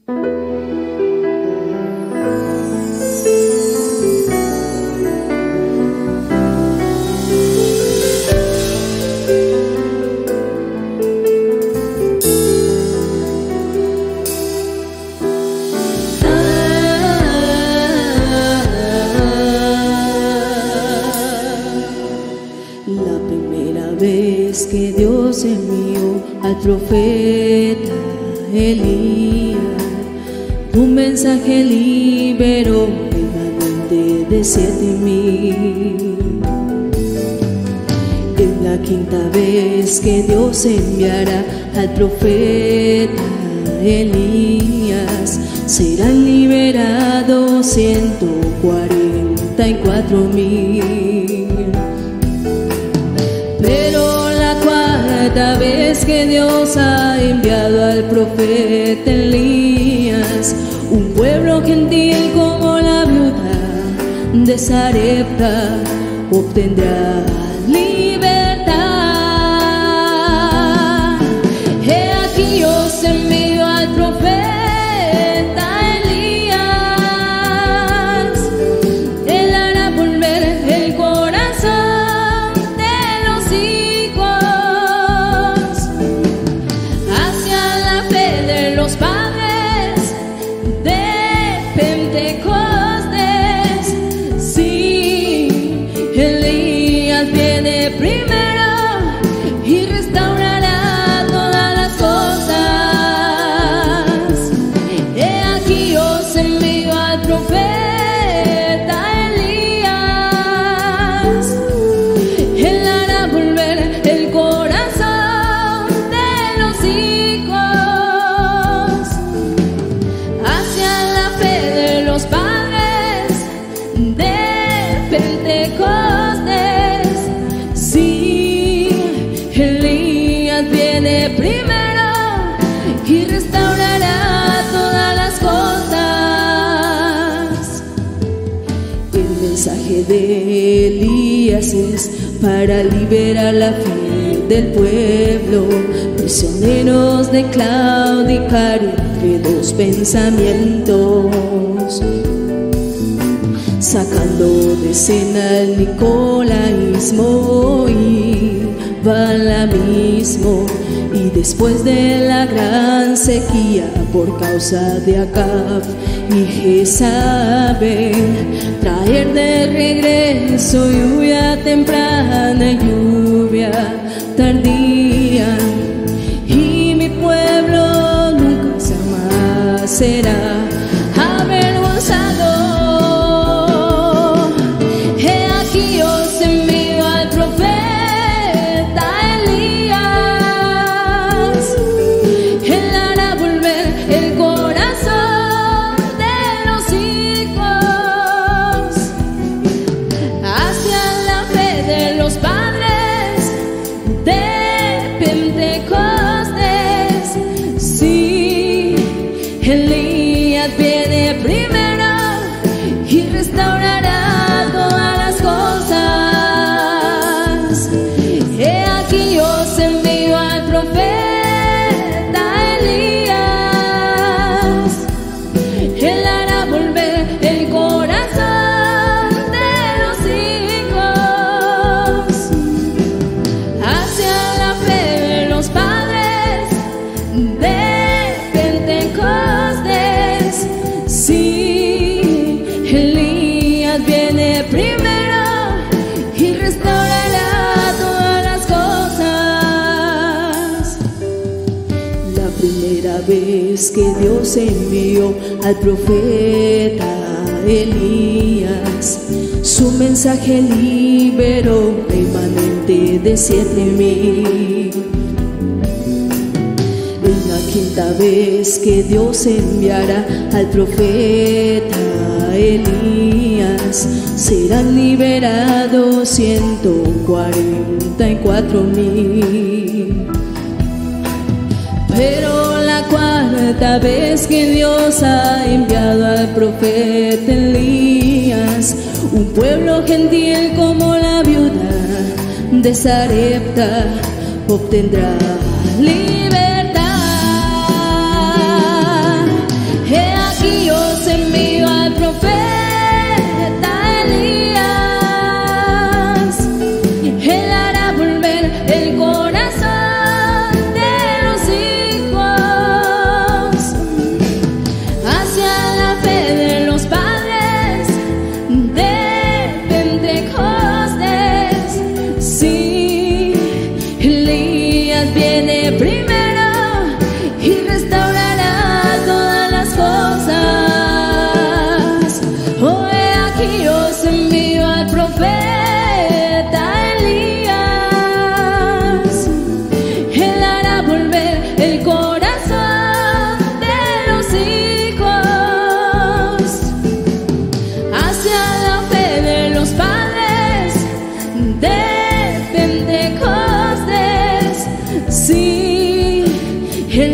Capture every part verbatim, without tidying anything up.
Que Dios envió al profeta Elías, un mensaje liberó remanente de siete mil. Es la quinta vez que Dios enviará al profeta Elías, serán liberados ciento cuarenta y cuatro mil. Cada vez que Dios ha enviado al profeta Elías, un pueblo gentil como la viuda de Sarepta obtendrá libertad. He aquí os envío al profeta Elías, él hará volver el corazón de los hijos los padres de Pentecostés. Sí, Elías viene primero y restaurará todas las cosas. He aquí os envío al profeta Elías, él hará volver el corazón de los hijos los padres de Pentecostés. Sí, Elías viene primero y restaurará todas las cosas. El mensaje de Elías es para liberar la fe del pueblo, prisioneros de claudicar entre dos pensamientos, sacando de escena el nicolaísmo y balamismo, y después de la gran sequía por causa de Acab y Jezabel, traer de regreso lluvia temprana y lluvia tardía, y mi pueblo nunca jamás será avergonzado. He aquí os envío al profeta Elías, él hará volver el corazón de los hijos hacia la fe de los padres de Pentecostés. Sí, Elías viene primero y restaurará todas las cosas. He aquí os envío al profeta Elías, él hará volver el corazón de los hijos hacia la fe de los padres de Pentecostés. Sí, Elías viene primero y restaurará todas las cosas. La primera vez que Dios envió al profeta Elías, su mensaje liberó remanente de siete mil. Es la quinta vez que Dios enviará al profeta Elías, serán liberados ciento cuarenta y cuatro mil. Pero la cuarta vez que Dios ha enviado al profeta Elías, un pueblo gentil como la viuda de Sarepta obtendrá libertad.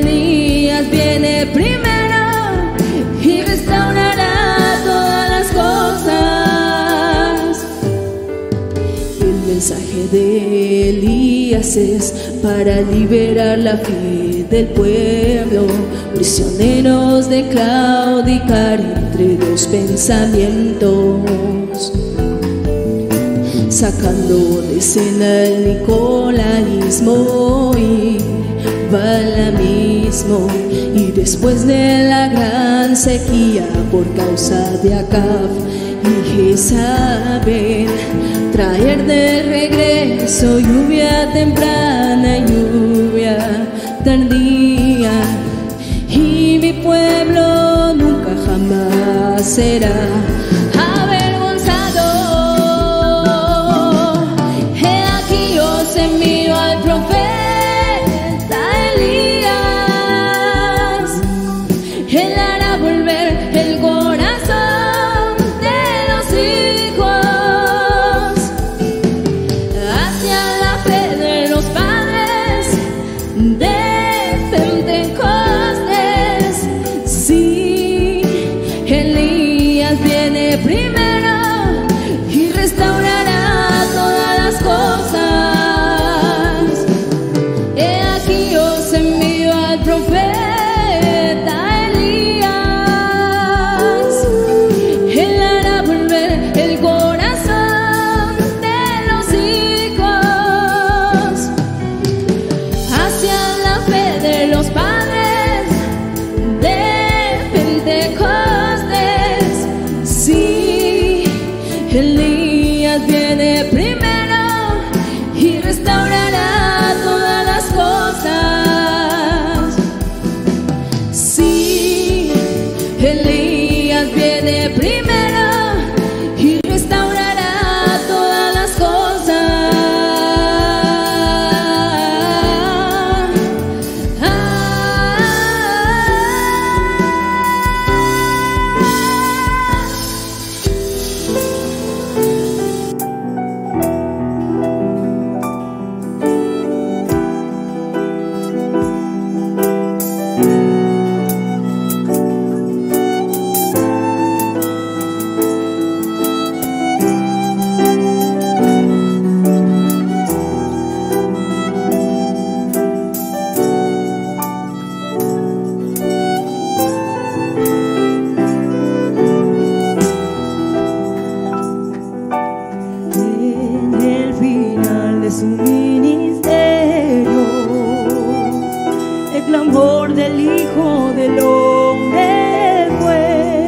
Elías viene primero y restaurará todas las cosas. El mensaje de Elías es para liberar la fe del pueblo, prisioneros de claudicar entre dos pensamientos, sacando de escena el nicolaísmo y balamismo, y después de la gran sequía por causa de Acab y Jezabel, traer de regreso lluvia temprana y lluvia tardía, y mi pueblo nunca jamás será avergonzado. He aquí os envío al profeta Elías, él hará volver el corazón de los hijos hacia la fe de los padres de Pentecostés. Sí, Elías viene primero y restaurará todas las cosas. He aquí os envío al profeta Elías, él hará volver el corazón de los hijos hacia la fe de los padres de Pentecostés. Sí, Elías viene primero y restaurará todas las cosas. Sí, Elías viene primero y restaurará todas las cosas. Ah, En el final de su ministerio, el clamor del Hijo del Hombre fue: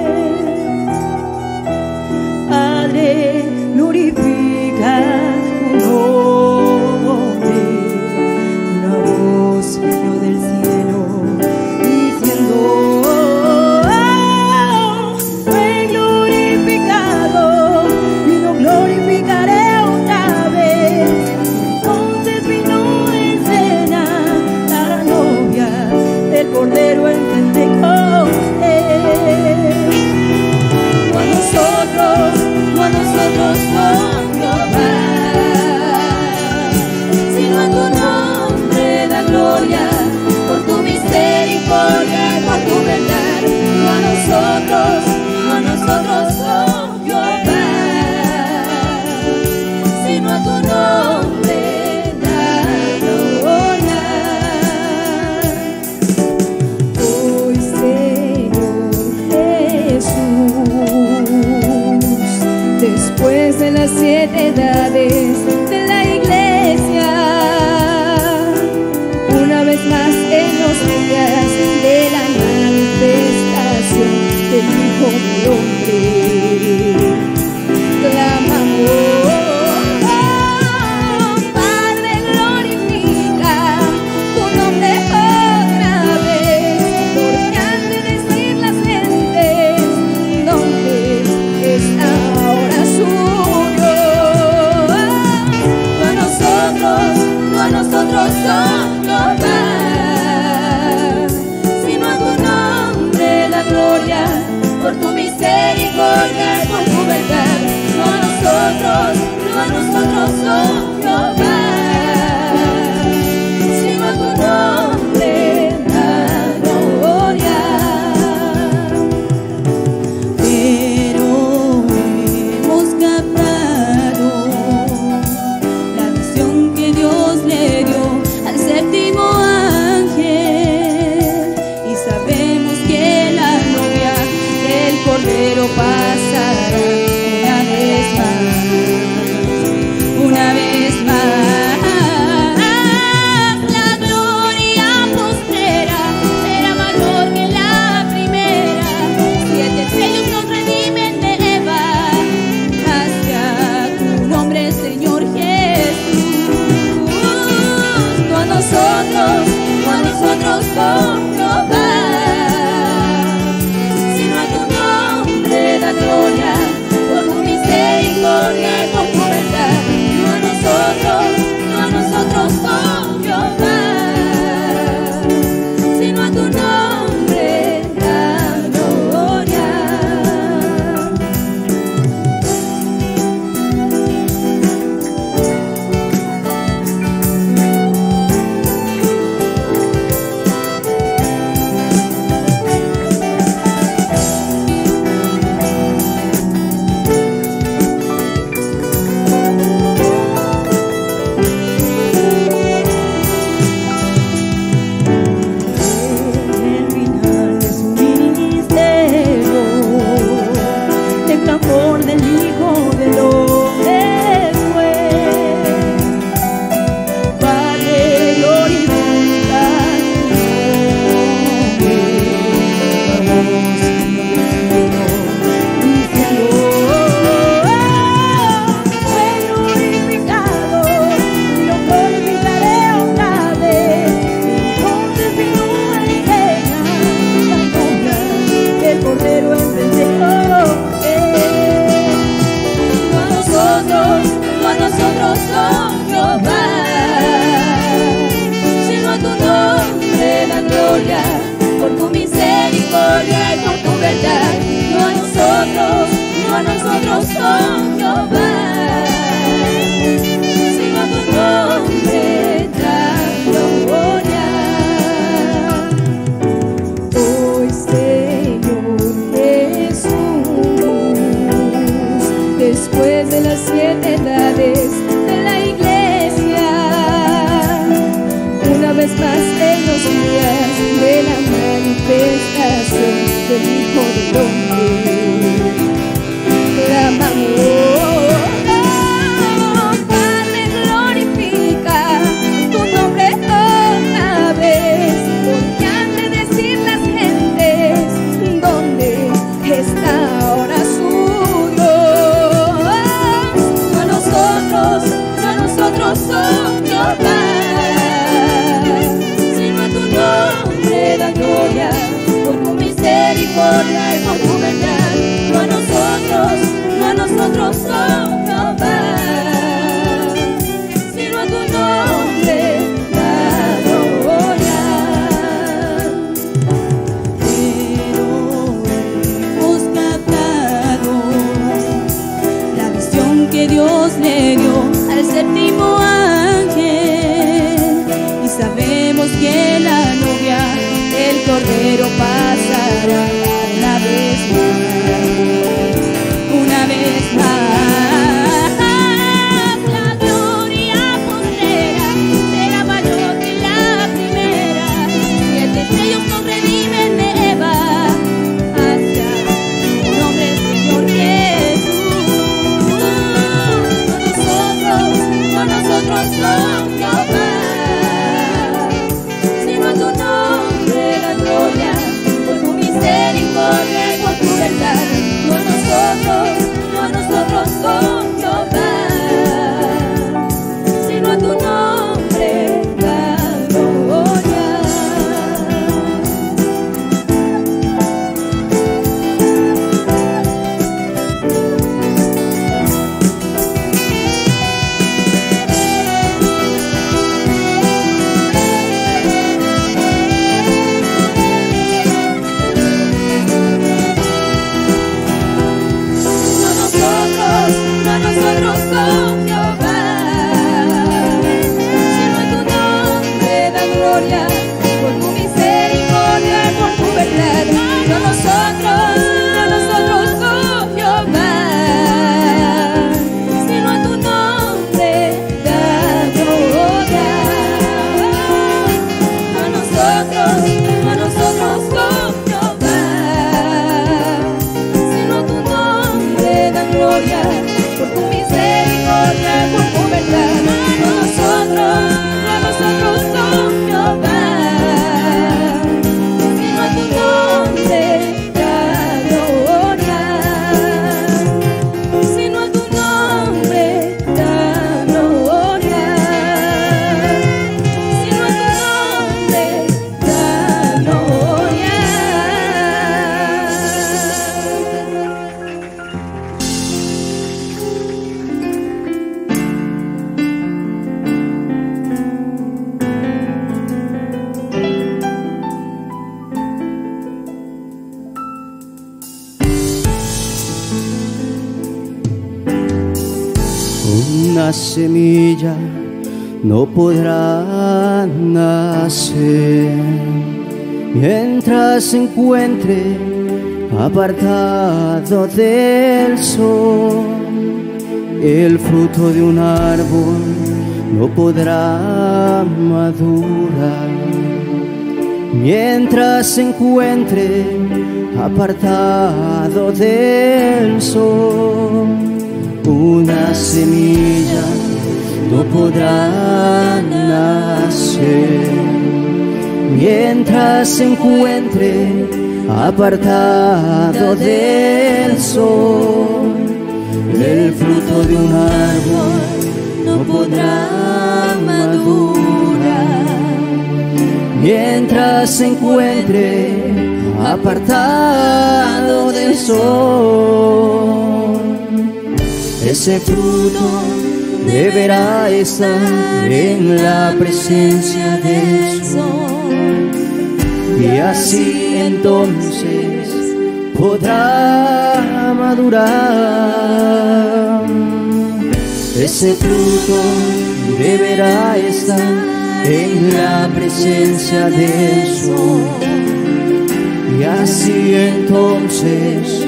Padre, glorifica tu nombre. Una voz vino del cielo diciendo: fue glorificado y lo glorificaré otra vez. Entonces vino en escena la novia del Cordero en Pentecostés. No a nosotros, no a nosotros, oh Jehová, sino a tu nombre da gloria, por tu misericordia y por tu verdad. No a nosotros, no a nosotros, oh Jehová, sino a tu nombre da gloria. Hoy, Señor Jesús, después de las siete edades de la iglesia, una vez más en los días de la manifestación del Hijo del Hombre, clamamos: Padre, glorifica tu nombre otra vez, porque han de decir las gentes: ¿dónde está ahora suyo? No a nosotros, no a nosotros, oh Jehová, sino a tu nombre la gloria, por tu misericordia el Hijo del Hombre. Clamamos, oh, Padre, glorifica tu nombre otra vez, porque han de decir las gentes, ¿dónde está ahora su Dios? No a nosotros, no a nosotros, oh Jehová, sino a tu nombre da gloria, por tu misericordia y por tu verdad. No a nosotros, no a nosotros, oh Jehová, sino a tu nombre da gloria. Pero hemos captado la visión que Dios le dio al séptimo ángel, y sabemos que la novia del Cordero pasará una vez más, una vez más. La gloria postrera será mayor que la primera, siete sellos nos redimen de Eva hacia un hombre, Señor Jesús. No a nosotros, no a nosotros, oh Jehová, sino a tu nombre la gloria, por tu misericordia y por tu verdad. No a nosotros, no a nosotros, oh Jehová, sino a tu nombre la gloria. Nosotros, oh Jehová, sino a tu nombre da gloria, por tu misericordia y por tu verdad. No nosotros, no nosotros, oh Jehová, sino a tu nombre da gloria. A nosotros, a nosotros, oh Jehová, sino a tu nombre da gloria, por tu misericordia y por tu verdad. A nosotros, a nosotros, oh Jehová, sino a tu nombre da gloria, sino a tu nombre da gloria, sino a tu nombre da gloria. Una semilla no podrá nacer mientras se encuentre apartado del sol. El fruto de un árbol no podrá madurar mientras se encuentre apartado del sol. Una semilla no podrá nacer mientras se encuentre apartado del sol. El fruto de un árbol no podrá madurar mientras se encuentre apartado del sol. Ese fruto deberá estar en la presencia del sol, y así entonces podrá madurar. Ese fruto deberá estar en la presencia del sol, y así entonces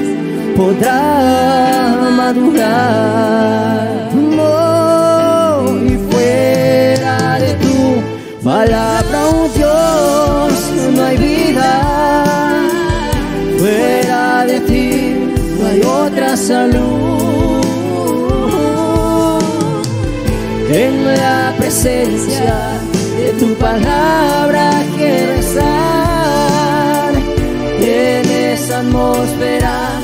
podrá madurar. No, y fuera de tu palabra, oh Dios, no hay vida. Fuera salud. En la presencia de tu palabra quiero estar, en esa atmósfera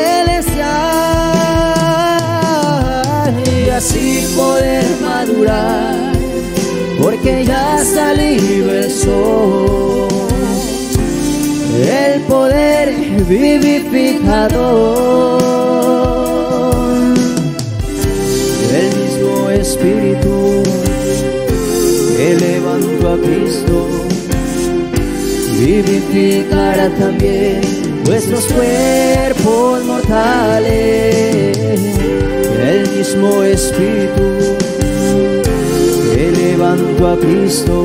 celestial, y así poder madurar, porque ya ha salido el sol, el poder vivificador, el mismo Espíritu que levantó a Cristo vivificará también vuestros cuerpos mortales. El mismo Espíritu que levantó a Cristo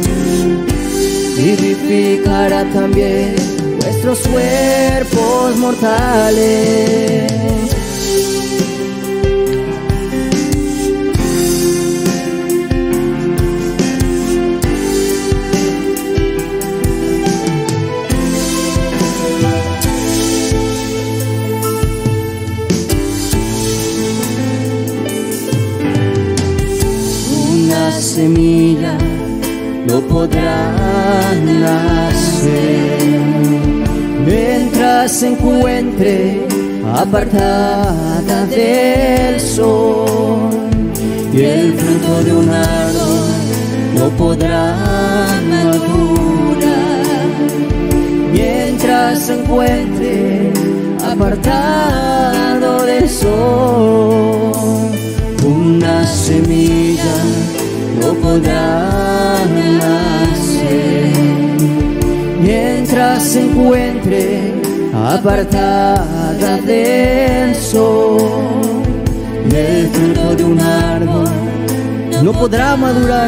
vivificará también vuestros cuerpos mortales. Una semilla no podrá nacer mientras se encuentre apartada del sol, y el fruto de un árbol no podrá madurar mientras se encuentre apartado del sol. Una semilla no podrá nacer mientras se encuentre apartada del sol, y el fruto de un árbol no podrá madurar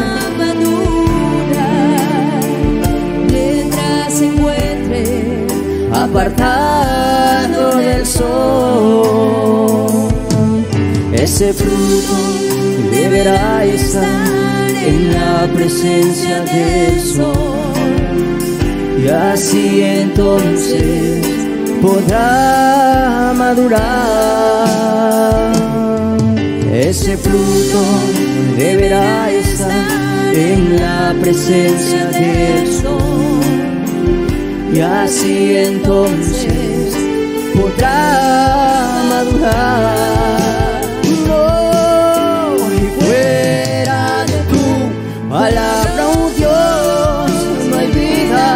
mientras se encuentre apartado del sol. Ese fruto deberá estar en la presencia del sol, y así entonces podrá madurar. Ese fruto deberá estar en la presencia del sol, y así entonces podrá madurar. Fuera de tu palabra, oh Dios, no hay vida.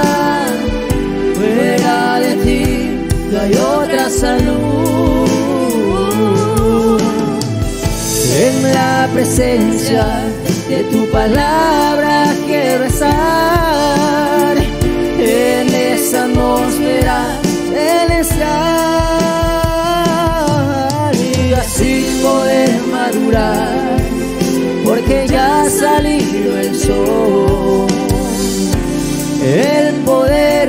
Fuera de ti no hay otra salud. En la presencia de tu palabra quiero estar, en esa atmósfera celestial, y así poder madurar, porque ya ha salido el sol, el poder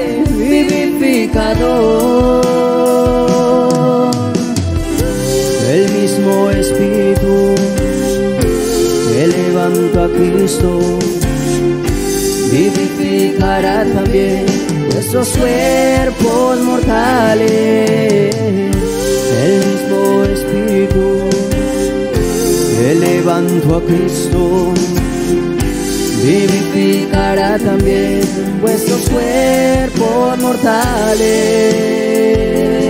vivificador. El mismo Espíritu que levantó a Cristo vivificará también nuestros cuerpos mortales. El mismo Espíritu que levantó a Cristo vivificará también vuestros cuerpos mortales.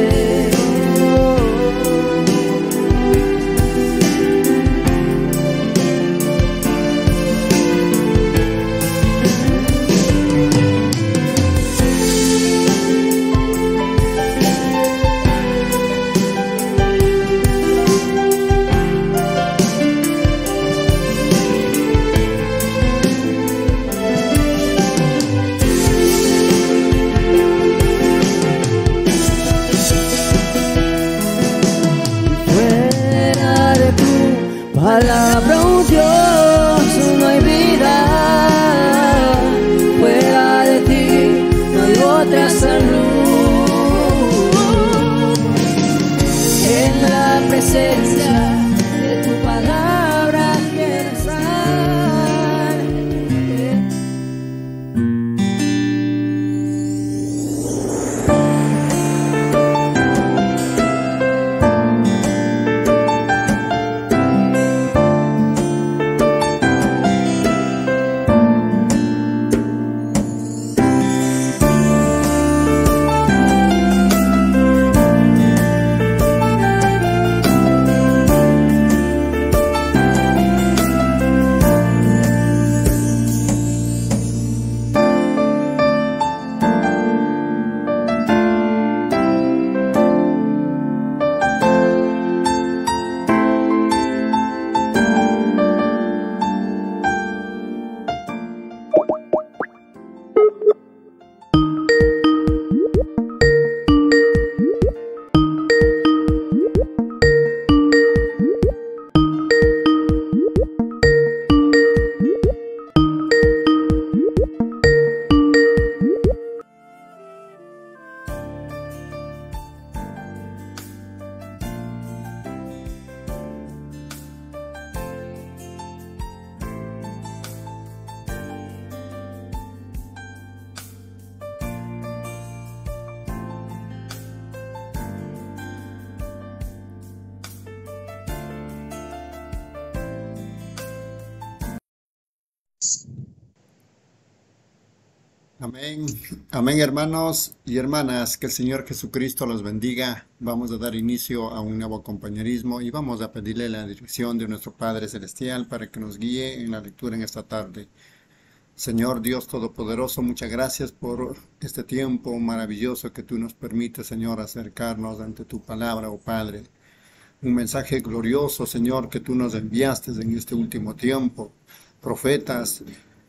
Palabra, oh Dios, no hay vida. Fuera de ti no hay otra salud. En la presencia de tu palabra quiero estar. Amén, amén hermanos y hermanas, que el Señor Jesucristo los bendiga. Vamos a dar inicio a un nuevo compañerismo y vamos a pedirle la dirección de nuestro Padre Celestial para que nos guíe en la lectura en esta tarde. Señor Dios Todopoderoso, muchas gracias por este tiempo maravilloso que tú nos permites, Señor, acercarnos ante tu palabra, oh Padre. Un mensaje glorioso, Señor, que tú nos enviaste en este último tiempo. Profetas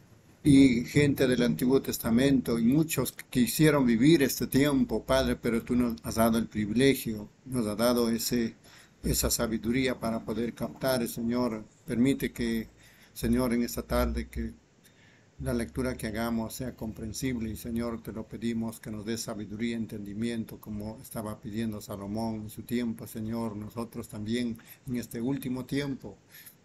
y gente del Antiguo Testamento y muchos que quisieron vivir este tiempo, Padre, pero tú nos has dado el privilegio, nos has dado ese, esa sabiduría para poder captar, Señor. Permite que, Señor, en esta tarde que la lectura que hagamos sea comprensible y, Señor, te lo pedimos que nos dé sabiduría, entendimiento, como estaba pidiendo Salomón en su tiempo, Señor. Nosotros también en este último tiempo,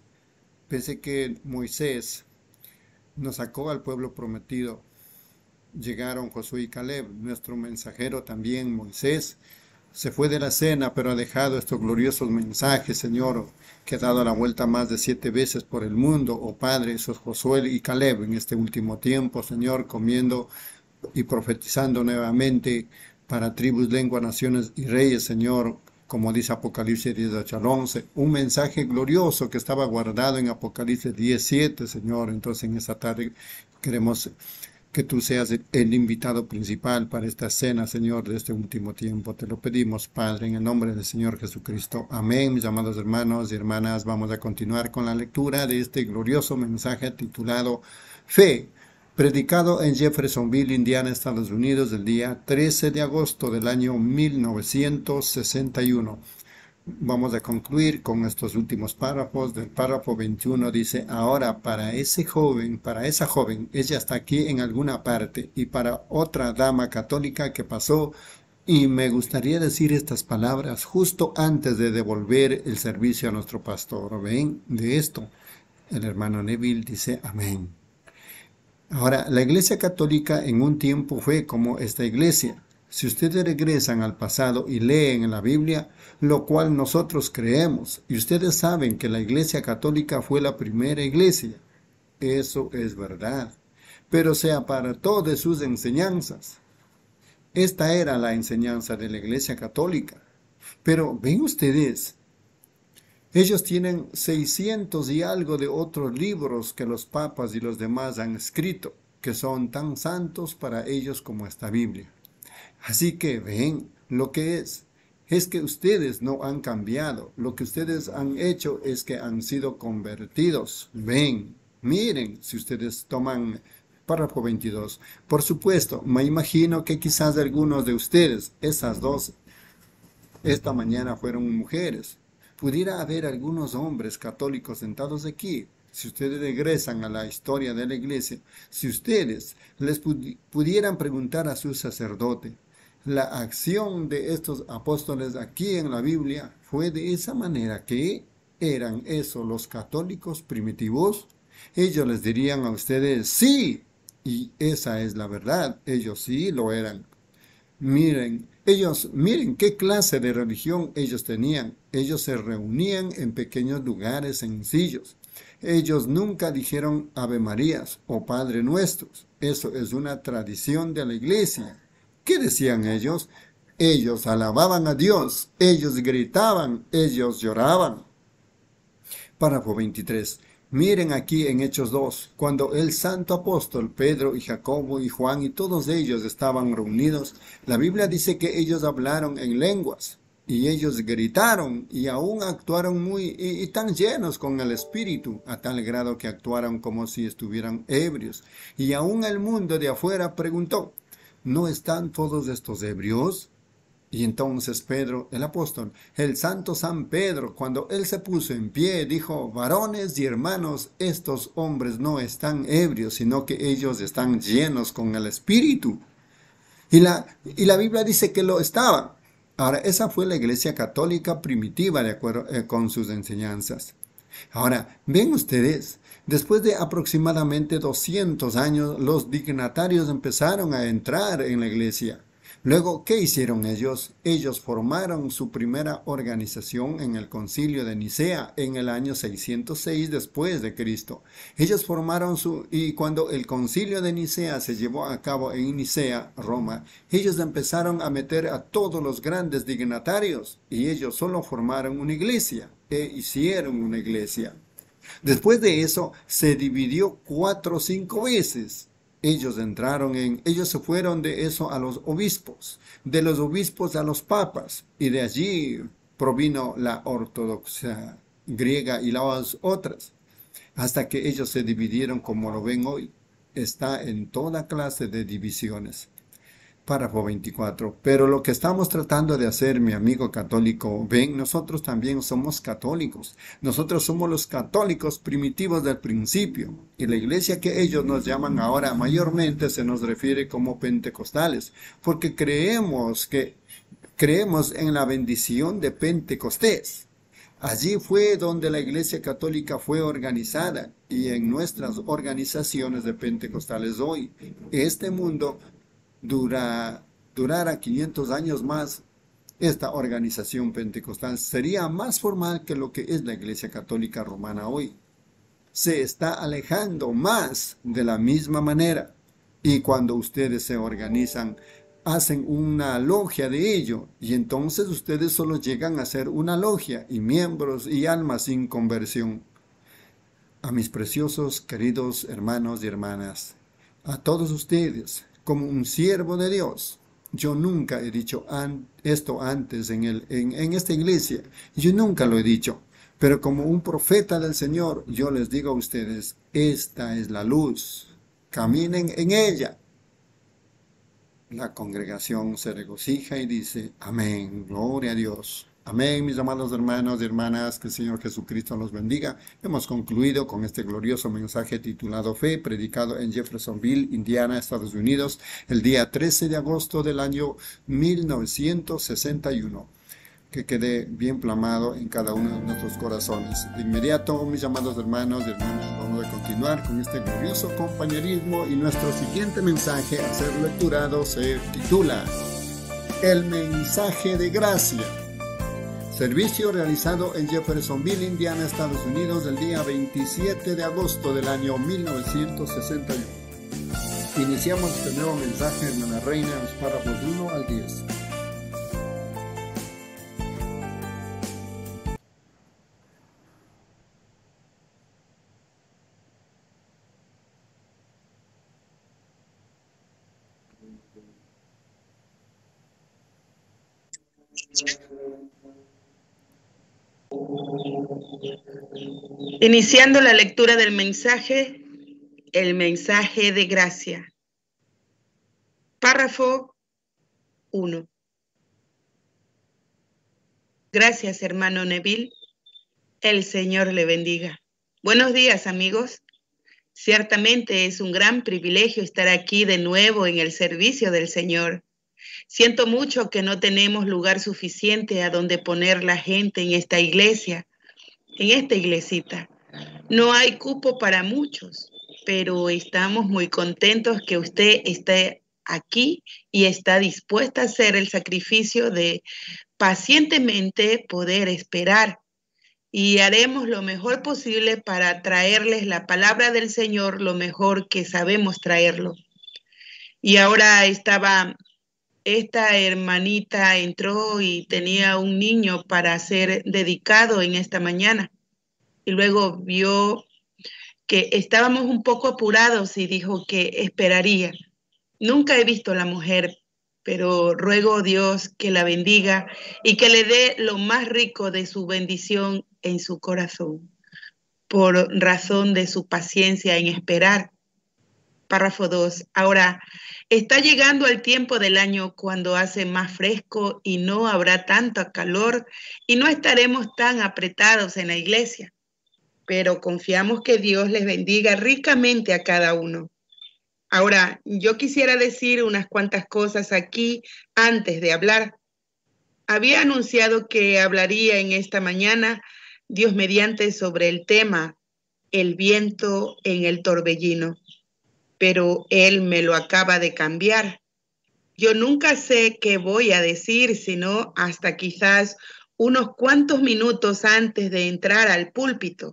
pensé que Moisés nos sacó al pueblo prometido. Llegaron Josué y Caleb, nuestro mensajero también, Moisés. Se fue de la cena, pero ha dejado estos gloriosos mensajes, Señor, que ha dado la vuelta más de siete veces por el mundo. Oh Padre, esos Josué y Caleb en este último tiempo, Señor, comiendo y profetizando nuevamente para tribus, lenguas, naciones y reyes, Señor, como dice Apocalipsis dieciocho al once, un mensaje glorioso que estaba guardado en Apocalipsis diecisiete, Señor. Entonces en esta tarde queremos que tú seas el invitado principal para esta cena, Señor, de este último tiempo. Te lo pedimos, Padre, en el nombre del Señor Jesucristo. Amén, mis amados hermanos y hermanas. Vamos a continuar con la lectura de este glorioso mensaje titulado Fe, predicado en Jeffersonville, Indiana, Estados Unidos, el día trece de agosto del año mil novecientos sesenta y uno. Vamos a concluir con estos últimos párrafos. Del párrafo veintiuno dice: ahora para ese joven, para esa joven, ella está aquí en alguna parte, y para otra dama católica que pasó, y me gustaría decir estas palabras justo antes de devolver el servicio a nuestro pastor. ¿Ven? De esto, el hermano Neville dice amén. Ahora, la Iglesia Católica en un tiempo fue como esta iglesia. Si ustedes regresan al pasado y leen en la Biblia, lo cual nosotros creemos, y ustedes saben que la Iglesia Católica fue la primera iglesia, eso es verdad, pero se apartó de sus enseñanzas. Esta era la enseñanza de la Iglesia Católica. Pero ven ustedes, ellos tienen seiscientos y algo de otros libros que los papas y los demás han escrito, que son tan santos para ellos como esta Biblia. Así que ven lo que es. Es que ustedes no han cambiado. Lo que ustedes han hecho es que han sido convertidos. Ven, miren, si ustedes toman párrafo veintidós. Por supuesto, me imagino que quizás algunos de ustedes, esas dos, esta mañana fueron mujeres. Pudiera haber algunos hombres católicos sentados aquí. Si ustedes regresan a la historia de la iglesia, si ustedes les pudi- pudieran preguntar a su sacerdote, la acción de estos apóstoles aquí en la Biblia fue de esa manera, que eran esos los católicos primitivos, ellos les dirían a ustedes sí, y esa es la verdad, ellos sí lo eran. Miren, ellos, miren qué clase de religión ellos tenían. Ellos se reunían en pequeños lugares sencillos. Ellos nunca dijeron Ave Marías o Padre Nuestros. Eso es una tradición de la iglesia. ¿Qué decían ellos? Ellos alababan a Dios, ellos gritaban, ellos lloraban. Párrafo veintitrés. Miren aquí en Hechos dos, cuando el santo apóstol Pedro y Jacobo y Juan y todos ellos estaban reunidos, la Biblia dice que ellos hablaron en lenguas, y ellos gritaron, y aún actuaron muy, y, y tan llenos con el Espíritu, a tal grado que actuaron como si estuvieran ebrios. Y aún el mundo de afuera preguntó, ¿no están todos estos ebrios? Y entonces Pedro, el apóstol, el santo San Pedro, cuando él se puso en pie, dijo, varones y hermanos, estos hombres no están ebrios, sino que ellos están llenos con el Espíritu. Y la, y la Biblia dice que lo estaban. Ahora, esa fue la iglesia católica primitiva, de acuerdo eh, con sus enseñanzas. Ahora, ven ustedes, después de aproximadamente doscientos años, los dignatarios empezaron a entrar en la iglesia. Luego, ¿qué hicieron ellos? Ellos formaron su primera organización en el Concilio de Nicea en el año seiscientos seis después de Cristo. Ellos formaron su, y cuando el Concilio de Nicea se llevó a cabo en Nicea, Roma, ellos empezaron a meter a todos los grandes dignatarios y ellos solo formaron una iglesia e hicieron una iglesia. Después de eso se dividió cuatro o cinco veces. Ellos entraron en, ellos se fueron de eso a los obispos, de los obispos a los papas, y de allí provino la ortodoxia griega y las otras, hasta que ellos se dividieron como lo ven hoy. Está en toda clase de divisiones. Párrafo veinticuatro. Pero lo que estamos tratando de hacer, mi amigo católico, ven, nosotros también somos católicos. Nosotros somos los católicos primitivos del principio. Y la iglesia que ellos nos llaman ahora mayormente se nos refiere como pentecostales, porque creemos que creemos en la bendición de Pentecostés. Allí fue donde la iglesia católica fue organizada, y en nuestras organizaciones de pentecostales hoy, este mundo Dura, durara quinientos años más, esta organización pentecostal sería más formal que lo que es la Iglesia Católica Romana hoy. Se está alejando más de la misma manera. Y cuando ustedes se organizan, hacen una logia de ello. Y entonces ustedes solo llegan a ser una logia y miembros y almas sin conversión. A mis preciosos, queridos hermanos y hermanas, a todos ustedes, como un siervo de Dios, yo nunca he dicho an esto antes en, el, en, en esta iglesia, yo nunca lo he dicho, pero como un profeta del Señor, yo les digo a ustedes, esta es la luz, caminen en ella. La congregación se regocija y dice, amén, gloria a Dios. Amén, mis amados hermanos y hermanas, que el Señor Jesucristo los bendiga. Hemos concluido con este glorioso mensaje titulado Fe, predicado en Jeffersonville, Indiana, Estados Unidos, el día trece de agosto del año mil novecientos sesenta y uno. Que quede bien plasmado en cada uno de nuestros corazones. De inmediato, mis amados hermanos y hermanas, vamos a continuar con este glorioso compañerismo, y nuestro siguiente mensaje a ser lecturado se titula El mensaje de gracia. Servicio realizado en Jeffersonville, Indiana, Estados Unidos, el día veintisiete de agosto del año mil novecientos sesenta y uno. Iniciamos este nuevo mensaje, hermana Reina, en los párrafos uno al diez. Iniciando la lectura del mensaje, el mensaje de gracia. Párrafo uno. Gracias, hermano Neville. El Señor le bendiga. Buenos días, amigos. Ciertamente es un gran privilegio estar aquí de nuevo en el servicio del Señor. Siento mucho que no tenemos lugar suficiente a donde poner la gente en esta iglesia, en esta iglesita. No hay cupo para muchos, pero estamos muy contentos que usted esté aquí y está dispuesta a hacer el sacrificio de pacientemente poder esperar. Y haremos lo mejor posible para traerles la palabra del Señor lo mejor que sabemos traerlo. Y ahora estaba, esta hermanita entró y tenía un niño para ser dedicado en esta mañana. Y luego vio que estábamos un poco apurados y dijo que esperaría. Nunca he visto a la mujer, pero ruego a Dios que la bendiga y que le dé lo más rico de su bendición en su corazón, por razón de su paciencia en esperar. Párrafo dos. Ahora, está llegando el tiempo del año cuando hace más fresco y no habrá tanto calor y no estaremos tan apretados en la iglesia. Pero confiamos que Dios les bendiga ricamente a cada uno. Ahora, yo quisiera decir unas cuantas cosas aquí antes de hablar. Había anunciado que hablaría en esta mañana, Dios mediante, sobre el tema, el viento en el torbellino. Pero Él me lo acaba de cambiar. Yo nunca sé qué voy a decir, sino hasta quizás unos cuantos minutos antes de entrar al púlpito.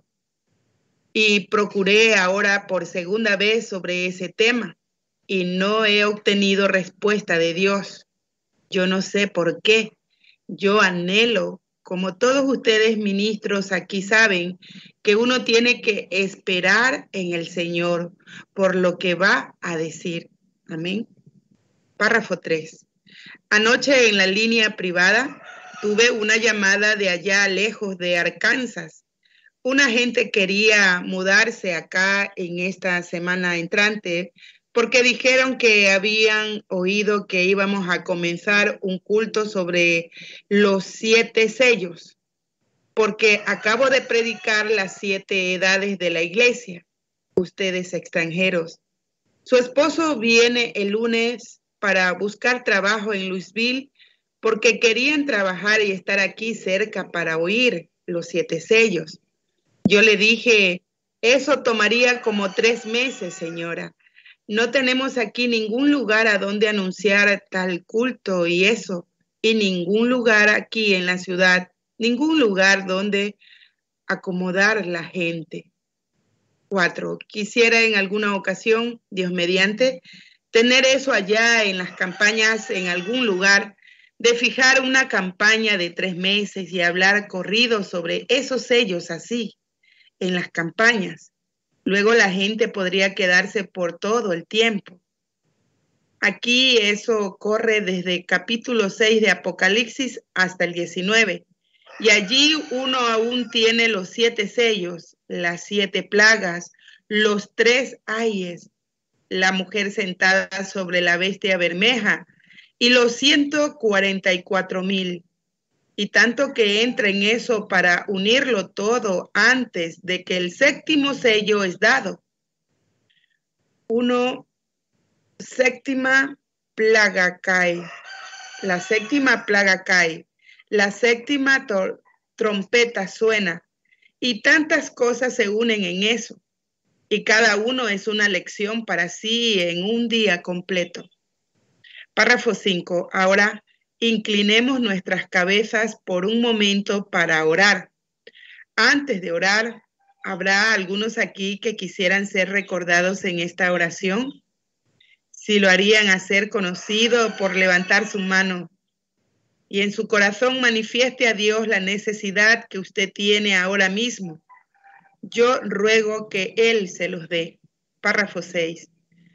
Y procuré ahora por segunda vez sobre ese tema y no he obtenido respuesta de Dios. Yo no sé por qué. Yo anhelo, como todos ustedes ministros aquí saben, que uno tiene que esperar en el Señor por lo que va a decir. Amén. Párrafo tres. Anoche en la línea privada tuve una llamada de allá lejos de Arkansas. Una gente quería mudarse acá en esta semana entrante porque dijeron que habían oído que íbamos a comenzar un culto sobre los siete sellos, porque acabo de predicar las siete edades de la iglesia, ustedes extranjeros. Su esposo viene el lunes para buscar trabajo en Louisville porque querían trabajar y estar aquí cerca para oír los siete sellos. Yo le dije, eso tomaría como tres meses, señora. No tenemos aquí ningún lugar a donde anunciar tal culto y eso, y ningún lugar aquí en la ciudad, ningún lugar donde acomodar la gente. Cuatro, quisiera en alguna ocasión, Dios mediante, tener eso allá en las campañas en algún lugar, de fijar una campaña de tres meses y hablar corrido sobre esos sellos así, en las campañas. Luego la gente podría quedarse por todo el tiempo. Aquí eso corre desde capítulo seis de Apocalipsis hasta el diecinueve. Y allí uno aún tiene los siete sellos, las siete plagas, los tres ayes, la mujer sentada sobre la bestia bermeja y los ciento cuarenta y cuatro mil. Y tanto que entra en eso para unirlo todo antes de que el séptimo sello es dado. Uno, séptima plaga cae. La séptima plaga cae. La séptima trompeta suena. Y tantas cosas se unen en eso. Y cada uno es una lección para sí en un día completo. Párrafo cinco. Ahora inclinemos nuestras cabezas por un momento para orar. Antes de orar, ¿habrá algunos aquí que quisieran ser recordados en esta oración? Si lo harían hacer conocido por levantar su mano y en su corazón manifieste a Dios la necesidad que usted tiene ahora mismo, yo ruego que Él se los dé. Párrafo seis.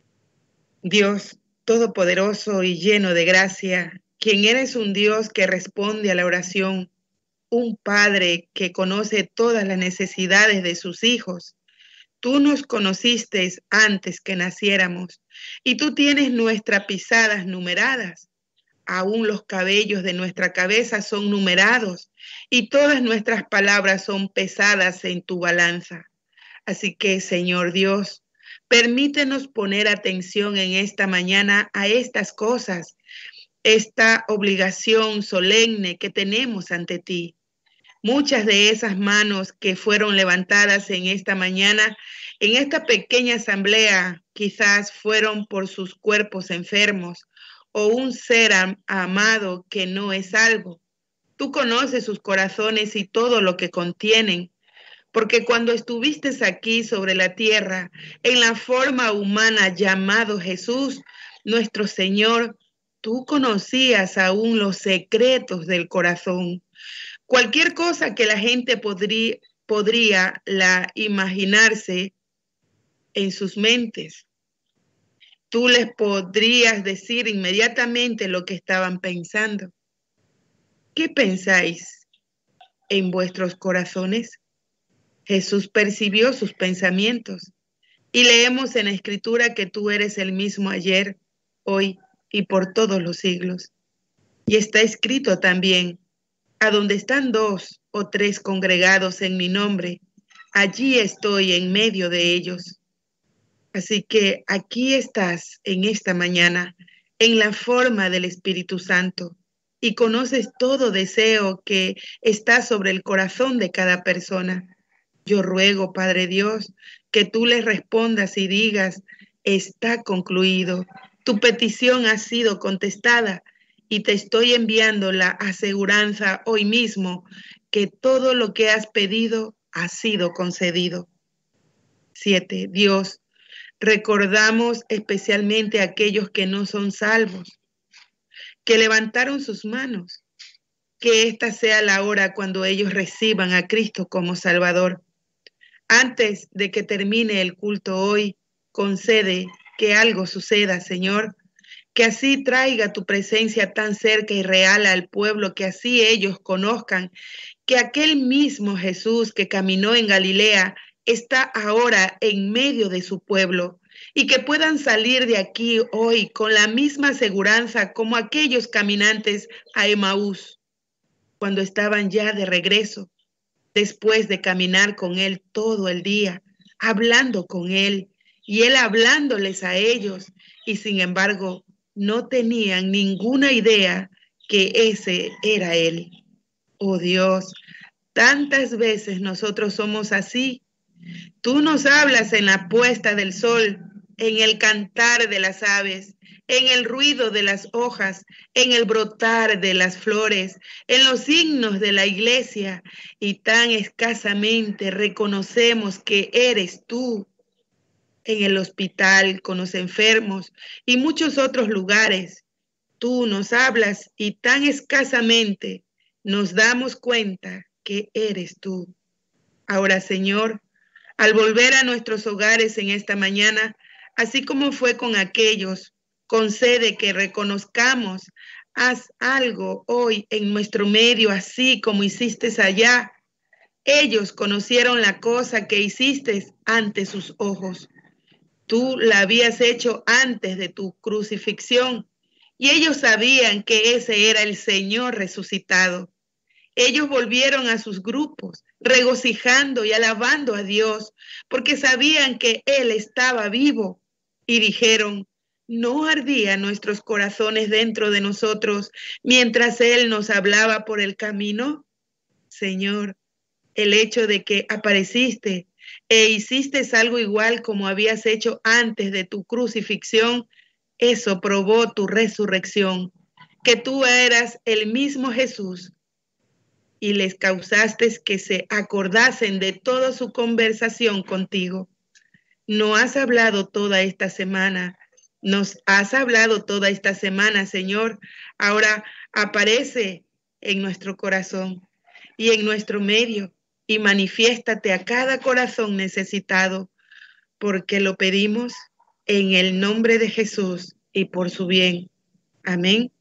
Dios todopoderoso y lleno de gracia, quien eres un Dios que responde a la oración, un Padre que conoce todas las necesidades de sus hijos. Tú nos conociste antes que naciéramos y tú tienes nuestras pisadas numeradas. Aún los cabellos de nuestra cabeza son numerados y todas nuestras palabras son pesadas en tu balanza. Así que, Señor Dios, permítenos poner atención en esta mañana a estas cosas, esta obligación solemne que tenemos ante ti. Muchas de esas manos que fueron levantadas en esta mañana, en esta pequeña asamblea, quizás fueron por sus cuerpos enfermos o un ser am- amado que no es salvo. Tú conoces sus corazones y todo lo que contienen, porque cuando estuviste aquí sobre la tierra, en la forma humana llamado Jesús, nuestro Señor, tú conocías aún los secretos del corazón. Cualquier cosa que la gente podría, podría la imaginarse en sus mentes, tú les podrías decir inmediatamente lo que estaban pensando. ¿Qué pensáis en vuestros corazones? Jesús percibió sus pensamientos y leemos en la Escritura que tú eres el mismo ayer, hoy y por todos los siglos. Y está escrito también, a donde están dos o tres congregados en mi nombre, allí estoy en medio de ellos. Así que aquí estás en esta mañana, en la forma del Espíritu Santo, y conoces todo deseo que está sobre el corazón de cada persona. Yo ruego, Padre Dios, que tú les respondas y digas, está concluido. Tu petición ha sido contestada y te estoy enviando la aseguranza hoy mismo que todo lo que has pedido ha sido concedido. siete. Dios, recordamos especialmente a aquellos que no son salvos, que levantaron sus manos, que esta sea la hora cuando ellos reciban a Cristo como Salvador. Antes de que termine el culto hoy, concede que algo suceda, Señor, que así traiga tu presencia tan cerca y real al pueblo, que así ellos conozcan que aquel mismo Jesús que caminó en Galilea está ahora en medio de su pueblo, y que puedan salir de aquí hoy con la misma aseguranza como aquellos caminantes a Emaús, cuando estaban ya de regreso, después de caminar con él todo el día, hablando con él, y él hablándoles a ellos, y sin embargo no tenían ninguna idea que ese era él. Oh Dios, tantas veces nosotros somos así. Tú nos hablas en la puesta del sol, en el cantar de las aves, en el ruido de las hojas, en el brotar de las flores, en los signos de la iglesia, y tan escasamente reconocemos que eres tú. En el hospital, con los enfermos y muchos otros lugares, tú nos hablas y tan escasamente nos damos cuenta que eres tú. Ahora, Señor, al volver a nuestros hogares en esta mañana, así como fue con aquellos, concede que reconozcamos, haz algo hoy en nuestro medio, así como hiciste allá. Ellos conocieron la cosa que hiciste ante sus ojos. Tú la habías hecho antes de tu crucifixión, y ellos sabían que ese era el Señor resucitado. Ellos volvieron a sus grupos, regocijando y alabando a Dios, porque sabían que Él estaba vivo, y dijeron: ¿no ardían nuestros corazones dentro de nosotros mientras Él nos hablaba por el camino? Señor, el hecho de que apareciste e hiciste algo igual como habías hecho antes de tu crucifixión, eso probó tu resurrección, que tú eras el mismo Jesús, y les causaste que se acordasen de toda su conversación contigo. No has hablado toda esta semana, nos has hablado toda esta semana, Señor. Ahora aparece en nuestro corazón y en nuestro medio, y manifiéstate a cada corazón necesitado, porque lo pedimos en el nombre de Jesús y por su bien. Amén.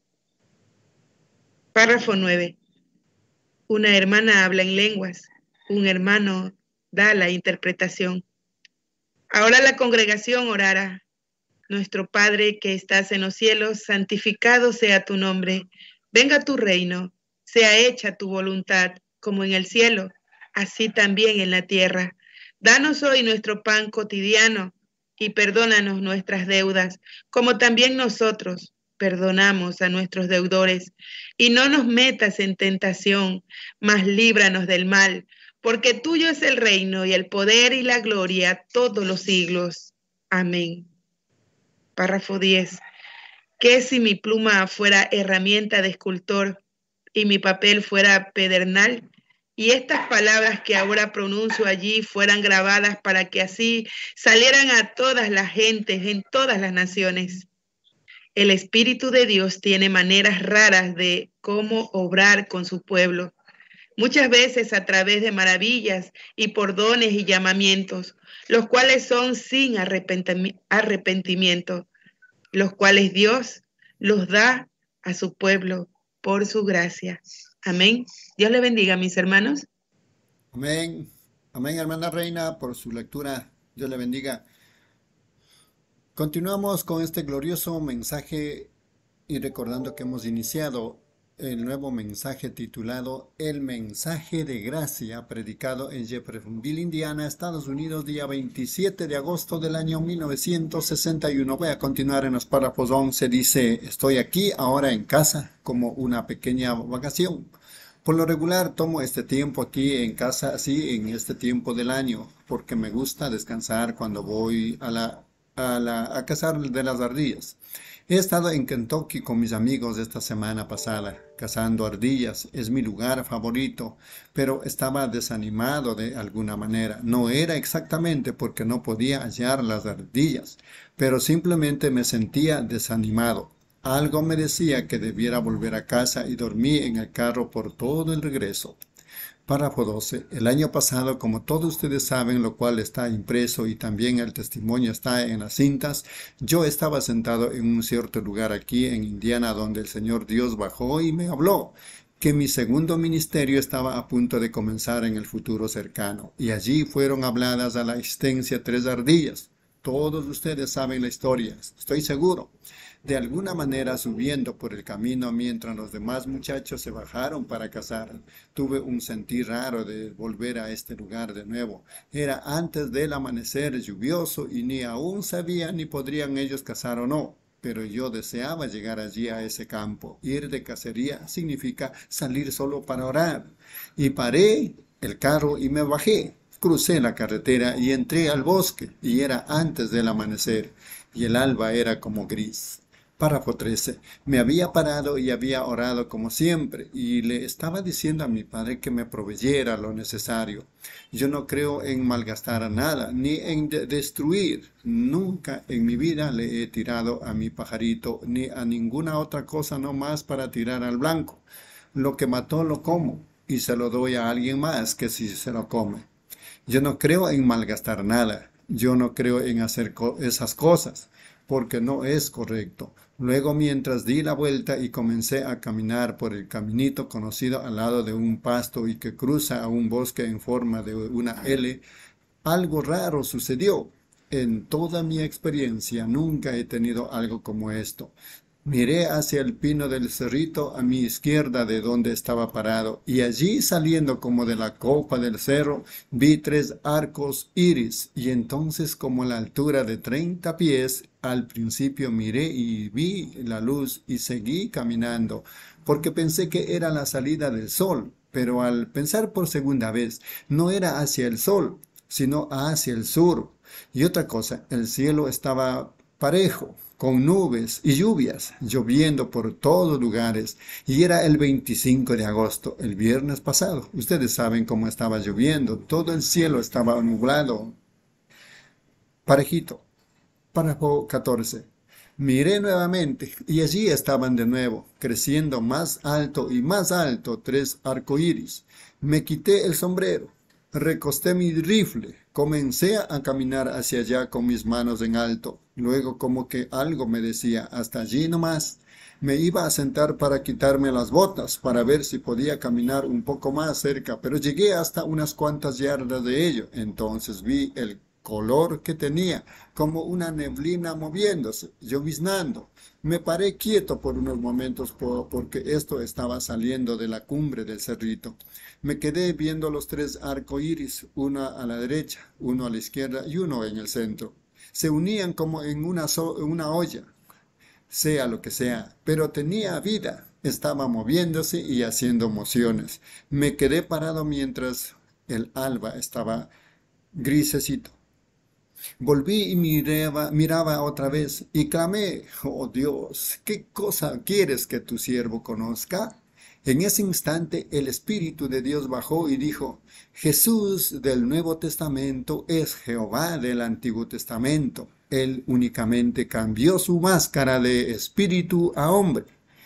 Párrafo nueve. Una hermana habla en lenguas, un hermano da la interpretación. Ahora la congregación orará. Nuestro Padre que estás en los cielos, santificado sea tu nombre. Venga tu reino, sea hecha tu voluntad, como en el cielo, así también en la tierra. Danos hoy nuestro pan cotidiano y perdónanos nuestras deudas, como también nosotros perdonamos a nuestros deudores. Y no nos metas en tentación, mas líbranos del mal, porque tuyo es el reino y el poder y la gloria todos los siglos. Amén. Párrafo diez. ¿Qué si mi pluma fuera herramienta de escultor y mi papel fuera pedernal? Y estas palabras que ahora pronuncio allí fueran grabadas para que así salieran a todas las gentes, en todas las naciones. El Espíritu de Dios tiene maneras raras de cómo obrar con su pueblo, muchas veces a través de maravillas y por dones y llamamientos, los cuales son sin arrepentimiento, los cuales Dios los da a su pueblo por su gracia. Amén. Dios le bendiga, mis hermanos. Amén. Amén, hermana Reina, por su lectura. Dios le bendiga. Continuamos con este glorioso mensaje y recordando que hemos iniciado el nuevo mensaje titulado El mensaje de gracia, predicado en Jeffersonville, Indiana, Estados Unidos, día veintisiete de agosto del año mil novecientos sesenta y uno. Voy a continuar en los párrafos once. Dice: estoy aquí ahora en casa como una pequeña vacación. Por lo regular tomo este tiempo aquí en casa, así en este tiempo del año, porque me gusta descansar cuando voy a la a, la, a cazar de las ardillas. He estado en Kentucky con mis amigos esta semana pasada, cazando ardillas. Es mi lugar favorito, pero estaba desanimado de alguna manera. No era exactamente porque no podía hallar las ardillas, pero simplemente me sentía desanimado. Algo me decía que debiera volver a casa y dormí en el carro por todo el regreso. Párrafo doce. El año pasado, como todos ustedes saben, lo cual está impreso y también el testimonio está en las cintas, yo estaba sentado en un cierto lugar aquí en Indiana donde el Señor Dios bajó y me habló que mi segundo ministerio estaba a punto de comenzar en el futuro cercano, y allí fueron habladas a la existencia tres ardillas. Todos ustedes saben la historia, estoy seguro. De alguna manera, subiendo por el camino mientras los demás muchachos se bajaron para cazar, tuve un sentir raro de volver a este lugar de nuevo. Era antes del amanecer lluvioso y ni aún sabían ni podrían ellos cazar o no. Pero yo deseaba llegar allí a ese campo. Ir de cacería significa salir solo para orar. Y paré el carro y me bajé. Crucé la carretera y entré al bosque, y era antes del amanecer, y el alba era como gris. Párrafo trece. Me había parado y había orado como siempre, y le estaba diciendo a mi padre que me proveyera lo necesario. Yo no creo en malgastar nada, ni en de destruir. Nunca en mi vida le he tirado a mi pajarito, ni a ninguna otra cosa no más para tirar al blanco. Lo que mató lo como, y se lo doy a alguien más que si se lo come. Yo no creo en malgastar nada. Yo no creo en hacer co- esas cosas, porque no es correcto. Luego, mientras di la vuelta y comencé a caminar por el caminito conocido al lado de un pasto y que cruza a un bosque en forma de una L, algo raro sucedió. En toda mi experiencia nunca he tenido algo como esto. Miré hacia el pino del cerrito a mi izquierda de donde estaba parado, y allí saliendo como de la copa del cerro, vi tres arcos iris, y entonces como a la altura de treinta pies, al principio miré y vi la luz y seguí caminando, porque pensé que era la salida del sol, pero al pensar por segunda vez, no era hacia el sol, sino hacia el sur. Y otra cosa, el cielo estaba parejo, con nubes y lluvias, lloviendo por todos lugares, y era el veinticinco de agosto, el viernes pasado. Ustedes saben cómo estaba lloviendo, todo el cielo estaba nublado, parejito. Párrafo catorce. Miré nuevamente, y allí estaban de nuevo, creciendo más alto y más alto, tres arcoíris. Me quité el sombrero, recosté mi rifle, comencé a caminar hacia allá con mis manos en alto. Luego como que algo me decía, hasta allí nomás. Me iba a sentar para quitarme las botas, para ver si podía caminar un poco más cerca, pero llegué hasta unas cuantas yardas de ello. Entonces vi el color que tenía, como una neblina moviéndose, lloviznando. Me paré quieto por unos momentos por, porque esto estaba saliendo de la cumbre del cerrito. Me quedé viendo los tres arcoíris, uno a la derecha, uno a la izquierda y uno en el centro. Se unían como en una, so una olla, sea lo que sea, pero tenía vida, estaba moviéndose y haciendo mociones. Me quedé parado mientras el alba estaba grisecito. Volví y miraba, miraba otra vez y clamé, oh Dios, ¿qué cosa quieres que tu siervo conozca? En ese instante el Espíritu de Dios bajó y dijo, Jesús del Nuevo Testamento es Jehová del Antiguo Testamento. Él únicamente cambió su máscara de espíritu a hombre.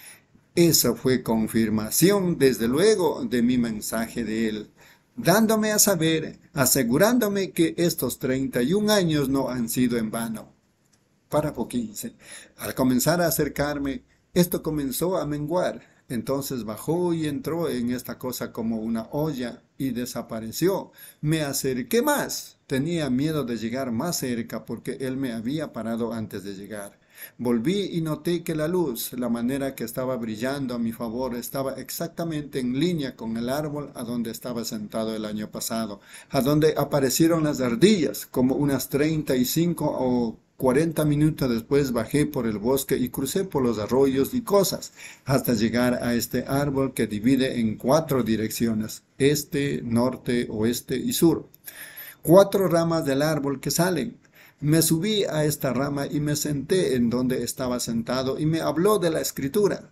Esa fue confirmación, desde luego, de mi mensaje de él, dándome a saber, asegurándome que estos treinta y un años no han sido en vano. Párrafo quince. Al comenzar a acercarme, esto comenzó a menguar. Entonces bajó y entró en esta cosa como una olla y desapareció. Me acerqué más. Tenía miedo de llegar más cerca porque él me había parado antes de llegar. Volví y noté que la luz, la manera que estaba brillando a mi favor, estaba exactamente en línea con el árbol a donde estaba sentado el año pasado, a donde aparecieron las ardillas, como unas treinta y cinco o cuarenta minutos después bajé por el bosque y crucé por los arroyos y cosas, hasta llegar a este árbol que divide en cuatro direcciones, este, norte, oeste y sur. Cuatro ramas del árbol que salen. Me subí a esta rama y me senté en donde estaba sentado y me habló de la escritura.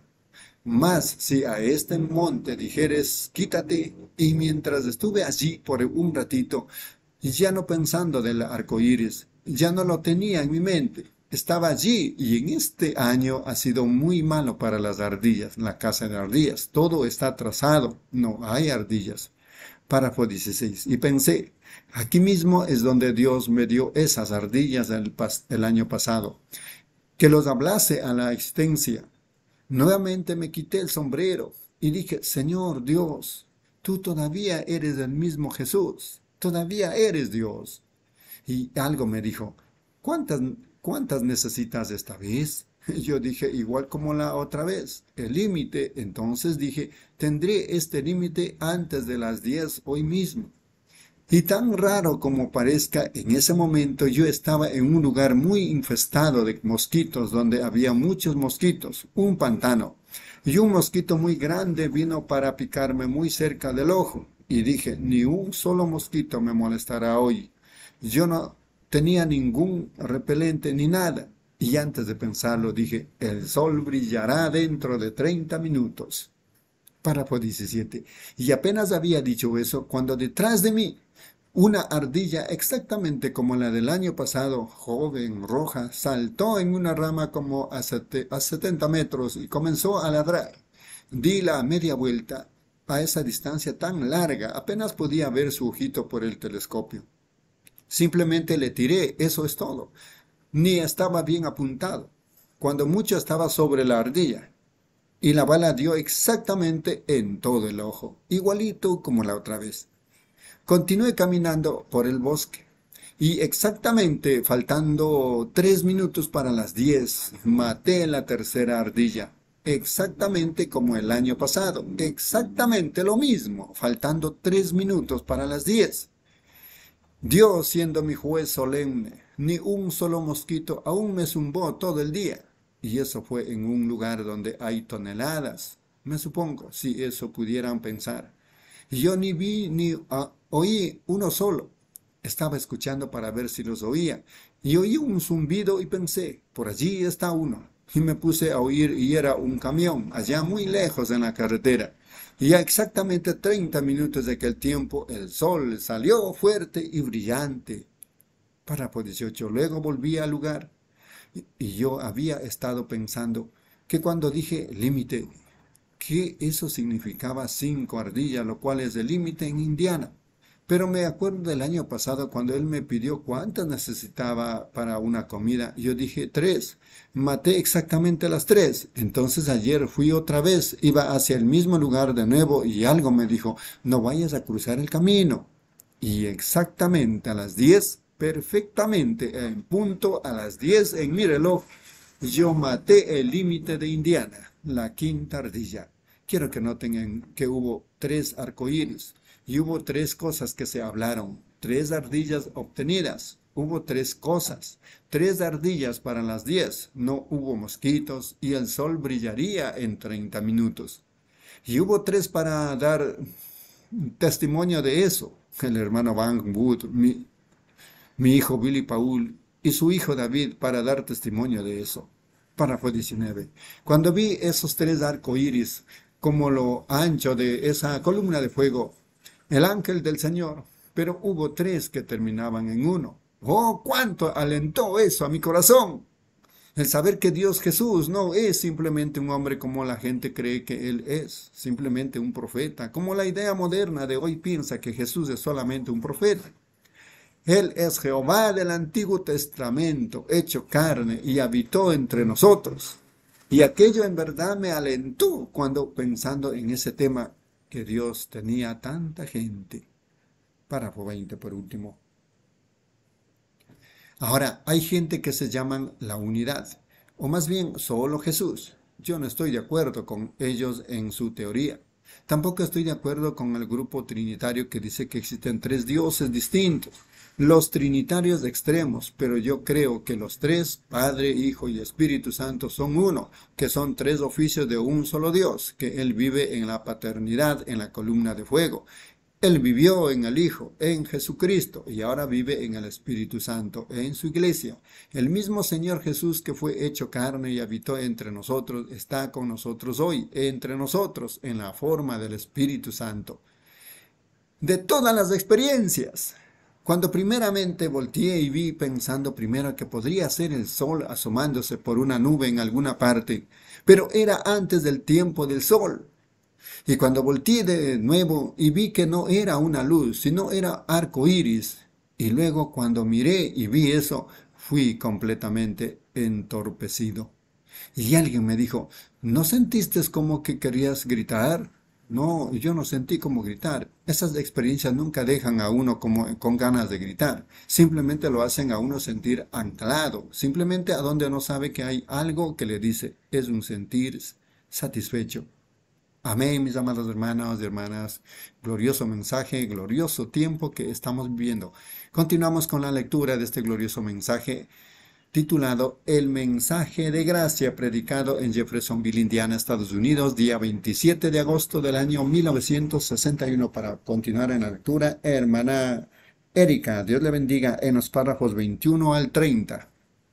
Mas si a este monte dijeres, quítate, y mientras estuve allí por un ratito, ya no pensando del arco iris, ya no lo tenía en mi mente. Estaba allí y en este año ha sido muy malo para las ardillas, la caza de ardillas. Todo está atrasado, no hay ardillas. Párrafo dieciséis. Y pensé, aquí mismo es donde Dios me dio esas ardillas el, el año pasado, que los hablase a la existencia. Nuevamente me quité el sombrero y dije, Señor Dios, tú todavía eres el mismo Jesús, todavía eres Dios. Y algo me dijo, ¿cuántas, cuántas necesitas esta vez? Yo dije, igual como la otra vez, el límite. Entonces dije, tendré este límite antes de las diez hoy mismo. Y tan raro como parezca, en ese momento yo estaba en un lugar muy infestado de mosquitos, donde había muchos mosquitos, un pantano. Y un mosquito muy grande vino para picarme muy cerca del ojo. Y dije, ni un solo mosquito me molestará hoy. Yo no tenía ningún repelente ni nada. Y antes de pensarlo dije, el sol brillará dentro de treinta minutos. Párrafo diecisiete. Y apenas había dicho eso, cuando detrás de mí, una ardilla exactamente como la del año pasado, joven, roja, saltó en una rama como a, sete, a setenta metros y comenzó a ladrar. Di la media vuelta a esa distancia tan larga, apenas podía ver su ojito por el telescopio. Simplemente le tiré, eso es todo. Ni estaba bien apuntado. Cuando mucho estaba sobre la ardilla. Y la bala dio exactamente en todo el ojo, igualito como la otra vez. Continué caminando por el bosque y exactamente faltando tres minutos para las diez, maté la tercera ardilla, exactamente como el año pasado, exactamente lo mismo, faltando tres minutos para las diez. Dios siendo mi juez solemne, ni un solo mosquito aún me zumbó todo el día, y eso fue en un lugar donde hay toneladas, me supongo, si eso pudieran pensar. Yo ni vi ni uh, oí uno solo. Estaba escuchando para ver si los oía. Y oí un zumbido y pensé, por allí está uno. Y me puse a oír y era un camión, allá muy lejos en la carretera. Y a exactamente treinta minutos de aquel tiempo, el sol salió fuerte y brillante. Párrafo dieciocho. Luego volví al lugar. Y, y yo había estado pensando que cuando dije límite, que eso significaba cinco ardillas, lo cual es el límite en Indiana. Pero me acuerdo del año pasado cuando él me pidió cuántas necesitaba para una comida. Yo dije tres. Maté exactamente las tres. Entonces ayer fui otra vez, iba hacia el mismo lugar de nuevo y algo me dijo, no vayas a cruzar el camino. Y exactamente a las diez, perfectamente en punto a las diez en mi reloj, yo maté el límite de Indiana, la quinta ardilla. Quiero que noten que hubo tres arcoíris y hubo tres cosas que se hablaron, tres ardillas obtenidas, hubo tres cosas, tres ardillas para las diez, no hubo mosquitos y el sol brillaría en treinta minutos. Y hubo tres para dar testimonio de eso, el hermano Van Wood, mi, mi hijo Billy Paul y su hijo David para dar testimonio de eso. Párrafo diecinueve. Cuando vi esos tres arcoíris, como lo ancho de esa columna de fuego, el ángel del Señor, pero hubo tres que terminaban en uno. ¡Oh, cuánto alentó eso a mi corazón! El saber que Dios Jesús no es simplemente un hombre como la gente cree que Él es, simplemente un profeta, como la idea moderna de hoy piensa que Jesús es solamente un profeta. Él es Jehová del Antiguo Testamento, hecho carne, y habitó entre nosotros. Y aquello en verdad me alentó cuando pensando en ese tema que Dios tenía tanta gente. Párrafo veinte por último. Ahora, hay gente que se llaman la unidad, o más bien solo Jesús. Yo no estoy de acuerdo con ellos en su teoría. Tampoco estoy de acuerdo con el grupo trinitario que dice que existen tres dioses distintos. Los trinitarios extremos, pero yo creo que los tres, Padre, Hijo y Espíritu Santo, son uno, que son tres oficios de un solo Dios, que Él vive en la paternidad, en la columna de fuego. Él vivió en el Hijo, en Jesucristo, y ahora vive en el Espíritu Santo, en su iglesia. El mismo Señor Jesús que fue hecho carne y habitó entre nosotros, está con nosotros hoy, entre nosotros, en la forma del Espíritu Santo. De todas las experiencias, cuando primeramente volteé y vi pensando primero que podría ser el sol asomándose por una nube en alguna parte, pero era antes del tiempo del sol. Y cuando volteé de nuevo y vi que no era una luz, sino era arco iris, y luego cuando miré y vi eso, fui completamente entorpecido. Y alguien me dijo, ¿no sentiste como que querías gritar? No, yo no sentí como gritar. Esas experiencias nunca dejan a uno como, con ganas de gritar. Simplemente lo hacen a uno sentir anclado. Simplemente a donde uno sabe que hay algo que le dice. Es un sentir satisfecho. Amén, mis amados hermanos y hermanas. Glorioso mensaje, glorioso tiempo que estamos viviendo. Continuamos con la lectura de este glorioso mensaje titulado El mensaje de gracia, predicado en Jeffersonville, Indiana, Estados Unidos, día veintisiete de agosto del año mil novecientos sesenta y uno. Para continuar en la lectura, hermana Erika, Dios le bendiga, en los párrafos veintiuno al treinta.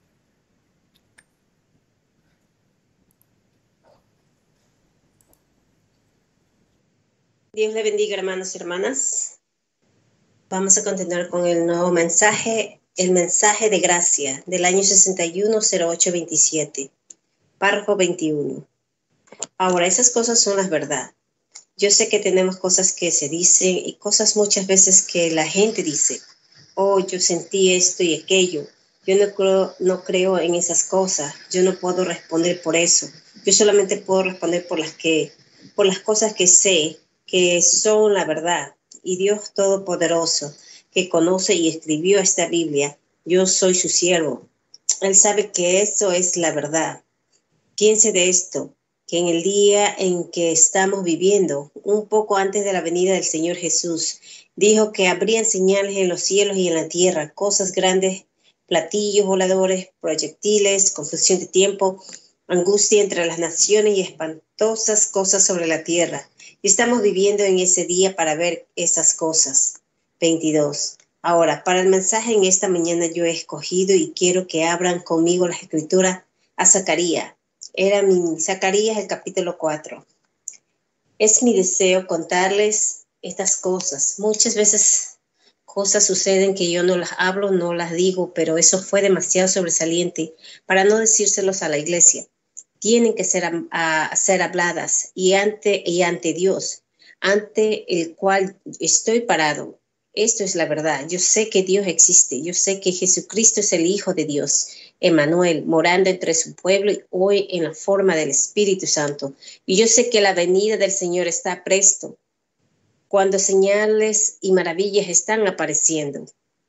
Dios le bendiga, hermanos y hermanas. Vamos a continuar con el nuevo mensaje, el mensaje de gracia del año sesenta y uno cero ocho veintisiete, párrafo veintiuno. Ahora, esas cosas son las verdad. Yo sé que tenemos cosas que se dicen y cosas muchas veces que la gente dice. Oh, yo sentí esto y aquello. Yo no creo, no creo en esas cosas. Yo no puedo responder por eso. Yo solamente puedo responder por las que, por las cosas que sé que son la verdad. Y Dios Todopoderoso, que conoce y escribió esta Biblia, yo soy su siervo. Él sabe que eso es la verdad. Piense de esto, que en el día en que estamos viviendo, un poco antes de la venida del Señor Jesús, dijo que habrían señales en los cielos y en la tierra, cosas grandes, platillos voladores, proyectiles, confusión de tiempo, angustia entre las naciones y espantosas cosas sobre la tierra. Y estamos viviendo en ese día para ver esas cosas. veintidós. Ahora, para el mensaje en esta mañana yo he escogido y quiero que abran conmigo las escrituras a Zacarías. Era mi Zacarías el capítulo cuatro. Es mi deseo contarles estas cosas. Muchas veces cosas suceden que yo no las hablo, no las digo, pero eso fue demasiado sobresaliente para no decírselos a la iglesia. Tienen que ser, a, a, ser habladas y ante, y ante Dios, ante el cual estoy parado. Esto es la verdad. Yo sé que Dios existe. Yo sé que Jesucristo es el Hijo de Dios, Emmanuel, morando entre su pueblo y hoy en la forma del Espíritu Santo. Y yo sé que la venida del Señor está presto, cuando señales y maravillas están apareciendo.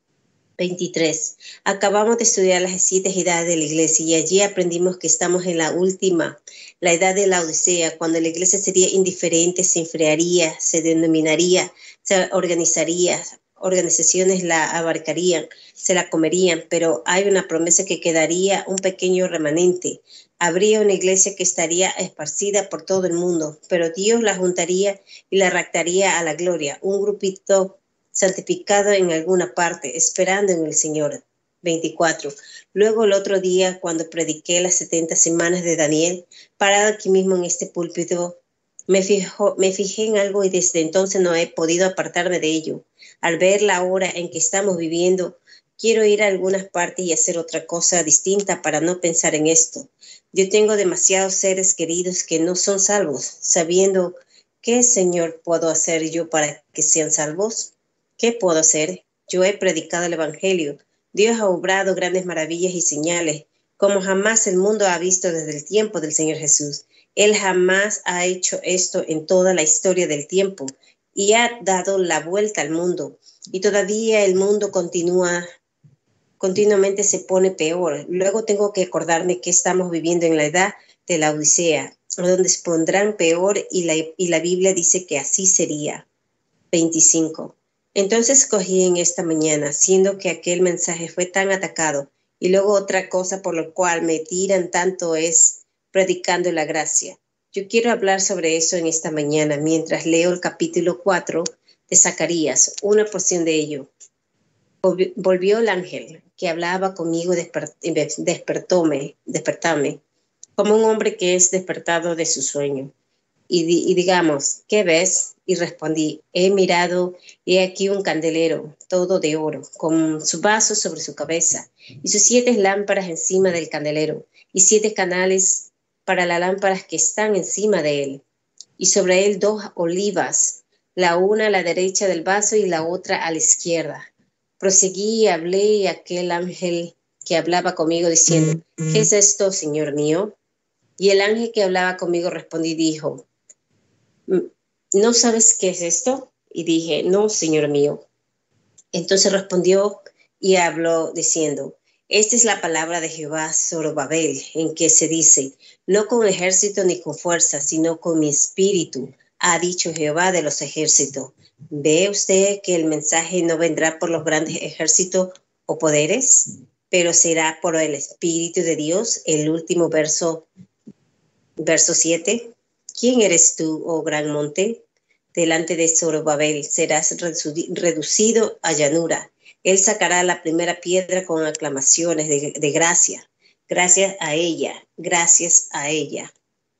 veintitrés. Acabamos de estudiar las siete edades de la iglesia y allí aprendimos que estamos en la última, la edad de la Odisea, cuando la iglesia sería indiferente, se enfriaría, se denominaría, se organizaría, organizaciones la abarcarían, se la comerían, pero hay una promesa que quedaría un pequeño remanente. Habría una iglesia que estaría esparcida por todo el mundo, pero Dios la juntaría y la raptaría a la gloria, un grupito santificado en alguna parte, esperando en el Señor. veinticuatro. Luego el otro día, cuando prediqué las setenta semanas de Daniel, parado aquí mismo en este púlpito, me, fijo, me fijé en algo y desde entonces no he podido apartarme de ello. Al ver la hora en que estamos viviendo, quiero ir a algunas partes y hacer otra cosa distinta para no pensar en esto. Yo tengo demasiados seres queridos que no son salvos, sabiendo qué, Señor, puedo hacer yo para que sean salvos. ¿Qué puedo hacer? Yo he predicado el Evangelio. Dios ha obrado grandes maravillas y señales, como jamás el mundo ha visto desde el tiempo del Señor Jesús. Él jamás ha hecho esto en toda la historia del tiempo y ha dado la vuelta al mundo. Y todavía el mundo continúa, continuamente se pone peor. Luego tengo que acordarme que estamos viviendo en la edad de la Odisea, donde se pondrán peor y la, y la Biblia dice que así sería. veinticinco. Entonces cogí en esta mañana, siendo que aquel mensaje fue tan atacado, y luego otra cosa por lo cual me tiran tanto es predicando la gracia. Yo quiero hablar sobre eso en esta mañana, mientras leo el capítulo cuatro de Zacarías, una porción de ello. Volvió el ángel que hablaba conmigo, desper, despertóme, despertame, como un hombre que es despertado de su sueño. Y, di, y digamos, ¿qué ves? Y respondí, he mirado, y he aquí un candelero, todo de oro, con su vaso sobre su cabeza, y sus siete lámparas encima del candelero, y siete canales para las lámparas que están encima de él, y sobre él dos olivas, la una a la derecha del vaso y la otra a la izquierda. Proseguí y hablé a aquel ángel que hablaba conmigo diciendo, ¿qué es esto, Señor mío? Y el ángel que hablaba conmigo respondió y dijo, ¿no sabes qué es esto? Y dije, no, Señor mío. Entonces respondió y habló diciendo, esta es la palabra de Jehová Zorobabel, en que se dice, no con ejército ni con fuerza, sino con mi espíritu, ha dicho Jehová de los ejércitos. ¿Ve usted que el mensaje no vendrá por los grandes ejércitos o poderes, pero será por el Espíritu de Dios? El último verso, verso siete. ¿Quién eres tú, oh gran monte? Delante de Zorobabel serás reducido a llanura. Él sacará la primera piedra con aclamaciones de, de gracia. Gracias a ella, gracias a ella.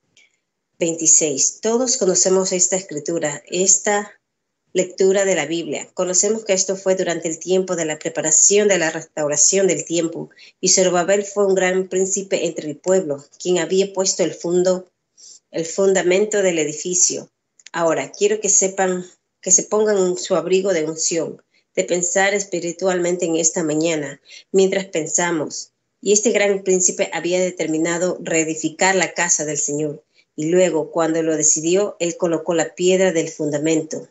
veintiséis. Todos conocemos esta escritura, esta lectura de la Biblia. Conocemos que esto fue durante el tiempo de la preparación de la restauración del tiempo, y Zorobabel fue un gran príncipe entre el pueblo, quien había puesto el fundo, el fundamento del edificio. Ahora, quiero que sepan, que se pongan en su abrigo de unción, de pensar espiritualmente en esta mañana, mientras pensamos. Y este gran príncipe había determinado reedificar la casa del Señor. Y luego, cuando lo decidió, él colocó la piedra del fundamento.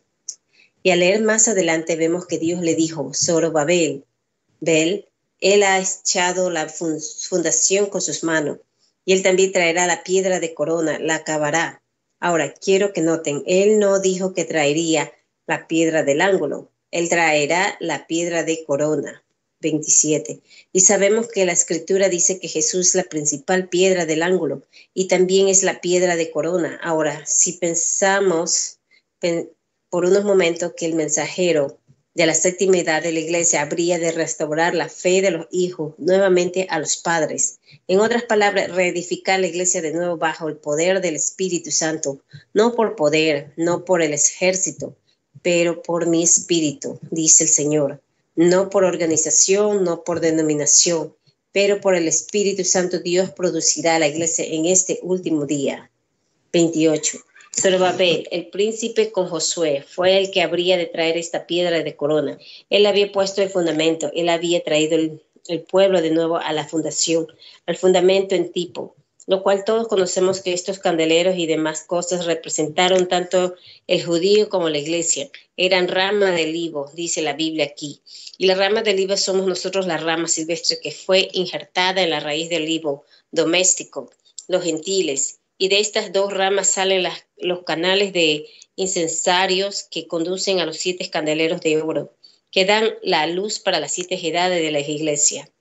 Y al leer más adelante vemos que Dios le dijo, Zorobabel, Bel, él ha echado la fundación con sus manos, y él también traerá la piedra de corona, la acabará. Ahora, quiero que noten, él no dijo que traería la piedra del ángulo, él traerá la piedra de corona. veintisiete. Y sabemos que la escritura dice que Jesús es la principal piedra del ángulo y también es la piedra de corona. Ahora, si pensamos pen, por unos momentos que el mensajero de la séptima edad de la iglesia habría de restaurar la fe de los hijos nuevamente a los padres. En otras palabras, reedificar la iglesia de nuevo bajo el poder del Espíritu Santo, no por poder, no por el ejército, pero por mi espíritu, dice el Señor. No por organización, no por denominación, pero por el Espíritu Santo Dios producirá la iglesia en este último día. veintiocho. Zorobabel, el príncipe con Josué, fue el que habría de traer esta piedra de corona. Él había puesto el fundamento, él había traído el, el pueblo de nuevo a la fundación, al fundamento en tipo, lo cual todos conocemos que estos candeleros y demás cosas representaron tanto el judío como la iglesia. Eran rama del olivo, dice la Biblia aquí. Y la rama del olivo somos nosotros, la rama silvestre que fue injertada en la raíz del olivo doméstico, los gentiles. Y de estas dos ramas salen las, los canales de incensarios que conducen a los siete candeleros de oro, que dan la luz para las siete edades de la iglesia.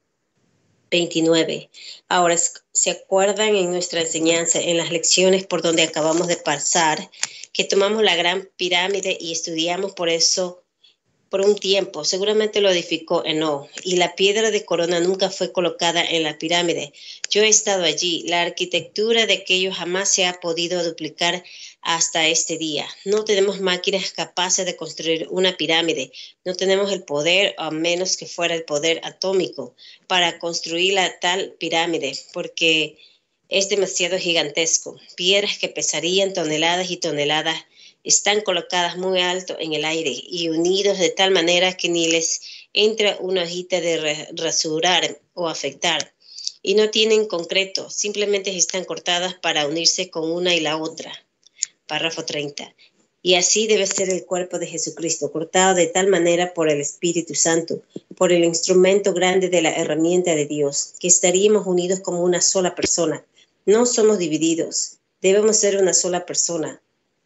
veintinueve. Ahora, ¿se acuerdan en nuestra enseñanza, en las lecciones por donde acabamos de pasar, que tomamos la gran pirámide y estudiamos por eso por un tiempo? Seguramente lo edificó Enoch, y la piedra de corona nunca fue colocada en la pirámide. Yo he estado allí. La arquitectura de aquello jamás se ha podido duplicar hasta este día. No tenemos máquinas capaces de construir una pirámide. No tenemos el poder, a menos que fuera el poder atómico, para construir la tal pirámide, porque es demasiado gigantesco. Piedras que pesarían toneladas y toneladas están colocadas muy alto en el aire y unidos de tal manera que ni les entra una hojita de rasurar o afectar. Y no tienen concreto, simplemente están cortadas para unirse con una y la otra. Párrafo treinta. Y así debe ser el cuerpo de Jesucristo, cortado de tal manera por el Espíritu Santo, por el instrumento grande de la herramienta de Dios, que estaríamos unidos como una sola persona. No somos divididos, debemos ser una sola persona.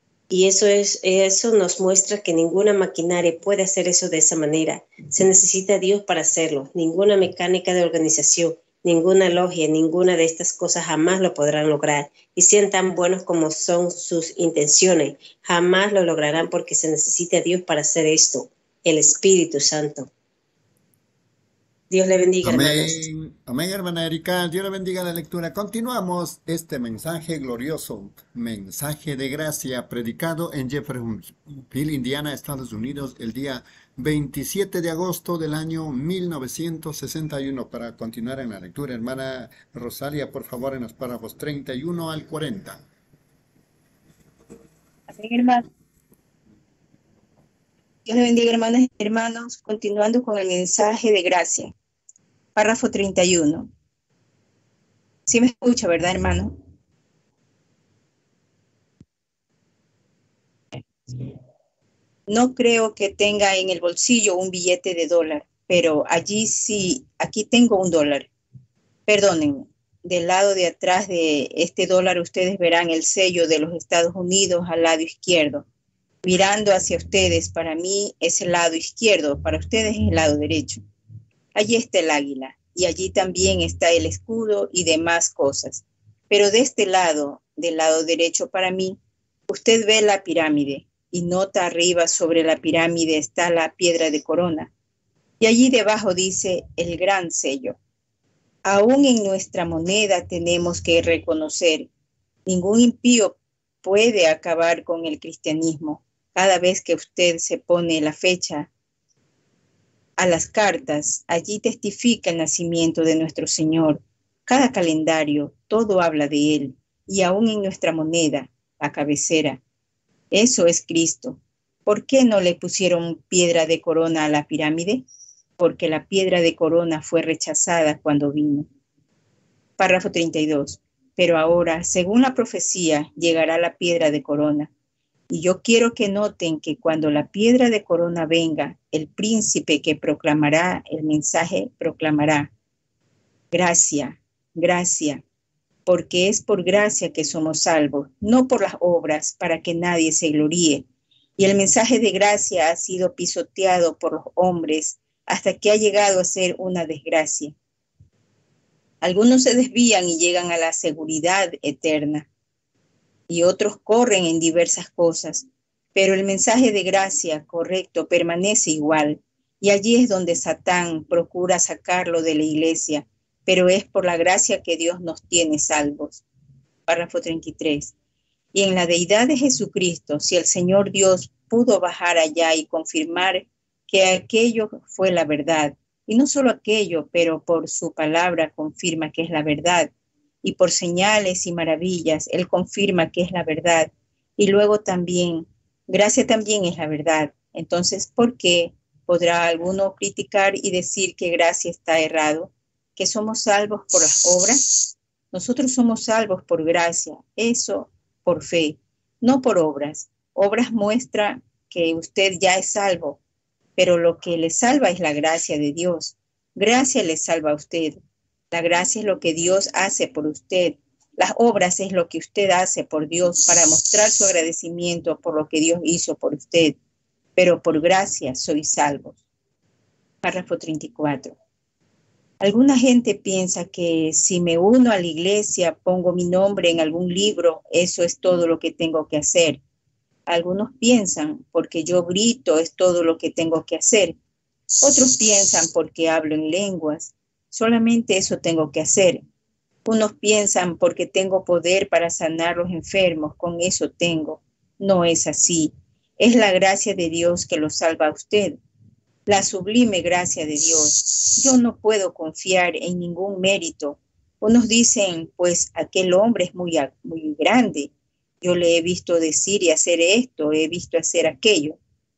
Y eso, es, eso nos muestra que ninguna maquinaria puede hacer eso de esa manera. Se necesita a Dios para hacerlo. Ninguna mecánica de organización, Ninguna logia, ninguna de estas cosas jamás lo podrán lograr. Y sean tan buenos como son sus intenciones, jamás lo lograrán porque se necesita a Dios para hacer esto, el Espíritu Santo. Dios le bendiga, hermanos. Amén, amén, hermana Erika. Dios le bendiga la lectura. Continuamos este mensaje glorioso, mensaje de gracia, predicado en Jeffersonville, Indiana, Estados Unidos, el día veintisiete de agosto del año mil novecientos sesenta y uno. Para continuar en la lectura, hermana Rosalia, por favor, en los párrafos treinta y uno al cuarenta. Amén, hermano. Dios le bendiga, hermanas y hermanos. Continuando con el mensaje de gracia. Párrafo treinta y uno. Sí me escucha, ¿verdad, hermano? No creo que tenga en el bolsillo un billete de dólar, pero allí sí, aquí tengo un dólar. Perdónenme, del lado de atrás de este dólar ustedes verán el sello de los Estados Unidos al lado izquierdo. Mirando hacia ustedes, para mí es el lado izquierdo, para ustedes es el lado derecho. Allí está el águila, y allí también está el escudo y demás cosas. Pero de este lado, del lado derecho para mí, usted ve la pirámide, y nota arriba sobre la pirámide está la piedra de corona. Y allí debajo dice el gran sello. Aún en nuestra moneda tenemos que reconocer, ningún impío puede acabar con el cristianismo. Cada vez que usted se pone la fecha a las cartas, allí testifica el nacimiento de nuestro Señor. Cada calendario, todo habla de Él. Y aún en nuestra moneda, la cabecera, eso es Cristo. ¿Por qué no le pusieron piedra de corona a la pirámide? Porque la piedra de corona fue rechazada cuando vino. Párrafo treinta y dos. Pero ahora, según la profecía, llegará la piedra de corona. Y yo quiero que noten que cuando la piedra de corona venga, el príncipe que proclamará el mensaje proclamará: gracia, gracia, porque es por gracia que somos salvos, no por las obras, para que nadie se gloríe. Y el mensaje de gracia ha sido pisoteado por los hombres hasta que ha llegado a ser una desgracia. Algunos se desvían y llegan a la seguridad eterna, y otros corren en diversas cosas, pero el mensaje de gracia correcto permanece igual, y allí es donde Satán procura sacarlo de la iglesia, pero es por la gracia que Dios nos tiene salvos. Párrafo treinta y tres. Y en la deidad de Jesucristo, si el Señor Dios pudo bajar allá y confirmar que aquello fue la verdad, y no solo aquello, pero por su palabra confirma que es la verdad, y por señales y maravillas, Él confirma que es la verdad, y luego también, gracia también es la verdad. Entonces, ¿por qué podrá alguno criticar y decir que gracia está errado? ¿Que somos salvos por las obras? Nosotros somos salvos por gracia, eso por fe, no por obras. Obras muestra que usted ya es salvo, pero lo que le salva es la gracia de Dios. Gracia le salva a usted. La gracia es lo que Dios hace por usted. Las obras es lo que usted hace por Dios para mostrar su agradecimiento por lo que Dios hizo por usted. Pero por gracia sois salvos. Párrafo treinta y cuatro. Alguna gente piensa que si me uno a la iglesia, pongo mi nombre en algún libro, eso es todo lo que tengo que hacer. Algunos piensan, porque yo grito es todo lo que tengo que hacer. Otros piensan, porque hablo en lenguas, solamente eso tengo que hacer. Unos piensan, porque tengo poder para sanar los enfermos, con eso tengo. No es así. Es la gracia de Dios que lo salva a usted. La sublime gracia de Dios. Yo no puedo confiar en ningún mérito. Unos dicen, pues aquel hombre es muy, muy grande. Yo le he visto decir y hacer esto, he visto hacer aquello.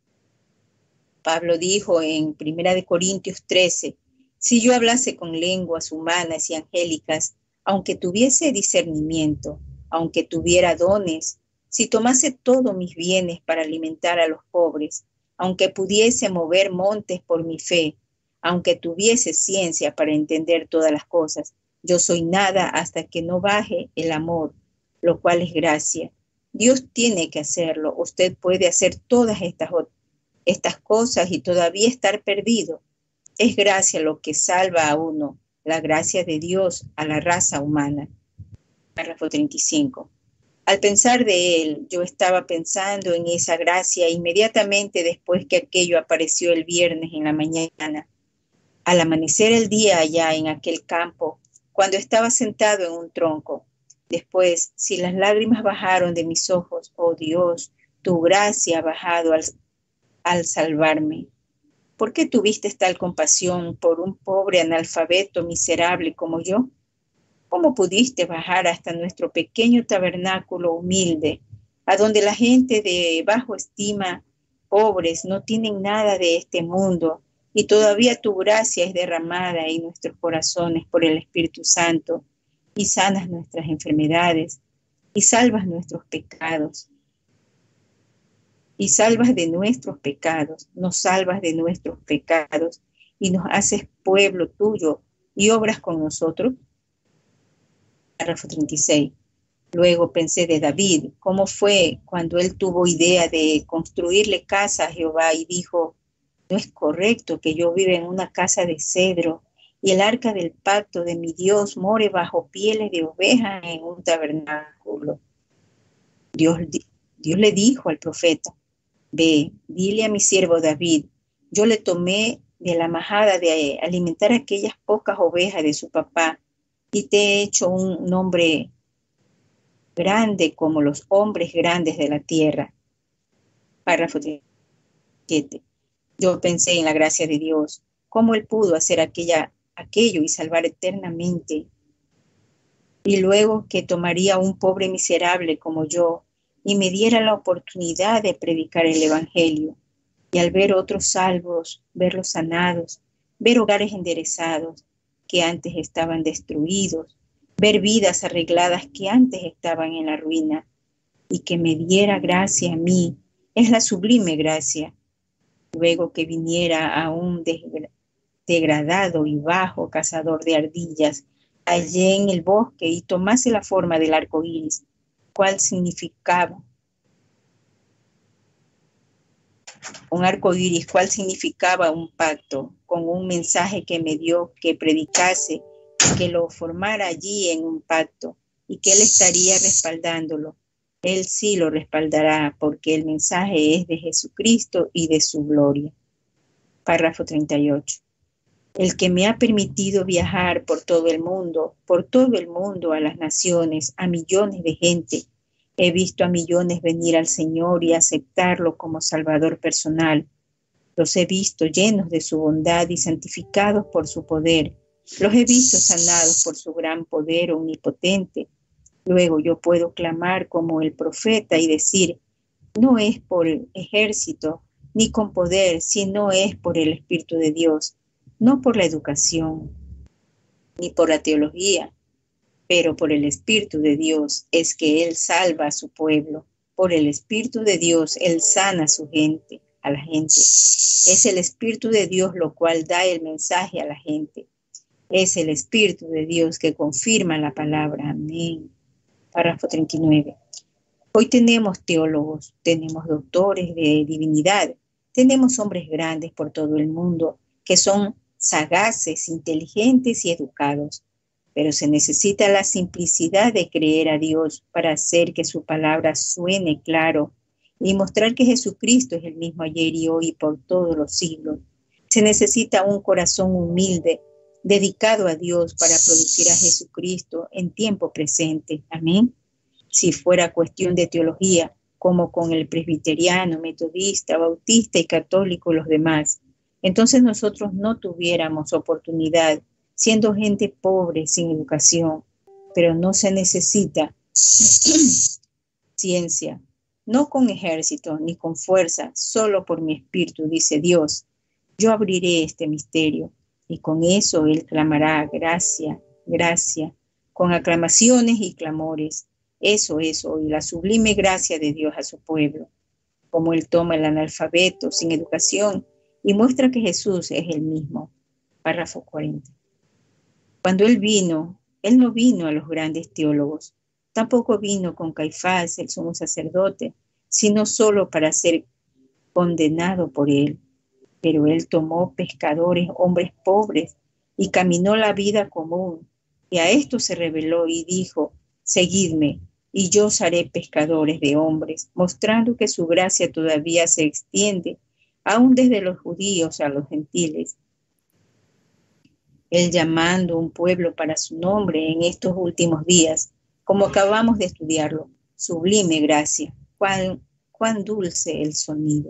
Pablo dijo en primera de Corintios trece, si yo hablase con lenguas humanas y angélicas, aunque tuviese discernimiento, aunque tuviera dones, si tomase todos mis bienes para alimentar a los pobres, aunque pudiese mover montes por mi fe, aunque tuviese ciencia para entender todas las cosas, yo soy nada hasta que no baje el amor, lo cual es gracia. Dios tiene que hacerlo. Usted puede hacer todas estas, estas cosas y todavía estar perdido. Es gracia lo que salva a uno. la gracia de Dios a la raza humana. Párrafo treinta y cinco. Al pensar de él, yo estaba pensando en esa gracia inmediatamente después que aquello apareció el viernes en la mañana. Al amanecer el día allá en aquel campo, cuando estaba sentado en un tronco. Después, si las lágrimas bajaron de mis ojos, oh Dios, tu gracia ha bajado al, al salvarme. ¿Por qué tuviste tal compasión por un pobre analfabeto miserable como yo? ¿Cómo pudiste bajar hasta nuestro pequeño tabernáculo humilde, a donde la gente de bajo estima, pobres, no tienen nada de este mundo, y todavía tu gracia es derramada en nuestros corazones por el Espíritu Santo, y sanas nuestras enfermedades, y salvas nuestros pecados? Y salvas de nuestros pecados, nos salvas de nuestros pecados, y nos haces pueblo tuyo, y obras con nosotros. Párrafo treinta y seis. Luego pensé de David, cómo fue cuando él tuvo idea de construirle casa a Jehová y dijo, no es correcto que yo viva en una casa de cedro y el arca del pacto de mi Dios more bajo pieles de oveja en un tabernáculo. Dios, Dios le dijo al profeta, ve, dile a mi siervo David, yo le tomé de la majada de alimentar a aquellas pocas ovejas de su papá y te he hecho un nombre grande como los hombres grandes de la tierra. Párrafo siete. Yo pensé en la gracia de Dios, cómo Él pudo hacer aquella, aquello y salvar eternamente. Y luego que tomaría un pobre miserable como yo y me diera la oportunidad de predicar el Evangelio. Y al ver otros salvos, verlos sanados, ver hogares enderezados que antes estaban destruidos, ver vidas arregladas que antes estaban en la ruina, y que me diera gracia a mí, es la sublime gracia. Luego que viniera a un degradado y bajo cazador de ardillas, hallé en el bosque y tomase la forma del arco iris, cuál significaba un arco iris, cuál significaba un pacto, con un mensaje que me dio que predicase, que lo formara allí en un pacto, y que Él estaría respaldándolo. Él sí lo respaldará, porque el mensaje es de Jesucristo y de su gloria. Párrafo treinta y ocho. El que me ha permitido viajar por todo el mundo, por todo el mundo, a las naciones, a millones de gente. He visto a millones venir al Señor y aceptarlo como Salvador personal. Los he visto llenos de su bondad y santificados por su poder. Los he visto sanados por su gran poder omnipotente. Luego yo puedo clamar como el profeta y decir, no es por el ejército ni con poder, sino es por el Espíritu de Dios, no por la educación ni por la teología, pero por el Espíritu de Dios es que Él salva a su pueblo. Por el Espíritu de Dios Él sana a su gente, a la gente. Es el Espíritu de Dios lo cual da el mensaje a la gente. Es el Espíritu de Dios que confirma la palabra. Amén. Párrafo treinta y nueve. Hoy tenemos teólogos, tenemos doctores de divinidad, tenemos hombres grandes por todo el mundo que son sagaces, inteligentes y educados, pero se necesita la simplicidad de creer a Dios para hacer que su palabra suene claro y mostrar que Jesucristo es el mismo ayer y hoy y por todos los siglos. Se necesita un corazón humilde, dedicado a Dios para producir a Jesucristo en tiempo presente. Amén. Si fuera cuestión de teología, como con el presbiteriano, metodista, bautista y católico y los demás, entonces nosotros no tuviéramos oportunidad, siendo gente pobre, sin educación, pero no se necesita ciencia, no con ejército ni con fuerza, solo por mi espíritu, dice Dios. Yo abriré este misterio. Y con eso Él clamará gracia, gracia, con aclamaciones y clamores. Eso es hoy la sublime gracia de Dios a su pueblo. Como Él toma el analfabeto sin educación y muestra que Jesús es el mismo. Párrafo cuarenta. Cuando Él vino, Él no vino a los grandes teólogos. Tampoco vino con Caifás, el sumo sacerdote, sino solo para ser condenado por Él. Pero Él tomó pescadores, hombres pobres, y caminó la vida común. Y a esto se reveló y dijo, seguidme, y yo os haré pescadores de hombres, mostrando que su gracia todavía se extiende, aún desde los judíos a los gentiles. Él llamando un pueblo para su nombre en estos últimos días, como acabamos de estudiarlo, sublime gracia, cuán, cuán dulce el sonido.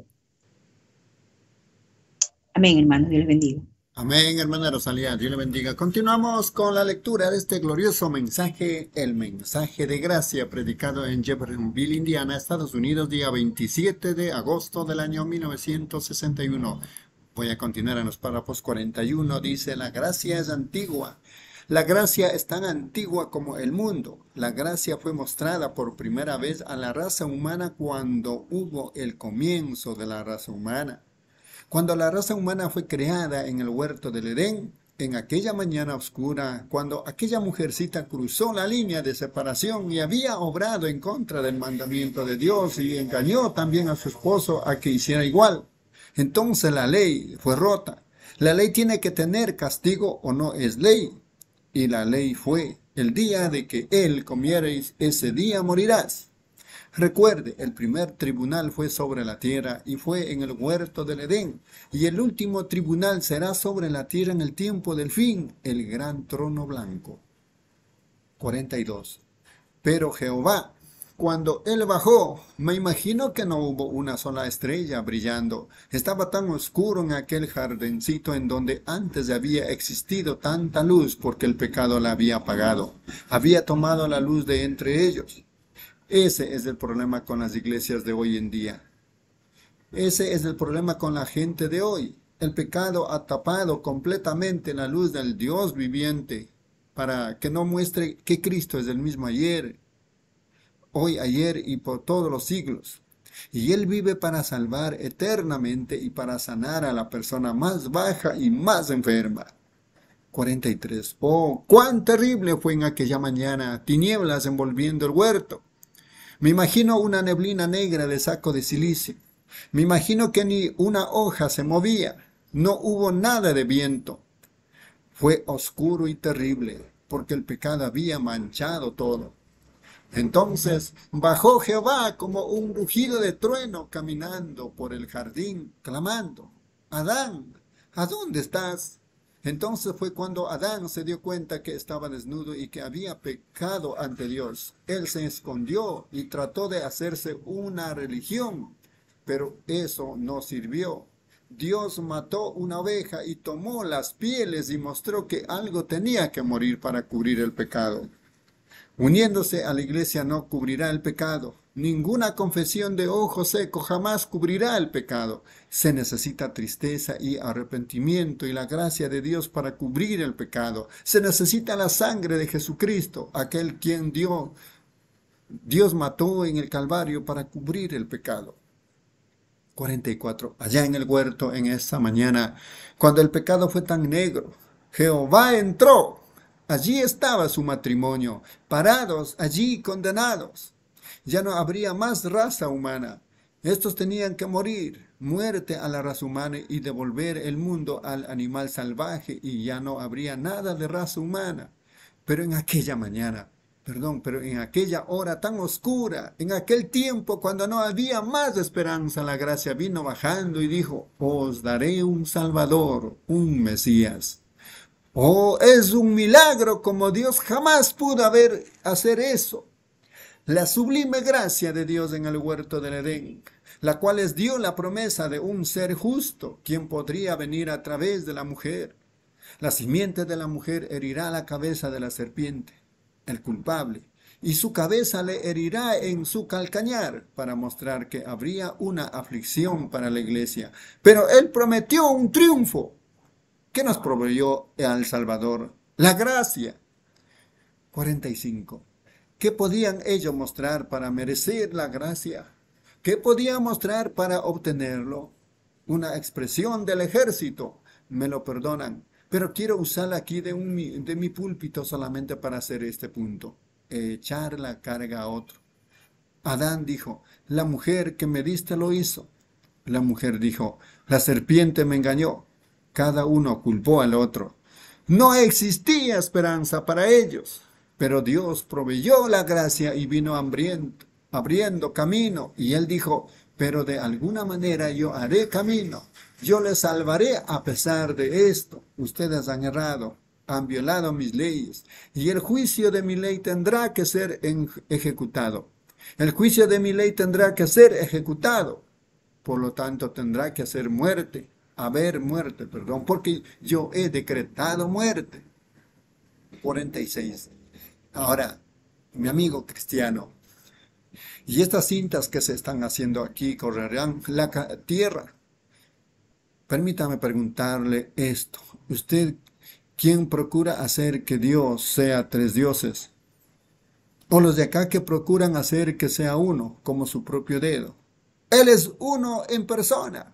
Amén, hermanos, Dios les bendiga. Amén, hermana Rosalía, Dios le bendiga. Continuamos con la lectura de este glorioso mensaje, el mensaje de gracia, predicado en Jeffersonville, Indiana, Estados Unidos, día veintisiete de agosto del año mil novecientos sesenta y uno. Voy a continuar en los párrafos cuarenta y uno, dice, la gracia es antigua. La gracia es tan antigua como el mundo. La gracia fue mostrada por primera vez a la raza humana cuando hubo el comienzo de la raza humana. Cuando la raza humana fue creada en el huerto del Edén, en aquella mañana oscura, cuando aquella mujercita cruzó la línea de separación y había obrado en contra del mandamiento de Dios y engañó también a su esposo a que hiciera igual, entonces la ley fue rota. La ley tiene que tener castigo o no es ley. Y la ley fue, el día de que él comiereis, ese día morirás. Recuerde, el primer tribunal fue sobre la tierra y fue en el huerto del Edén, y el último tribunal será sobre la tierra en el tiempo del fin, el gran trono blanco. cuarenta y dos. Pero Jehová, cuando él bajó, me imagino que no hubo una sola estrella brillando. Estaba tan oscuro en aquel jardincito en donde antes había existido tanta luz porque el pecado la había apagado. Había tomado la luz de entre ellos. Ese es el problema con las iglesias de hoy en día. Ese es el problema con la gente de hoy. El pecado ha tapado completamente la luz del Dios viviente para que no muestre que Cristo es el mismo ayer, hoy, ayer y por todos los siglos. Y Él vive para salvar eternamente y para sanar a la persona más baja y más enferma. cuarenta y tres. Oh, cuán terrible fue en aquella mañana, tinieblas envolviendo el huerto. Me imagino una neblina negra de saco de silicio. Me imagino que ni una hoja se movía. No hubo nada de viento. Fue oscuro y terrible, porque el pecado había manchado todo. Entonces bajó Jehová como un rugido de trueno caminando por el jardín, clamando, Adán, ¿a dónde estás? Entonces fue cuando Adán se dio cuenta que estaba desnudo y que había pecado ante Dios. Él se escondió y trató de hacerse una religión, pero eso no sirvió. Dios mató una oveja y tomó las pieles y mostró que algo tenía que morir para cubrir el pecado. Uniéndose a la iglesia no cubrirá el pecado. Ninguna confesión de ojo seco jamás cubrirá el pecado. Se necesita tristeza y arrepentimiento y la gracia de Dios para cubrir el pecado. Se necesita la sangre de Jesucristo, aquel quien dio, Dios mató en el Calvario para cubrir el pecado. cuarenta y cuatro. Allá en el huerto, en esa mañana, cuando el pecado fue tan negro, Jehová entró. Allí estaba su matrimonio, parados allí condenados. Ya no habría más raza humana. Estos tenían que morir, muerte a la raza humana y devolver el mundo al animal salvaje y ya no habría nada de raza humana. Pero en aquella mañana, perdón, pero en aquella hora tan oscura, en aquel tiempo cuando no había más esperanza, la gracia vino bajando y dijo, os daré un Salvador, un Mesías. Oh, es un milagro como Dios jamás pudo haber hacer eso. La sublime gracia de Dios en el huerto del Edén, la cual les dio la promesa de un ser justo, quien podría venir a través de la mujer. La simiente de la mujer herirá la cabeza de la serpiente, el culpable, y su cabeza le herirá en su calcañar, para mostrar que habría una aflicción para la iglesia. Pero Él prometió un triunfo. ¿Qué nos proveyó al Salvador? La gracia. cuarenta y cinco. ¿Qué podían ellos mostrar para merecer la gracia? ¿Qué podían mostrar para obtenerlo? Una expresión del ejército. Me lo perdonan, pero quiero usarla aquí de, un, de mi púlpito solamente para hacer este punto. Echar la carga a otro. Adán dijo, la mujer que me diste lo hizo. La mujer dijo, la serpiente me engañó. Cada uno culpó al otro. No existía esperanza para ellos, pero Dios proveyó la gracia y vino hambriento, abriendo camino. Y Él dijo, pero de alguna manera yo haré camino. Yo les salvaré a pesar de esto. Ustedes han errado, han violado mis leyes, y el juicio de mi ley tendrá que ser ejecutado. El juicio de mi ley tendrá que ser ejecutado. Por lo tanto, tendrá que hacer muerte. Haber muerte, perdón, porque yo he decretado muerte. cuarenta y seis. Ahora, mi amigo cristiano, y estas cintas que se están haciendo aquí correrán la tierra. Permítame preguntarle esto. ¿Usted quién procura hacer que Dios sea tres dioses? ¿O los de acá que procuran hacer que sea uno, como su propio dedo? Él es uno en persona.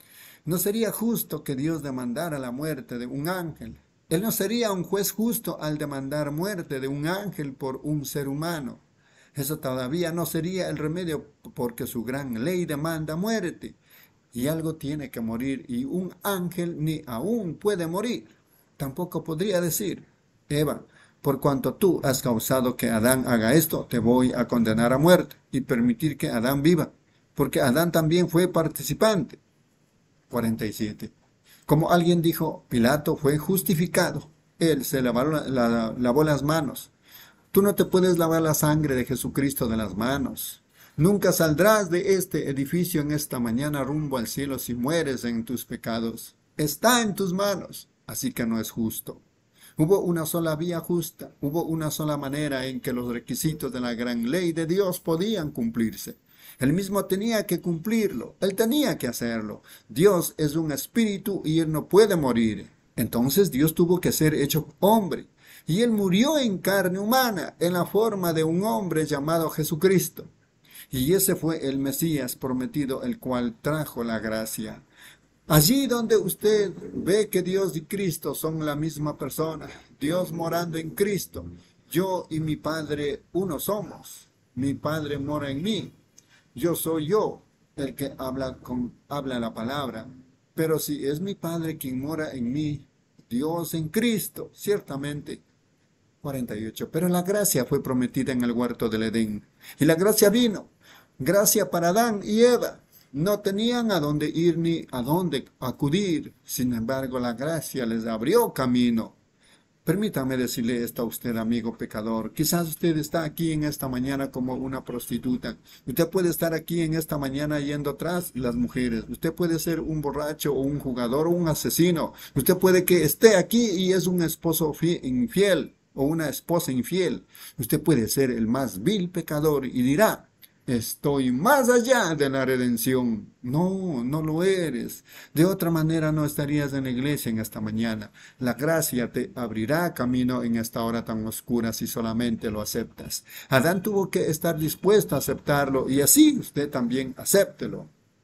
No sería justo que Dios demandara la muerte de un ángel. Él no sería un juez justo al demandar muerte de un ángel por un ser humano. Eso todavía no sería el remedio, porque su gran ley demanda muerte. Y algo tiene que morir, y un ángel ni aún puede morir. Tampoco podría decir, Eva, por cuanto tú has causado que Adán haga esto, te voy a condenar a muerte y permitir que Adán viva, porque Adán también fue participante. cuarenta y siete. Como alguien dijo, Pilato fue justificado. Él se lavó, la, la, lavó las manos. Tú no te puedes lavar la sangre de Jesucristo de las manos. Nunca saldrás de este edificio en esta mañana rumbo al cielo si mueres en tus pecados. Está en tus manos, así que no es justo. Hubo una sola vía justa, hubo una sola manera en que los requisitos de la gran ley de Dios podían cumplirse. Él mismo tenía que cumplirlo, él tenía que hacerlo. Dios es un espíritu y él no puede morir. Entonces Dios tuvo que ser hecho hombre. Y él murió en carne humana, en la forma de un hombre llamado Jesucristo. Y ese fue el Mesías prometido, el cual trajo la gracia. Allí donde usted ve que Dios y Cristo son la misma persona, Dios morando en Cristo, yo y mi Padre uno somos. Mi Padre mora en mí. Yo soy yo el que habla, con, habla la palabra. Pero si es mi Padre quien mora en mí, Dios en Cristo, ciertamente. cuarenta y ocho. Pero la gracia fue prometida en el huerto del Edén. Y la gracia vino. Gracia para Adán y Eva. No tenían a dónde ir ni a dónde acudir. Sin embargo, la gracia les abrió camino. Permítame decirle esto a usted, amigo pecador. Quizás usted está aquí en esta mañana como una prostituta. Usted puede estar aquí en esta mañana yendo tras las mujeres. Usted puede ser un borracho o un jugador o un asesino. Usted puede que esté aquí y es un esposo infiel o una esposa infiel. Usted puede ser el más vil pecador y dirá, estoy más allá de la redención. No, no lo eres. De otra manera no estarías en la iglesia en esta mañana. La gracia te abrirá camino en esta hora tan oscura si solamente lo aceptas. Adán tuvo que estar dispuesto a aceptarlo y así usted también acéptelo.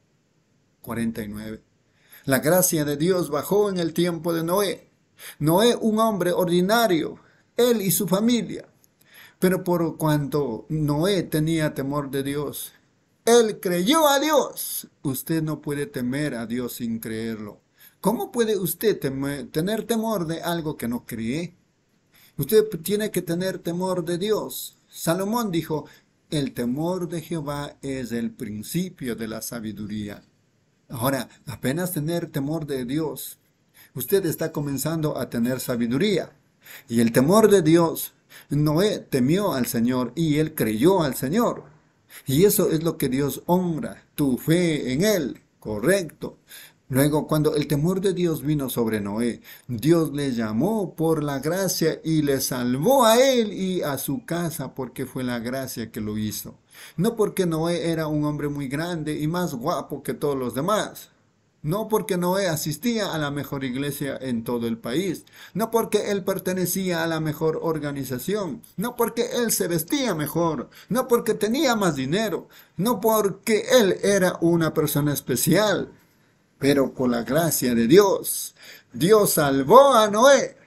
cuarenta y nueve. La gracia de Dios bajó en el tiempo de Noé. Noé, un hombre ordinario, él y su familia. Pero por cuanto Noé tenía temor de Dios, él creyó a Dios. Usted no puede temer a Dios sin creerlo. ¿Cómo puede usted temer, tener temor de algo que no cree? Usted tiene que tener temor de Dios. Salomón dijo, el temor de Jehová es el principio de la sabiduría. Ahora, apenas tener temor de Dios, usted está comenzando a tener sabiduría. Y el temor de Dios, Noé temió al Señor y él creyó al Señor. Y eso es lo que Dios honra, tu fe en él, correcto. Luego, cuando el temor de Dios vino sobre Noé, Dios le llamó por la gracia y le salvó a él y a su casa porque fue la gracia que lo hizo. No porque Noé era un hombre muy grande y más guapo que todos los demás. No porque Noé asistía a la mejor iglesia en todo el país. No porque él pertenecía a la mejor organización. No porque él se vestía mejor. No porque tenía más dinero. No porque él era una persona especial. Pero por la gracia de Dios, Dios salvó a Noé.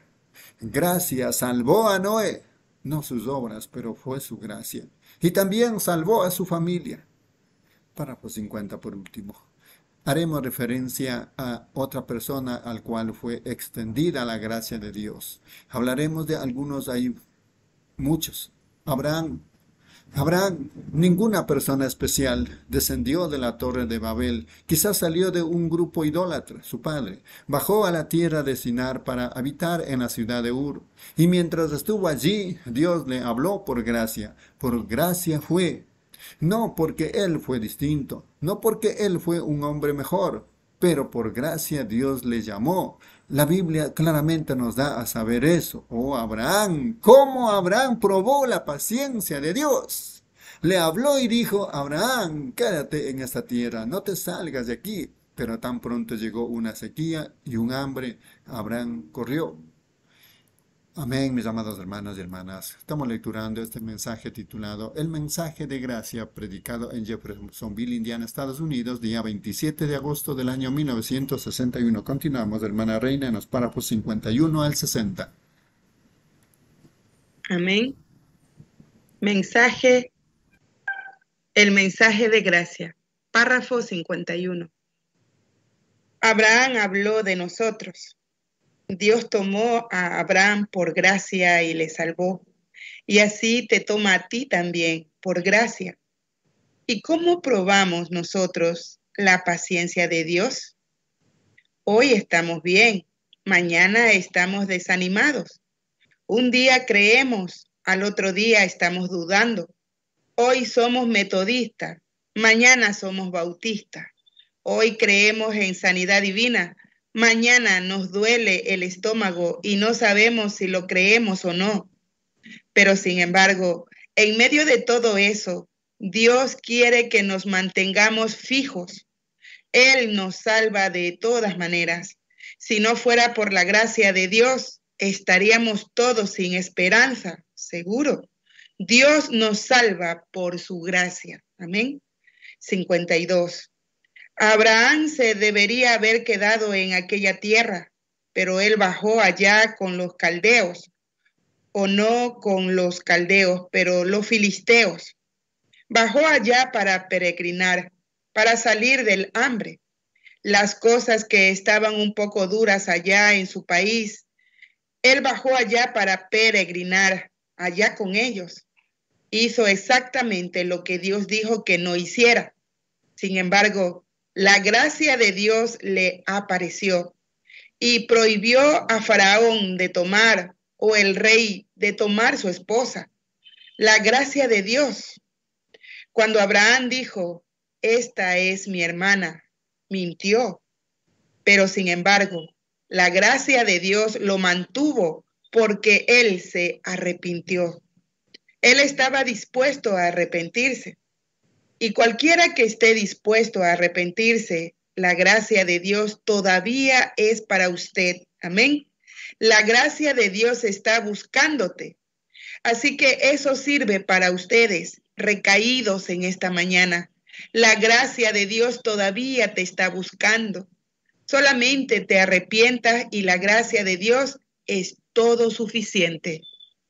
Gracia salvó a Noé. No sus obras, pero fue su gracia. Y también salvó a su familia. Párrafo cincuenta por último. haremos referencia a otra persona al cual fue extendida la gracia de Dios. Hablaremos de algunos, hay muchos. Abraham. Abraham, ninguna persona especial, descendió de la torre de Babel, quizás salió de un grupo idólatra, su padre, bajó a la tierra de Sinar para habitar en la ciudad de Ur, y mientras estuvo allí, Dios le habló por gracia, por gracia fue, no porque él fue distinto, no porque él fue un hombre mejor, pero por gracia Dios le llamó. La Biblia claramente nos da a saber eso. Oh, Abraham, ¿cómo Abraham probó la paciencia de Dios? Le habló y dijo, Abraham, quédate en esta tierra, no te salgas de aquí. Pero tan pronto llegó una sequía y un hambre, Abraham corrió. Amén, mis amados hermanos y hermanas. Estamos lecturando este mensaje titulado El mensaje de gracia, predicado en Jeffersonville, Indiana, Estados Unidos, día veintisiete de agosto del año mil novecientos sesenta y uno. Continuamos, hermana Reina, en los párrafos cincuenta y uno al sesenta. Amén. Mensaje, el mensaje de gracia, párrafo cincuenta y uno. Abraham habló de nosotros. Dios tomó a Abraham por gracia y le salvó, y así te toma a ti también por gracia. ¿Y cómo probamos nosotros la paciencia de Dios? Hoy estamos bien, mañana estamos desanimados. Un día creemos, al otro día estamos dudando. Hoy somos metodistas, mañana somos bautistas. Hoy creemos en sanidad divina, mañana nos duele el estómago y no sabemos si lo creemos o no. Pero sin embargo, en medio de todo eso, Dios quiere que nos mantengamos fijos. Él nos salva de todas maneras. Si no fuera por la gracia de Dios, estaríamos todos sin esperanza, seguro. Dios nos salva por su gracia. Amén. cincuenta y dos. Abraham se debería haber quedado en aquella tierra, pero él bajó allá con los caldeos, o no con los caldeos, pero los filisteos. Bajó allá para peregrinar, para salir del hambre. Las cosas que estaban un poco duras allá en su país, él bajó allá para peregrinar, allá con ellos. Hizo exactamente lo que Dios dijo que no hiciera. Sin embargo, la gracia de Dios le apareció y prohibió a Faraón de tomar, o el rey de tomar su esposa. La gracia de Dios. Cuando Abraham dijo, esta es mi hermana, mintió. Pero sin embargo, la gracia de Dios lo mantuvo porque él se arrepintió. Él estaba dispuesto a arrepentirse. Y cualquiera que esté dispuesto a arrepentirse, la gracia de Dios todavía es para usted. Amén. La gracia de Dios está buscándote. Así que eso sirve para ustedes, recaídos en esta mañana. La gracia de Dios todavía te está buscando. Solamente te arrepientas y la gracia de Dios es todo suficiente.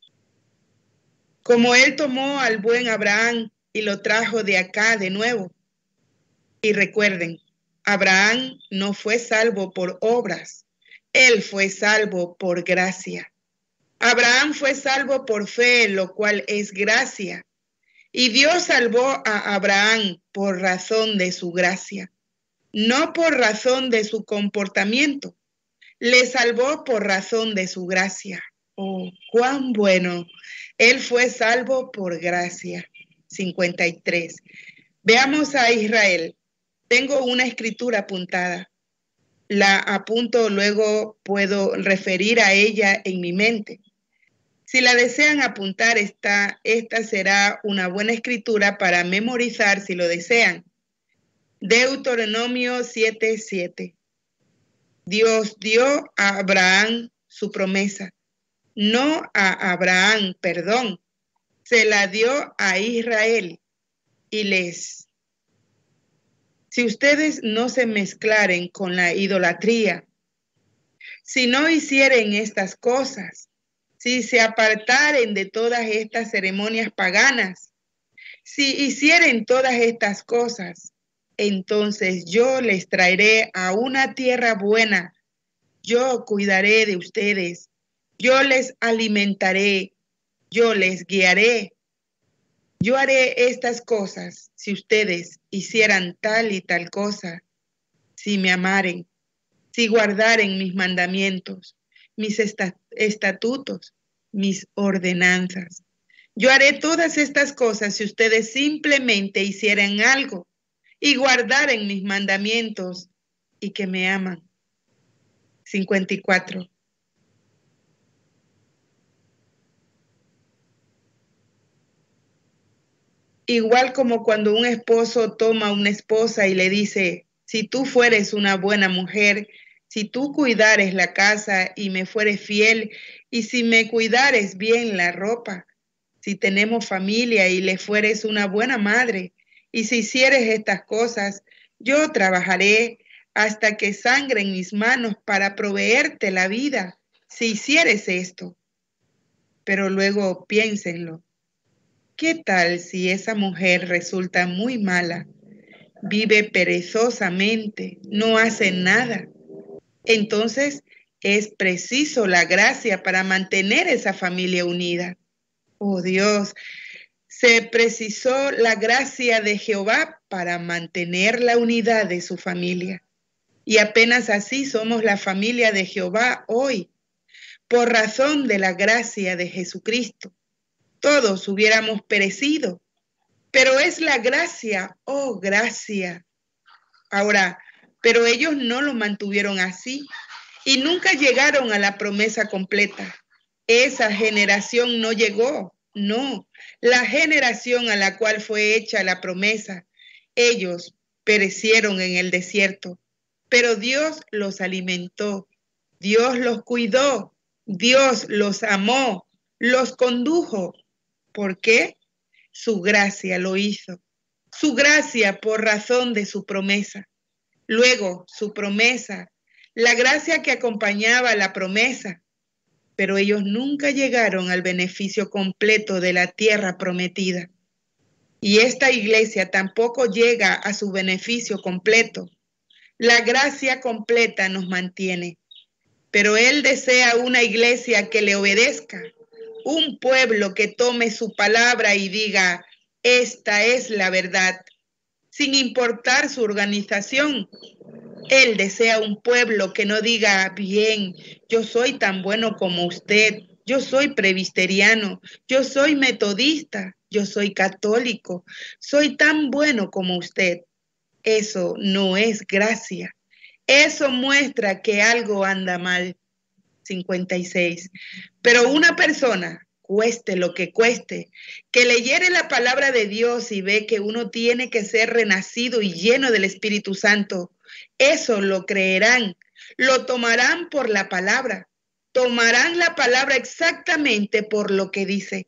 Como Él tomó al buen Abraham y lo trajo de acá de nuevo. Y recuerden, Abraham no fue salvo por obras, él fue salvo por gracia. Abraham fue salvo por fe, lo cual es gracia. Y Dios salvó a Abraham por razón de su gracia, no por razón de su comportamiento. Le salvó por razón de su gracia. Oh, cuán bueno. Él fue salvo por gracia. cincuenta y tres. Veamos a Israel. Tengo una escritura apuntada. La apunto, luego puedo referir a ella en mi mente. Si la desean apuntar, esta, esta será una buena escritura para memorizar si lo desean. Deuteronomio siete siete. Dios dio a Abraham su promesa. No a Abraham, perdón. Se la dio a Israel y les... Si ustedes no se mezclaren con la idolatría, si no hicieren estas cosas, si se apartaren de todas estas ceremonias paganas, si hicieren todas estas cosas, entonces yo les traeré a una tierra buena. Yo cuidaré de ustedes. Yo les alimentaré. Yo les guiaré. Yo haré estas cosas si ustedes hicieran tal y tal cosa, si me amaren, si guardaren mis mandamientos, mis estatutos, mis ordenanzas. Yo haré todas estas cosas si ustedes simplemente hicieran algo y guardaren mis mandamientos y que me aman. cincuenta y cuatro. Igual como cuando un esposo toma a una esposa y le dice, si tú fueres una buena mujer, si tú cuidares la casa y me fueres fiel, y si me cuidares bien la ropa, si tenemos familia y le fueres una buena madre, y si hicieres estas cosas, yo trabajaré hasta que sangren mis manos para proveerte la vida, si hicieres esto. Pero luego piénsenlo. ¿Qué tal si esa mujer resulta muy mala? Vive perezosamente, no hace nada. Entonces es preciso la gracia para mantener esa familia unida. Oh Dios, se precisó la gracia de Jehová para mantener la unidad de su familia. Y apenas así somos la familia de Jehová hoy, por razón de la gracia de Jesucristo. Todos hubiéramos perecido, pero es la gracia, oh gracia. Ahora, pero ellos no lo mantuvieron así y nunca llegaron a la promesa completa. Esa generación no llegó, no, la generación a la cual fue hecha la promesa. Ellos perecieron en el desierto, pero Dios los alimentó, Dios los cuidó, Dios los amó, los condujo. ¿Por qué? Su gracia lo hizo. Su gracia por razón de su promesa. Luego, su promesa, la gracia que acompañaba la promesa. Pero ellos nunca llegaron al beneficio completo de la tierra prometida. Y esta iglesia tampoco llega a su beneficio completo. La gracia completa nos mantiene. Pero Él desea una iglesia que le obedezca. Un pueblo que tome su palabra y diga, esta es la verdad, sin importar su organización. Él desea un pueblo que no diga, bien, yo soy tan bueno como usted, yo soy presbiteriano, yo soy metodista, yo soy católico, soy tan bueno como usted. Eso no es gracia. Eso muestra que algo anda mal. cincuenta y seis. Pero una persona, cueste lo que cueste, que leyere la palabra de Dios y ve que uno tiene que ser renacido y lleno del Espíritu Santo, eso lo creerán, lo tomarán por la palabra, tomarán la palabra exactamente por lo que dice,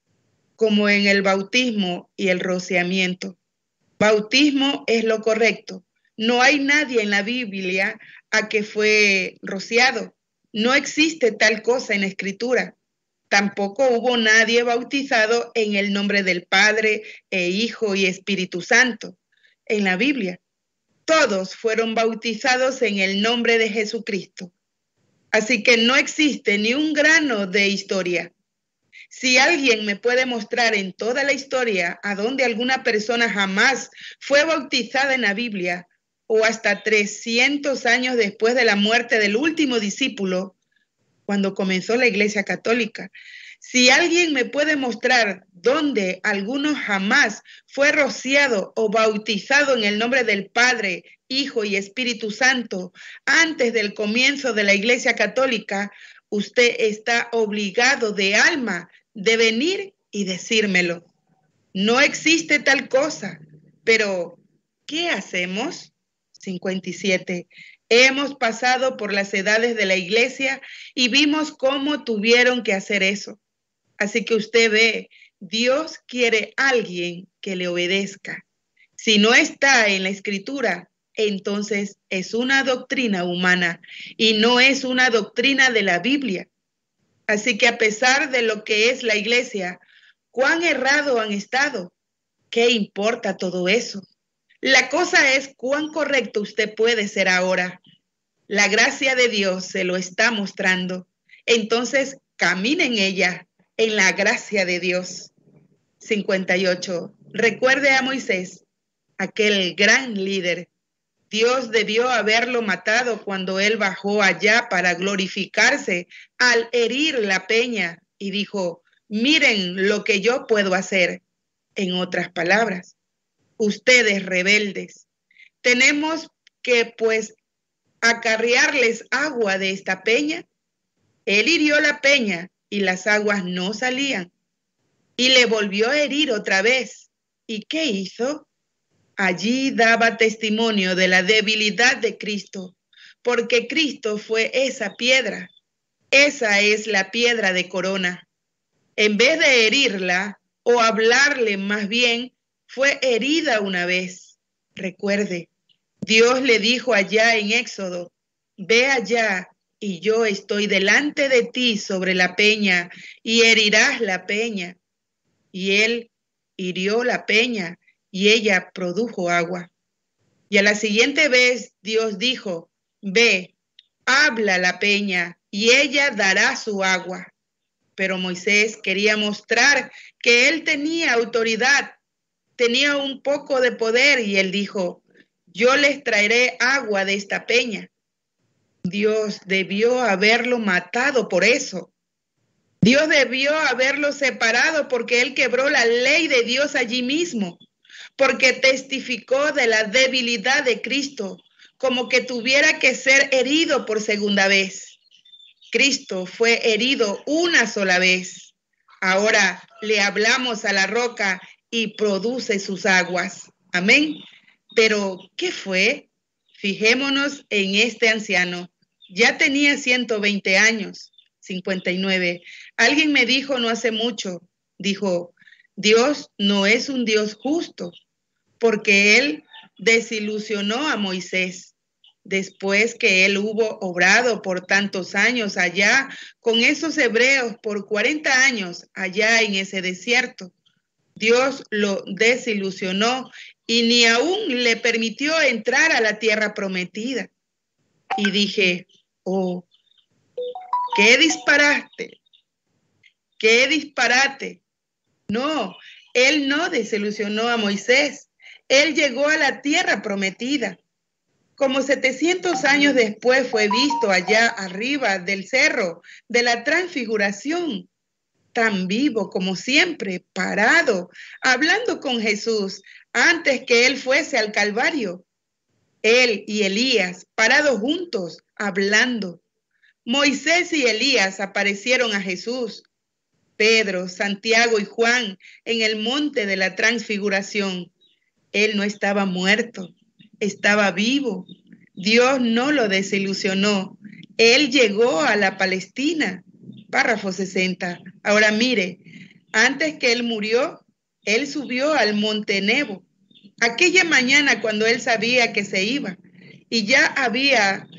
como en el bautismo y el rociamiento. Bautismo es lo correcto. No hay nadie en la Biblia a que fue rociado. No existe tal cosa en la Escritura. Tampoco hubo nadie bautizado en el nombre del Padre, e Hijo y Espíritu Santo en la Biblia. Todos fueron bautizados en el nombre de Jesucristo. Así que no existe ni un grano de historia. Si alguien me puede mostrar en toda la historia a donde alguna persona jamás fue bautizada en la Biblia, o hasta trescientos años después de la muerte del último discípulo, cuando comenzó la Iglesia Católica, si alguien me puede mostrar dónde alguno jamás fue rociado o bautizado en el nombre del Padre, Hijo y Espíritu Santo antes del comienzo de la Iglesia Católica, usted está obligado de alma de venir y decírmelo. No existe tal cosa, pero ¿qué hacemos? cincuenta y siete. Hemos pasado por las edades de la iglesia y vimos cómo tuvieron que hacer eso. Así que usted ve, Dios quiere a alguien que le obedezca. Si no está en la Escritura, entonces es una doctrina humana y no es una doctrina de la Biblia. Así que a pesar de lo que es la iglesia, ¿cuán errado han estado? ¿Qué importa todo eso? La cosa es cuán correcto usted puede ser ahora. La gracia de Dios se lo está mostrando. Entonces, camine en ella, en la gracia de Dios. cincuenta y ocho. Recuerde a Moisés, aquel gran líder. Dios debió haberlo matado cuando él bajó allá para glorificarse al herir la peña y dijo, miren lo que yo puedo hacer. En otras palabras, ustedes rebeldes, tenemos que pues acarrearles agua de esta peña. Él hirió la peña y las aguas no salían. Y le volvió a herir otra vez. ¿Y qué hizo? Allí daba testimonio de la debilidad de Cristo, porque Cristo fue esa piedra. Esa es la piedra de corona. En vez de herirla, o hablarle más bien, fue herida una vez. Recuerde, Dios le dijo allá en Éxodo, ve allá y yo estoy delante de ti sobre la peña y herirás la peña. Y él hirió la peña y ella produjo agua. Y a la siguiente vez Dios dijo, ve, habla la peña y ella dará su agua. Pero Moisés quería mostrar que él tenía autoridad, tenía un poco de poder y él dijo, yo les traeré agua de esta peña. Dios debió haberlo matado por eso. Dios debió haberlo separado porque él quebró la ley de Dios allí mismo, porque testificó de la debilidad de Cristo, como que tuviera que ser herido por segunda vez. Cristo fue herido una sola vez. Ahora le hablamos a la roca y produce sus aguas. Amén. Pero, ¿qué fue? Fijémonos en este anciano. Ya tenía ciento veinte años. cincuenta y nueve. Alguien me dijo no hace mucho, dijo, Dios no es un Dios justo, porque él desilusionó a Moisés. Después que él hubo obrado por tantos años allá con esos hebreos por cuarenta años allá en ese desierto, Dios lo desilusionó y ni aún le permitió entrar a la tierra prometida. Y dije, oh, qué disparate, qué disparate. No, él no desilusionó a Moisés, él llegó a la tierra prometida. Como setecientos años después fue visto allá arriba del cerro de la transfiguración, tan vivo como siempre, parado, hablando con Jesús antes que él fuese al Calvario. Él y Elías, parados juntos, hablando. Moisés y Elías aparecieron a Jesús. Pedro, Santiago y Juan en el monte de la transfiguración. Él no estaba muerto. Estaba vivo. Dios no lo desilusionó. Él llegó a la Palestina. Párrafo sesenta. Ahora mire, antes que él murió, él subió al monte Nebo. Aquella mañana cuando él sabía que se iba y ya había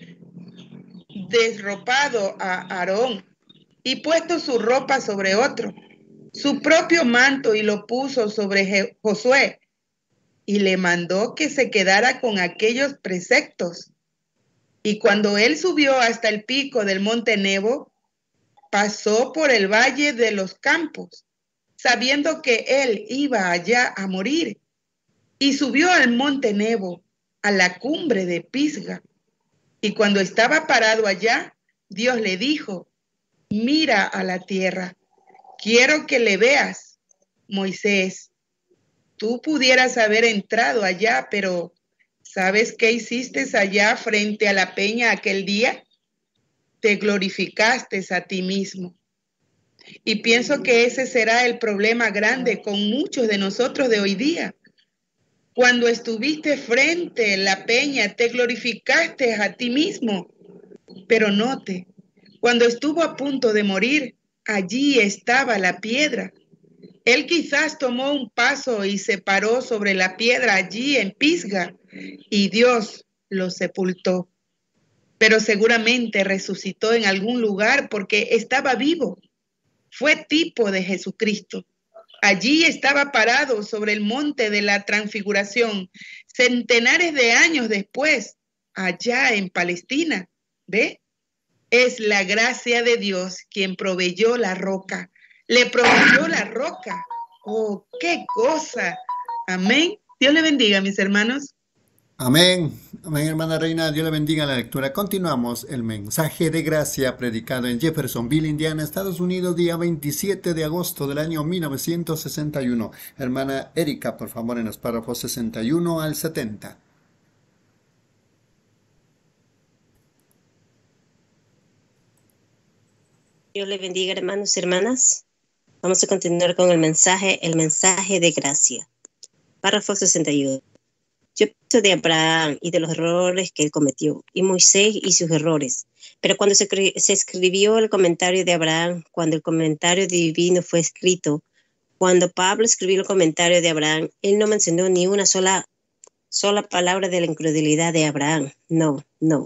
desropado a Aarón y puesto su ropa sobre otro, su propio manto y lo puso sobre Josué. Y le mandó que se quedara con aquellos preceptos. Y cuando él subió hasta el pico del monte Nebo, pasó por el valle de los campos, sabiendo que él iba allá a morir. Y subió al monte Nebo, a la cumbre de Pisga. Y cuando estaba parado allá, Dios le dijo, mira a la tierra, quiero que le veas, Moisés. Tú pudieras haber entrado allá, pero ¿sabes qué hiciste allá frente a la peña aquel día? Te glorificaste a ti mismo. Y pienso que ese será el problema grande con muchos de nosotros de hoy día. Cuando estuviste frente a la peña, te glorificaste a ti mismo. Pero note, cuando estuvo a punto de morir, allí estaba la piedra. Él quizás tomó un paso y se paró sobre la piedra allí en Pisga y Dios lo sepultó. Pero seguramente resucitó en algún lugar porque estaba vivo. Fue tipo de Jesucristo. Allí estaba parado sobre el monte de la Transfiguración, centenares de años después, allá en Palestina. ¿Ve? Es la gracia de Dios quien proveyó la roca. Le proveyó la roca. ¡Oh, qué cosa! Amén. Dios le bendiga, mis hermanos. Amén. Amén, hermana Reina. Dios le bendiga la lectura. Continuamos el mensaje de gracia predicado en Jeffersonville, Indiana, Estados Unidos, día veintisiete de agosto del año mil novecientos sesenta y uno. Hermana Erika, por favor, en los párrafos sesenta y uno al setenta. Dios le bendiga, hermanos y hermanas. Vamos a continuar con el mensaje, el mensaje de gracia. Párrafo sesenta y uno. Yo pienso de Abraham y de los errores que él cometió, y Moisés y sus errores. Pero cuando se, se escribió el comentario de Abraham, cuando el comentario divino fue escrito, cuando Pablo escribió el comentario de Abraham, él no mencionó ni una sola, sola palabra de la incredulidad de Abraham. No, no.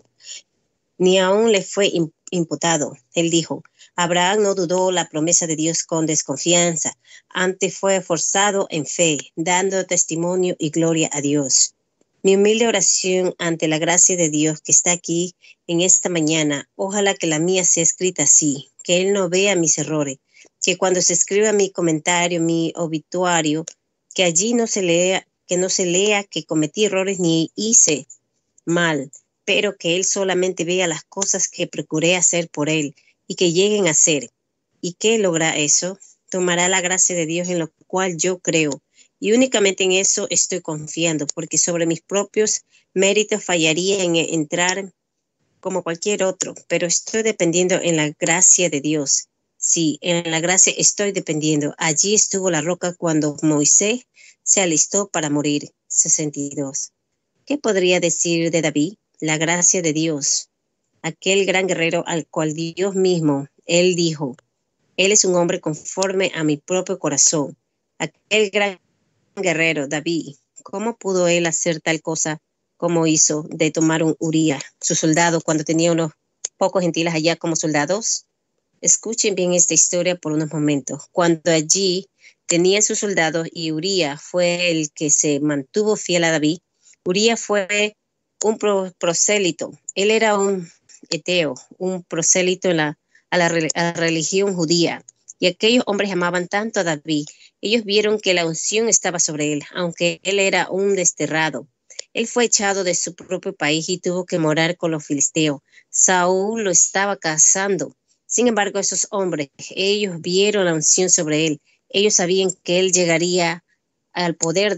Ni aún le fue imputado. Él dijo, Abraham no dudó la promesa de Dios con desconfianza, antes fue forzado en fe, dando testimonio y gloria a Dios. Mi humilde oración ante la gracia de Dios que está aquí en esta mañana, ojalá que la mía sea escrita así, que Él no vea mis errores, que cuando se escriba mi comentario, mi obituario, que allí no se lea, que no se lea que cometí errores ni hice mal, pero que Él solamente vea las cosas que procuré hacer por Él y que lleguen a ser. ¿Y qué logra eso? Tomará la gracia de Dios en lo cual yo creo. Y únicamente en eso estoy confiando, porque sobre mis propios méritos fallaría en entrar como cualquier otro, pero estoy dependiendo en la gracia de Dios. Sí, en la gracia estoy dependiendo. Allí estuvo la roca cuando Moisés se alistó para morir. sesenta y dos. ¿Qué podría decir de David? La gracia de Dios, aquel gran guerrero al cual Dios mismo, Él dijo, Él es un hombre conforme a mi propio corazón. Aquel gran guerrero, David, ¿cómo pudo él hacer tal cosa como hizo de tomar un Uría, su soldado, cuando tenía unos pocos gentiles allá como soldados? Escuchen bien esta historia por unos momentos. Cuando allí tenía sus soldados y Uría fue el que se mantuvo fiel a David, Uría fue un prosélito. Él era un eteo, un prosélito en la, a, la, a la religión judía. Y aquellos hombres amaban tanto a David. Ellos vieron que la unción estaba sobre él, aunque él era un desterrado. Él fue echado de su propio país y tuvo que morar con los filisteos. Saúl lo estaba cazando. Sin embargo, esos hombres, ellos vieron la unción sobre él. Ellos sabían que él llegaría al poder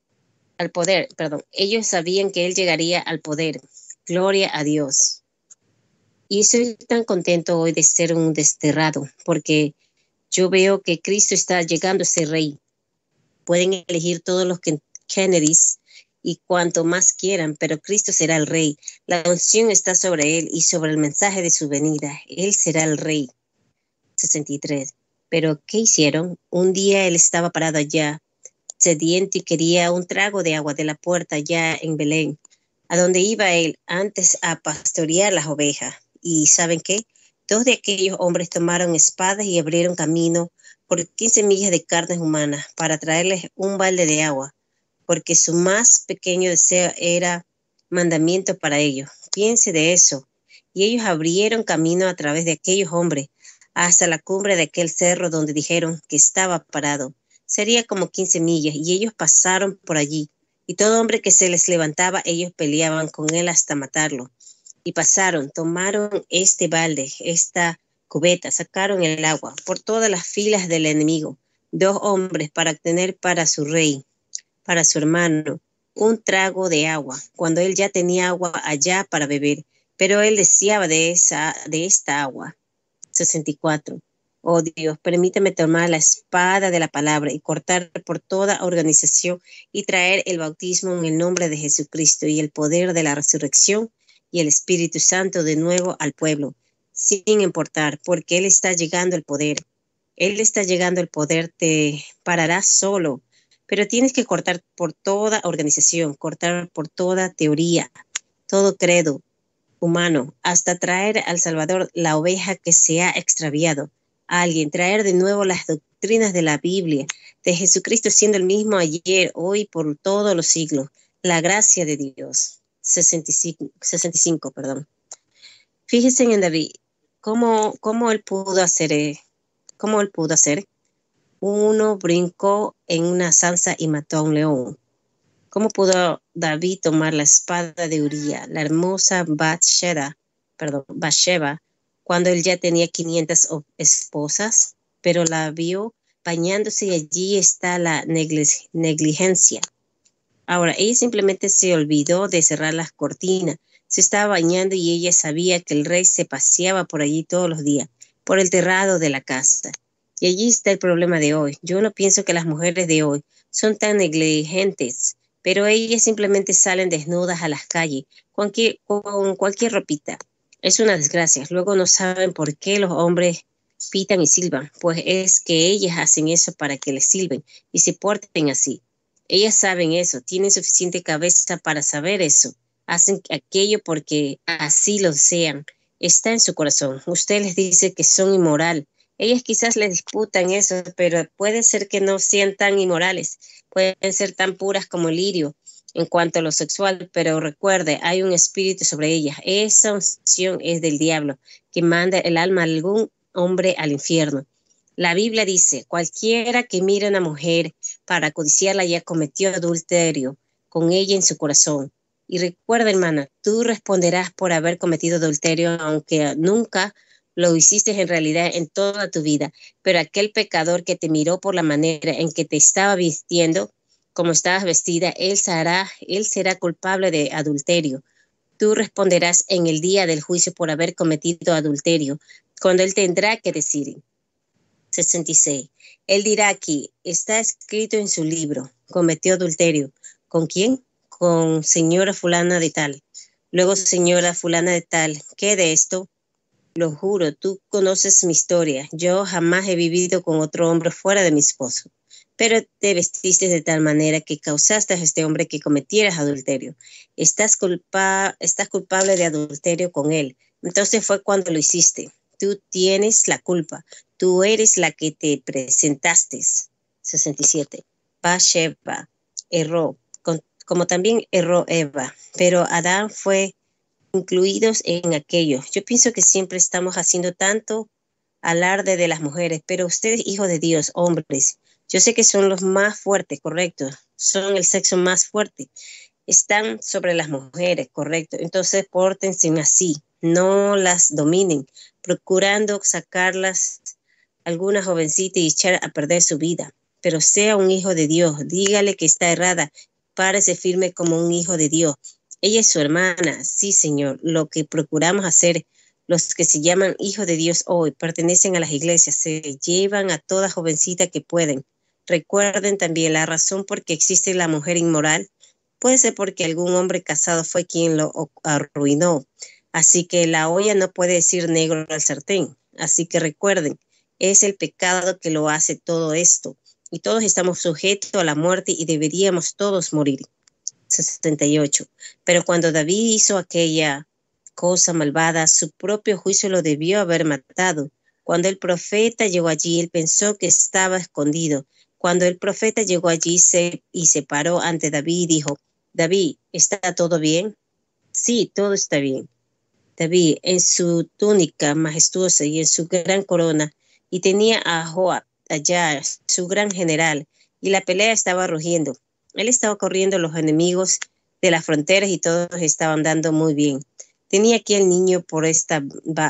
al poder, perdón, ellos sabían que él llegaría al poder. Gloria a Dios. Y estoy tan contento hoy de ser un desterrado, porque yo veo que Cristo está llegando a ser rey. Pueden elegir todos los Kennedys y cuanto más quieran, pero Cristo será el rey. La unción está sobre él y sobre el mensaje de su venida. Él será el rey. sesenta y tres. Pero, ¿qué hicieron? Un día él estaba parado allá, sediento, y quería un trago de agua de la puerta allá en Belén, a donde iba él antes a pastorear las ovejas. Y ¿saben qué? Dos de aquellos hombres tomaron espadas y abrieron camino por quince millas de carnes humanas para traerles un balde de agua, porque su más pequeño deseo era mandamiento para ellos. Piense de eso. Y ellos abrieron camino a través de aquellos hombres hasta la cumbre de aquel cerro donde dijeron que estaba parado. Sería como quince millas, y ellos pasaron por allí, y todo hombre que se les levantaba, ellos peleaban con él hasta matarlo. Y pasaron, tomaron este balde, esta cubeta, sacaron el agua por todas las filas del enemigo, dos hombres para obtener para su rey, para su hermano, un trago de agua, cuando él ya tenía agua allá para beber, pero él deseaba de, esa, de esta agua. sesenta y cuatro. Oh Dios, permíteme tomar la espada de la palabra y cortar por toda organización y traer el bautismo en el nombre de Jesucristo y el poder de la resurrección y el Espíritu Santo de nuevo al pueblo, sin importar, porque Él está llegando el poder. Él está llegando el poder, te pararás solo, pero tienes que cortar por toda organización, cortar por toda teoría, todo credo humano, hasta traer al Salvador la oveja que se ha extraviado. A alguien, traer de nuevo las doctrinas de la Biblia, de Jesucristo siendo el mismo ayer, hoy, por todos los siglos. La gracia de Dios. sesenta y cinco, sesenta y cinco, perdón. Fíjense en David, cómo, cómo él pudo hacer, eh, cómo él pudo hacer. Uno brincó en una zanza y mató a un león. ¿Cómo pudo David tomar la espada de Uría, la hermosa Bathsheba, perdón, Bathsheba, cuando él ya tenía quinientas esposas, pero la vio bañándose y allí está la negligencia? Ahora, ella simplemente se olvidó de cerrar las cortinas. Se estaba bañando y ella sabía que el rey se paseaba por allí todos los días, por el terrado de la casa. Y allí está el problema de hoy. Yo no pienso que las mujeres de hoy son tan negligentes, pero ellas simplemente salen desnudas a las calles cualquier, con cualquier ropita. Es una desgracia. Luego no saben por qué los hombres pitan y silban, pues es que ellas hacen eso para que les silben y se porten así. Ellas saben eso, tienen suficiente cabeza para saber eso. Hacen aquello porque así lo desean. Está en su corazón. Usted les dice que son inmoral. Ellas quizás les disputan eso, pero puede ser que no sean tan inmorales. Pueden ser tan puras como el lirio en cuanto a lo sexual, pero recuerde, hay un espíritu sobre ellas. Esa unción es del diablo, que manda el alma de algún hombre al infierno. La Biblia dice, cualquiera que mire a una mujer para codiciarla ya cometió adulterio con ella en su corazón. Y recuerda, hermana, tú responderás por haber cometido adulterio, aunque nunca lo hiciste en realidad en toda tu vida. Pero aquel pecador que te miró por la manera en que te estaba vistiendo, como estabas vestida, él será, él será culpable de adulterio. Tú responderás en el día del juicio por haber cometido adulterio, cuando él tendrá que decir. sesenta y seis. Él dirá aquí, está escrito en su libro, cometió adulterio. ¿Con quién? Con señora fulana de tal. Luego, señora fulana de tal, ¿qué de esto? Lo juro, tú conoces mi historia. Yo jamás he vivido con otro hombre fuera de mi esposo. Pero te vestiste de tal manera que causaste a este hombre que cometieras adulterio. Estás, culpa, estás culpable de adulterio con él. Entonces fue cuando lo hiciste. Tú tienes la culpa. Tú eres la que te presentaste. sesenta y siete. Bathsheba erró, con, como también erró Eva, pero Adán fue incluidos en aquello. Yo pienso que siempre estamos haciendo tanto alarde de las mujeres, pero ustedes, hijos de Dios, hombres, yo sé que son los más fuertes, correcto, son el sexo más fuerte, están sobre las mujeres, correcto, entonces pórtense así, no las dominen, procurando sacarlas alguna jovencita y echar a perder su vida, pero sea un hijo de Dios, dígale que está errada, párese firme como un hijo de Dios. Ella es su hermana, sí, Señor. Lo que procuramos hacer, los que se llaman hijos de Dios hoy, pertenecen a las iglesias, se llevan a toda jovencita que pueden. Recuerden también la razón por qué existe la mujer inmoral. Puede ser porque algún hombre casado fue quien lo arruinó. Así que la olla no puede decir negro al sartén. Así que recuerden, es el pecado que lo hace todo esto. Y todos estamos sujetos a la muerte y deberíamos todos morir. setenta y ocho. Pero cuando David hizo aquella cosa malvada, su propio juicio lo debió haber matado. Cuando el profeta llegó allí, él pensó que estaba escondido. Cuando el profeta llegó allí se, y se paró ante David y dijo, David, ¿está todo bien? Sí, todo está bien. David, en su túnica majestuosa y en su gran corona, y tenía a Joab allá, su gran general, y la pelea estaba rugiendo. Él estaba corriendo los enemigos de las fronteras y todos estaban dando muy bien. Tenía aquí el niño por esta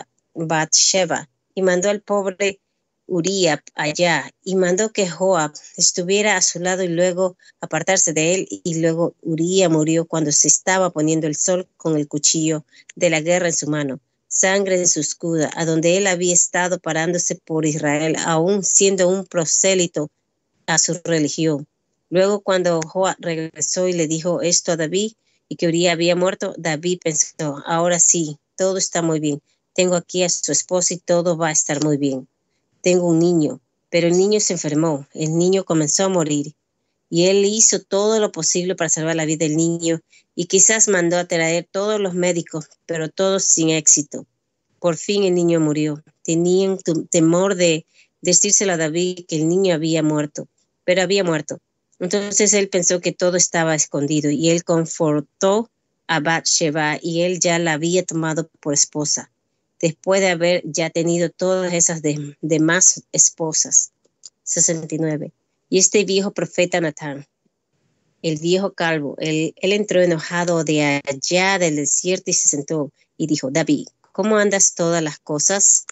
Bathsheba y mandó al pobre Uría allá y mandó que Joab estuviera a su lado y luego apartarse de él, y luego Uría murió cuando se estaba poniendo el sol con el cuchillo de la guerra en su mano, sangre en su escudo, a donde él había estado parándose por Israel, aún siendo un prosélito a su religión. Luego, cuando Joab regresó y le dijo esto a David y que Uría había muerto, David pensó, ahora sí, todo está muy bien. Tengo aquí a su esposa y todo va a estar muy bien. Tengo un niño, pero el niño se enfermó. El niño comenzó a morir y él hizo todo lo posible para salvar la vida del niño y quizás mandó a traer todos los médicos, pero todos sin éxito. Por fin el niño murió. Tenían temor de decírselo a David que el niño había muerto, pero había muerto. Entonces él pensó que todo estaba escondido y él confortó a Bathsheba y él ya la había tomado por esposa, después de haber ya tenido todas esas de, demás esposas. sesenta y nueve. Y este viejo profeta Natán, el viejo calvo, él, él entró enojado de allá del desierto y se sentó y dijo, David, ¿cómo andas todas las cosas?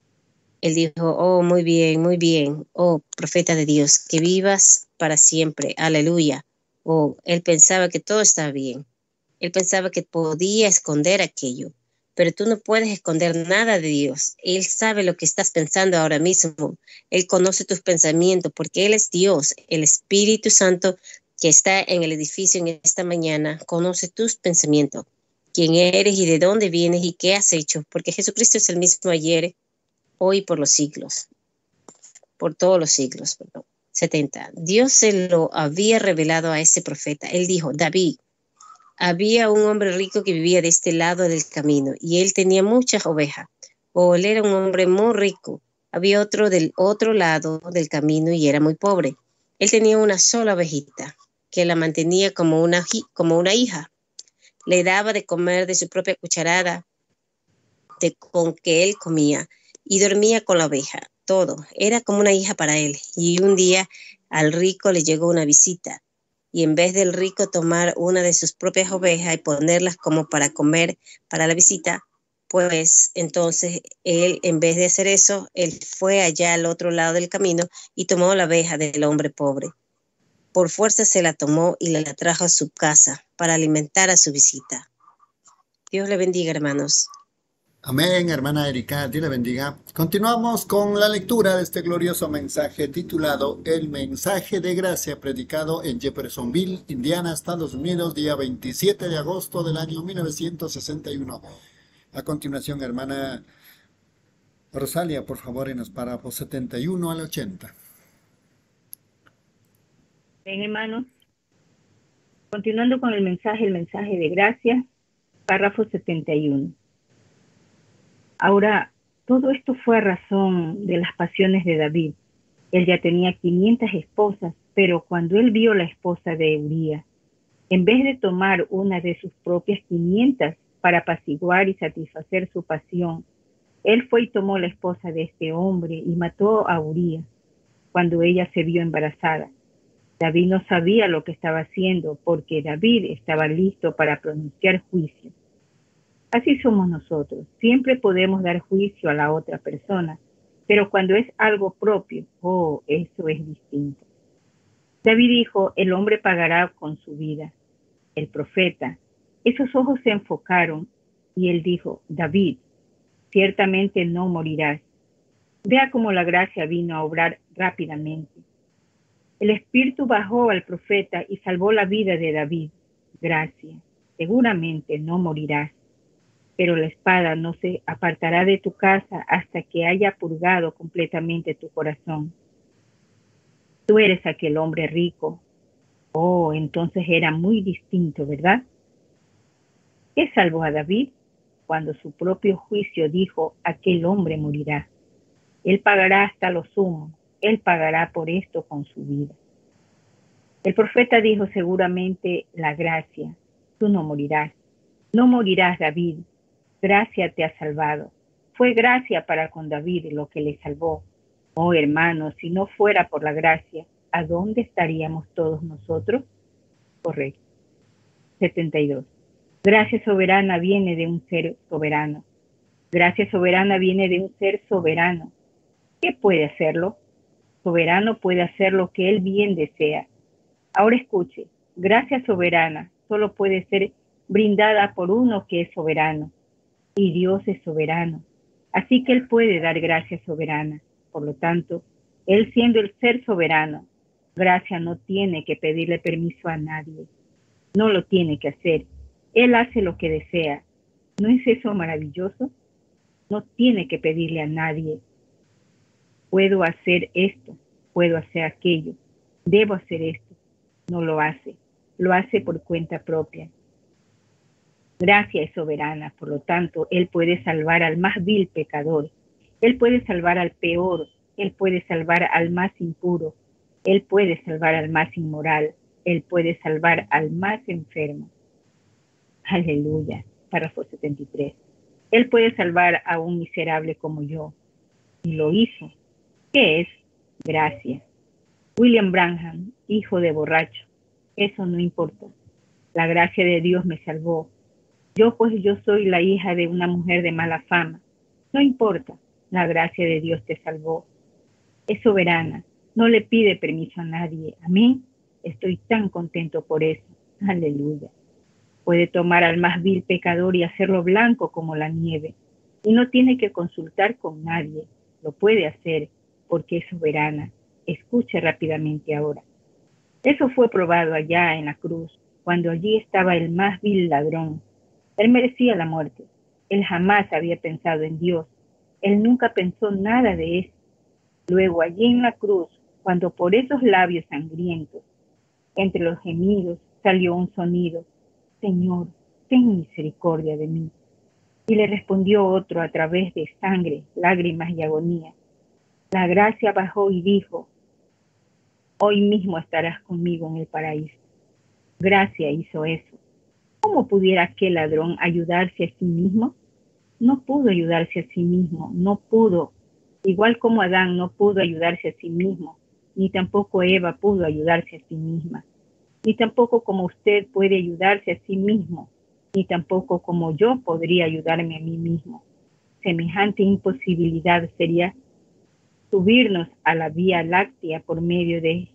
Él dijo, oh, muy bien, muy bien, oh, profeta de Dios, que vivas para siempre, aleluya. Oh, él pensaba que todo estaba bien. Él pensaba que podía esconder aquello, pero tú no puedes esconder nada de Dios. Él sabe lo que estás pensando ahora mismo. Él conoce tus pensamientos porque Él es Dios, el Espíritu Santo que está en el edificio en esta mañana, conoce tus pensamientos, quién eres y de dónde vienes y qué has hecho, porque Jesucristo es el mismo ayer, hoy, por los siglos, por todos los siglos, perdón. setenta. Dios se lo había revelado a ese profeta. Él dijo, David, había un hombre rico que vivía de este lado del camino y él tenía muchas ovejas. O él era un hombre muy rico. Había otro del otro lado del camino y era muy pobre. Él tenía una sola ovejita que la mantenía como una, como una hija. Le daba de comer de su propia cucharada de, con que él comía y dormía con la oveja. Todo. Era como una hija para él. Y un día al rico le llegó una visita. Y en vez del rico tomar una de sus propias ovejas y ponerlas como para comer para la visita, pues entonces él, en vez de hacer eso, él fue allá al otro lado del camino y tomó la oveja del hombre pobre. Por fuerza se la tomó y la trajo a su casa para alimentar a su visita. Dios le bendiga, hermanos. Amén, hermana Erika, Dios le bendiga. Continuamos con la lectura de este glorioso mensaje titulado El mensaje de gracia, predicado en Jeffersonville, Indiana, Estados Unidos, día veintisiete de agosto del año mil novecientos sesenta y uno. A continuación, hermana Rosalia, por favor, en los párrafos setenta y uno al ochenta. Bien, hermanos. Continuando con el mensaje, el mensaje de gracia, párrafo setenta y uno. Ahora, todo esto fue a razón de las pasiones de David. Él ya tenía quinientas esposas, pero cuando él vio la esposa de Uría, en vez de tomar una de sus propias quinientas para apaciguar y satisfacer su pasión, él fue y tomó la esposa de este hombre y mató a Uría cuando ella se vio embarazada. David no sabía lo que estaba haciendo porque David estaba listo para pronunciar juicio. Así somos nosotros. Siempre podemos dar juicio a la otra persona, pero cuando es algo propio, oh, eso es distinto. David dijo, el hombre pagará con su vida. El profeta, esos ojos se enfocaron y él dijo, David, ciertamente no morirás. Vea cómo la gracia vino a obrar rápidamente. El Espíritu bajó al profeta y salvó la vida de David. Gracia, seguramente no morirás. Pero la espada no se apartará de tu casa hasta que haya purgado completamente tu corazón. Tú eres aquel hombre rico. Oh, entonces era muy distinto, ¿verdad? ¿Qué salvó a David? Cuando su propio juicio dijo, aquel hombre morirá. Él pagará hasta lo sumo. Él pagará por esto con su vida. El profeta dijo seguramente la gracia. Tú no morirás. No morirás, David. Gracia te ha salvado. Fue gracia para con David lo que le salvó. Oh, hermanos, si no fuera por la gracia, ¿a dónde estaríamos todos nosotros? Correcto. setenta y dos. Gracia soberana viene de un ser soberano. Gracia soberana viene de un ser soberano. ¿Qué puede hacerlo? Soberano puede hacer lo que él bien desea. Ahora escuche, gracia soberana solo puede ser brindada por uno que es soberano. Y Dios es soberano, así que Él puede dar gracia soberana. Por lo tanto, Él siendo el ser soberano, gracia no tiene que pedirle permiso a nadie. No lo tiene que hacer. Él hace lo que desea. ¿No es eso maravilloso? No tiene que pedirle a nadie. Puedo hacer esto, puedo hacer aquello, debo hacer esto. No lo hace, lo hace por cuenta propia. Gracia es soberana, por lo tanto, Él puede salvar al más vil pecador. Él puede salvar al peor Él puede salvar al más impuro. Él puede salvar al más inmoral. Él puede salvar al más enfermo. Aleluya. Párrafo setenta y tres. Él puede salvar a un miserable como yo. Y lo hizo. ¿Qué es? Gracia. William Branham, hijo de borracho. Eso no importa. La gracia de Dios me salvó. Yo pues yo soy la hija de una mujer de mala fama. No importa. La gracia de Dios te salvó. Es soberana. No le pide permiso a nadie. Amén. Estoy tan contento por eso. Aleluya. Puede tomar al más vil pecador y hacerlo blanco como la nieve. Y no tiene que consultar con nadie. Lo puede hacer porque es soberana. Escuche rápidamente ahora. Eso fue probado allá en la cruz, cuando allí estaba el más vil ladrón. Él merecía la muerte. Él jamás había pensado en Dios. Él nunca pensó nada de eso. Luego allí en la cruz, cuando por esos labios sangrientos, entre los gemidos, salió un sonido: Señor, ten misericordia de mí. Y le respondió otro a través de sangre, lágrimas y agonía. La gracia bajó y dijo: hoy mismo estarás conmigo en el paraíso. Gracia hizo eso. ¿Cómo pudiera aquel ladrón ayudarse a sí mismo? No pudo ayudarse a sí mismo, no pudo. Igual como Adán no pudo ayudarse a sí mismo, ni tampoco Eva pudo ayudarse a sí misma, ni tampoco como usted puede ayudarse a sí mismo, ni tampoco como yo podría ayudarme a mí mismo. Semejante imposibilidad sería subirnos a la Vía Láctea por medio de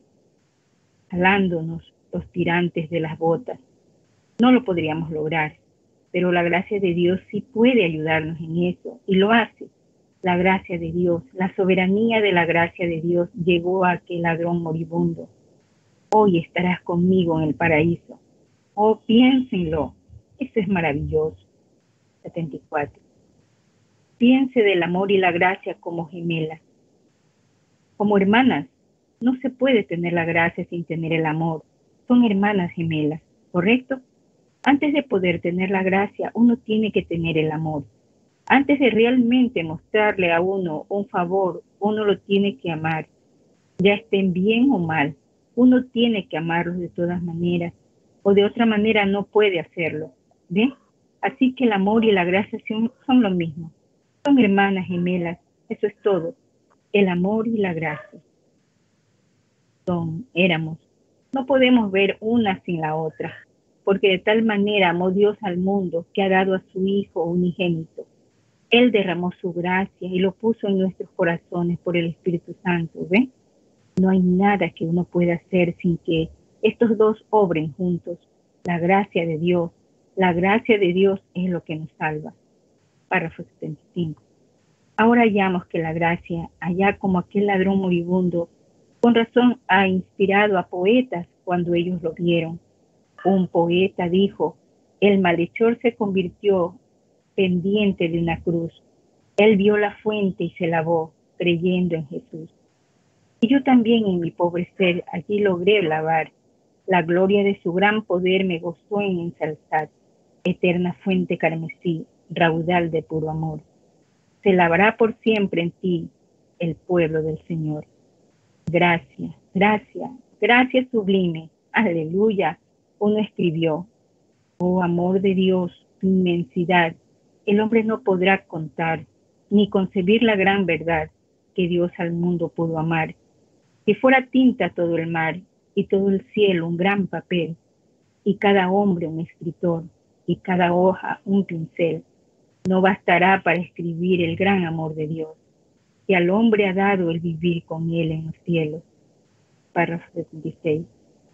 jalándonos los tirantes de las botas. No lo podríamos lograr, pero la gracia de Dios sí puede ayudarnos en eso, y lo hace. La gracia de Dios, la soberanía de la gracia de Dios llegó a aquel ladrón moribundo. Hoy estarás conmigo en el paraíso. Oh, piénsenlo. Eso es maravilloso. setenta y cuatro. Piense del amor y la gracia como gemelas. Como hermanas, no se puede tener la gracia sin tener el amor. Son hermanas gemelas, ¿correcto? Antes de poder tener la gracia, uno tiene que tener el amor. Antes de realmente mostrarle a uno un favor, uno lo tiene que amar. Ya estén bien o mal, uno tiene que amarlos de todas maneras, o de otra manera no puede hacerlo. ¿Ven? Así que el amor y la gracia son, son lo mismo. Son hermanas gemelas, eso es todo. El amor y la gracia. Son, éramos. No podemos ver una sin la otra, porque de tal manera amó Dios al mundo que ha dado a su Hijo unigénito. Él derramó su gracia y lo puso en nuestros corazones por el Espíritu Santo, ¿ven? No hay nada que uno pueda hacer sin que estos dos obren juntos. La gracia de Dios, la gracia de Dios es lo que nos salva. Párrafo setenta y cinco. Ahora hallamos que la gracia, allá como aquel ladrón moribundo, con razón ha inspirado a poetas cuando ellos lo vieron. Un poeta dijo: el malhechor se convirtió pendiente de una cruz. Él vio la fuente y se lavó, creyendo en Jesús. Y yo también en mi pobre ser allí logré lavar. La gloria de su gran poder me gozó en ensalzar. Eterna fuente carmesí, raudal de puro amor. Se lavará por siempre en ti el pueblo del Señor. Gracias, gracias, gracias sublime. Aleluya. Uno escribió: oh amor de Dios, tu inmensidad. El hombre no podrá contar ni concebir la gran verdad que Dios al mundo pudo amar. Si fuera tinta todo el mar y todo el cielo un gran papel, y cada hombre un escritor y cada hoja un pincel, no bastará para escribir el gran amor de Dios, que al hombre ha dado el vivir con él en los cielos. Párrafo setenta y seis.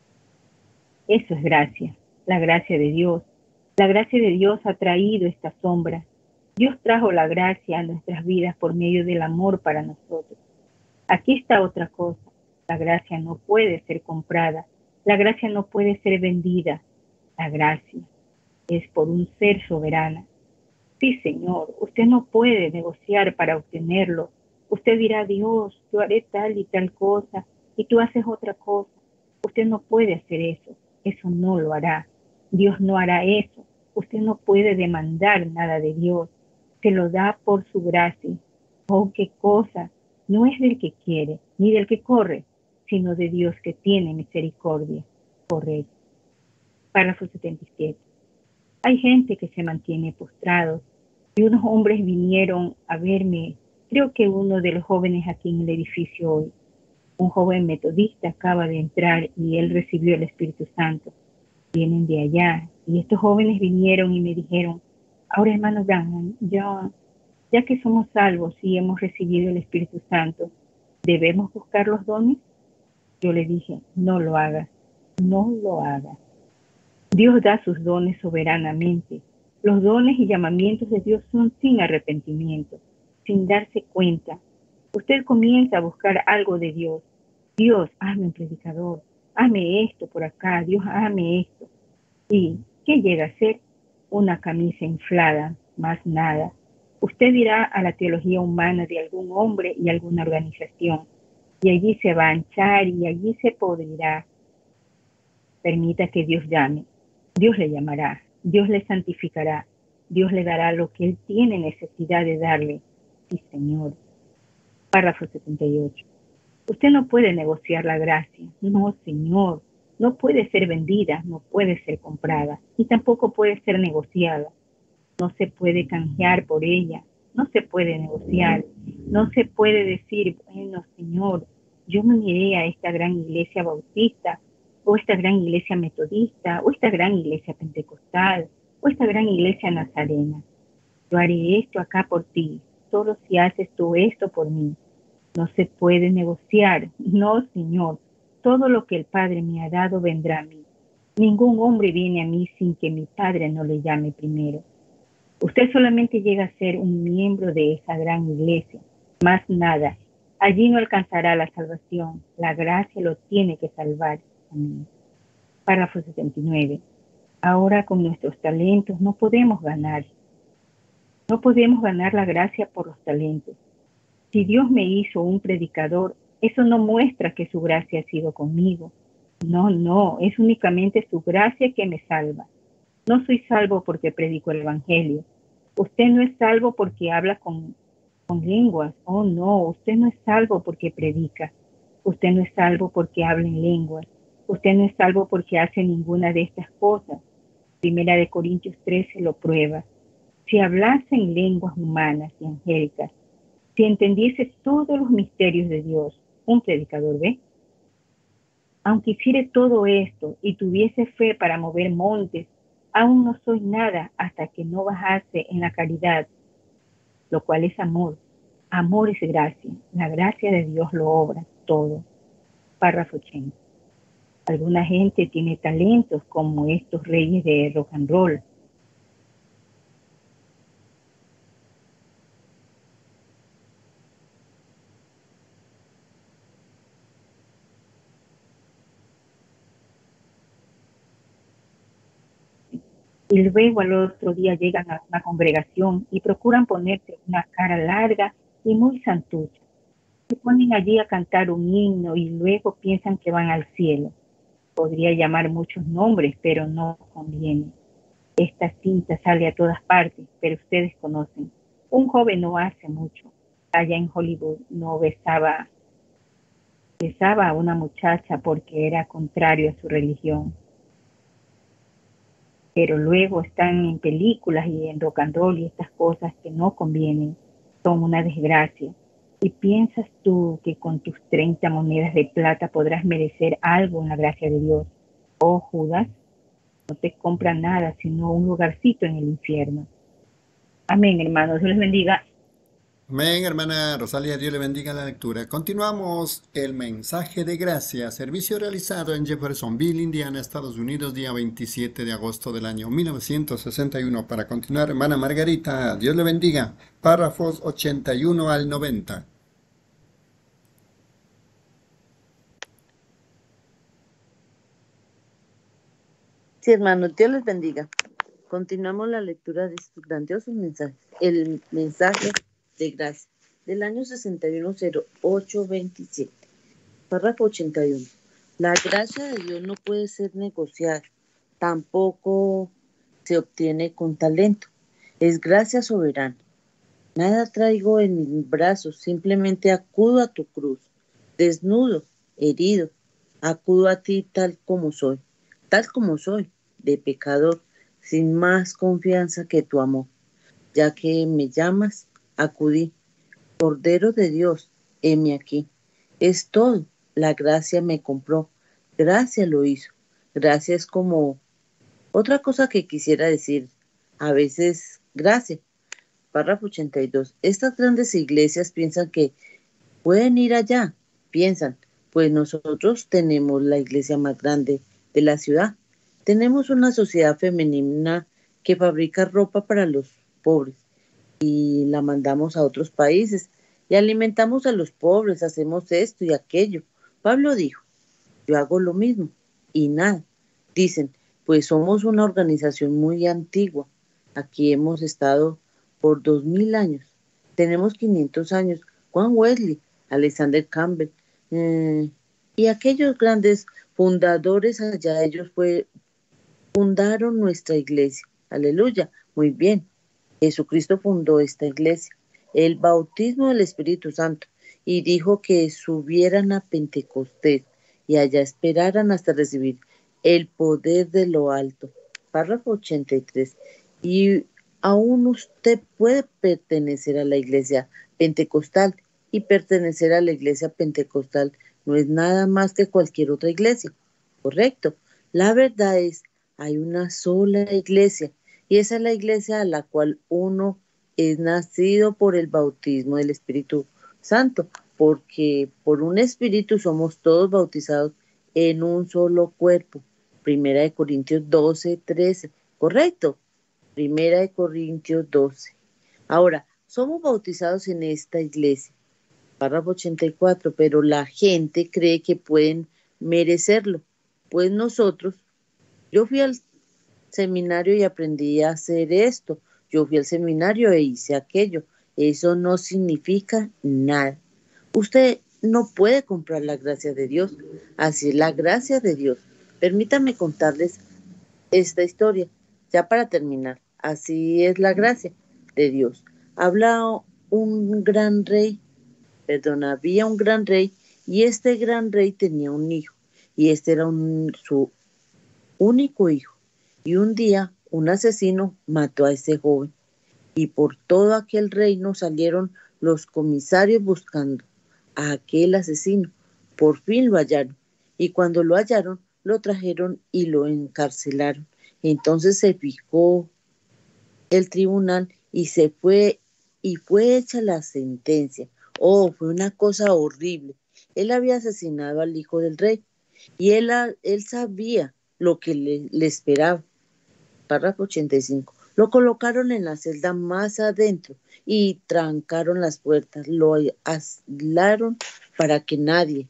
Eso es gracia, la gracia de Dios. La gracia de Dios ha traído esta sombra. Dios trajo la gracia a nuestras vidas por medio del amor para nosotros. Aquí está otra cosa. La gracia no puede ser comprada. La gracia no puede ser vendida. La gracia es por un ser soberano. Sí, Señor, usted no puede negociar para obtenerlo. Usted dirá: Dios, yo haré tal y tal cosa, y tú haces otra cosa. Usted no puede hacer eso. Eso no lo hará. Dios no hará eso. Usted no puede demandar nada de Dios. Se lo da por su gracia. Oh, qué cosa. no es del que quiere, ni del que corre, sino de Dios que tiene misericordia. Correcto. Párrafo setenta y siete. Hay gente que se mantiene postrado y unos hombres vinieron a verme, creo que uno de los jóvenes aquí en el edificio hoy, un joven metodista acaba de entrar y él recibió el Espíritu Santo. Vienen de allá y estos jóvenes vinieron y me dijeron, ahora hermano Branham, ya, ya que somos salvos y hemos recibido el Espíritu Santo, ¿debemos buscar los dones? Yo le dije, no lo hagas, no lo hagas. Dios da sus dones soberanamente. Los dones y llamamientos de Dios son sin arrepentimiento, sin darse cuenta. Usted comienza a buscar algo de Dios. Dios, hazme un predicador, hazme esto por acá, Dios, hazme esto. ¿Y qué llega a ser? Una camisa inflada, más nada. Usted irá a la teología humana de algún hombre y alguna organización, y allí se va a anchar y allí se podrirá. Permita que Dios llame. Dios le llamará, Dios le santificará, Dios le dará lo que Él tiene necesidad de darle. Sí, Señor. Párrafo setenta y ocho. Usted no puede negociar la gracia. No, Señor. No puede ser vendida, no puede ser comprada, y tampoco puede ser negociada. No se puede canjear por ella, no se puede negociar, no se puede decir, bueno, Señor, yo me iré a esta gran iglesia bautista, o esta gran iglesia metodista, o esta gran iglesia pentecostal, o esta gran iglesia nazarena. Yo haré esto acá por ti, solo si haces tú esto por mí. No se puede negociar, no, Señor. Todo lo que el Padre me ha dado vendrá a mí. Ningún hombre viene a mí sin que mi Padre no le llame primero. Usted solamente llega a ser un miembro de esa gran iglesia, más nada. Allí no alcanzará la salvación. La gracia lo tiene que salvar. Amén. Párrafo setenta y nueve. Ahora con nuestros talentos no podemos ganar. No podemos ganar la gracia por los talentos. Si Dios me hizo un predicador, eso no muestra que su gracia ha sido conmigo. No, no, es únicamente su gracia que me salva. No soy salvo porque predico el Evangelio. Usted no es salvo porque habla con, con lenguas. Oh, no, usted no es salvo porque predica. Usted no es salvo porque habla en lenguas. Usted no es salvo porque hace ninguna de estas cosas. Primera de Corintios trece lo prueba. Si hablase en lenguas humanas y angélicas, si entendiese todos los misterios de Dios, un predicador, ¿ve? Aunque hiciere todo esto y tuviese fe para mover montes, aún no soy nada hasta que no bajase en la caridad, lo cual es amor. Amor es gracia. La gracia de Dios lo obra todo. Párrafo ochenta. Alguna gente tiene talentos como estos reyes de rock and roll. Y luego al otro día llegan a una congregación y procuran ponerse una cara larga y muy santucha. Se ponen allí a cantar un himno y luego piensan que van al cielo. Podría llamar muchos nombres, pero no conviene. Esta cinta sale a todas partes, pero ustedes conocen. Un joven no hace mucho, allá en Hollywood, no besaba, besaba a una muchacha porque era contrario a su religión. Pero luego están en películas y en rock and roll y estas cosas que no convienen, son una desgracia. ¿Y piensas tú que con tus treinta monedas de plata podrás merecer algo en la gracia de Dios? Oh, Judas, no te compra nada sino un lugarcito en el infierno. Amén, hermanos. Dios les bendiga. Amén, hermana Rosalia, Dios le bendiga la lectura. Continuamos el mensaje de gracia, servicio realizado en Jeffersonville, Indiana, Estados Unidos, día veintisiete de agosto del año mil novecientos sesenta y uno. Para continuar, hermana Margarita, Dios le bendiga. Párrafos ochenta y uno al noventa. Sí, hermanos, Dios les bendiga. Continuamos la lectura de estos grandiosos mensajes. El mensaje de gracia del año sesenta y uno cero ocho veintisiete. Párrafo ochenta y uno. La gracia de Dios no puede ser negociada, tampoco se obtiene con talento. Es gracia soberana. Nada traigo en mis brazos, simplemente acudo a tu cruz, desnudo, herido, acudo a ti tal como soy, tal como soy, de pecador, sin más confianza que tu amor. Ya que me llamas, acudí, Cordero de Dios, heme aquí. Es todo, la gracia me compró, gracia lo hizo, gracia es como otra cosa que quisiera decir, a veces gracia. Párrafo ochenta y dos. Estas grandes iglesias piensan que pueden ir allá, piensan, pues nosotros tenemos la iglesia más grande de la ciudad. Tenemos una sociedad femenina que fabrica ropa para los pobres y la mandamos a otros países y alimentamos a los pobres, hacemos esto y aquello. Pablo dijo, yo hago lo mismo y nada. Dicen, pues somos una organización muy antigua. Aquí hemos estado por dos mil años. Tenemos quinientos años. Juan Wesley, Alexander Campbell eh, y aquellos grandes fundadores allá, ellos fue, fundaron nuestra iglesia. Aleluya, muy bien. Jesucristo fundó esta iglesia, el bautismo del Espíritu Santo, y dijo que subieran a Pentecostés y allá esperaran hasta recibir el poder de lo alto. Párrafo ochenta y tres. Y aún usted puede pertenecer a la iglesia pentecostal, y pertenecer a la iglesia pentecostal no es nada más que cualquier otra iglesia, ¿correcto? La verdad es, hay una sola iglesia, y esa es la iglesia a la cual uno es nacido por el bautismo del Espíritu Santo, porque por un espíritu somos todos bautizados en un solo cuerpo. Primera de Corintios doce, trece, ¿correcto? Primera de Corintios doce. Ahora, somos bautizados en esta iglesia. Párrafo ochenta y cuatro, pero la gente cree que pueden merecerlo. Pues nosotros, yo fui al seminario y aprendí a hacer esto. Yo fui al seminario e hice aquello. Eso no significa nada. Usted no puede comprar la gracia de Dios. Así es la gracia de Dios. Permítanme contarles esta historia, ya para terminar. Así es la gracia de Dios. Habla un gran rey, perdón, había un gran rey, y este gran rey tenía un hijo, y este era un, su único hijo. Y un día un asesino mató a ese joven, y por todo aquel reino salieron los comisarios buscando a aquel asesino. Por fin lo hallaron, y cuando lo hallaron, lo trajeron y lo encarcelaron. Entonces se fijó el tribunal y se fue, y fue hecha la sentencia. Oh, fue una cosa horrible. Él había asesinado al hijo del rey, y él, él sabía lo que le, le esperaba. Párrafo ochenta y cinco. Lo colocaron en la celda más adentro y trancaron las puertas, lo aislaron para que nadie.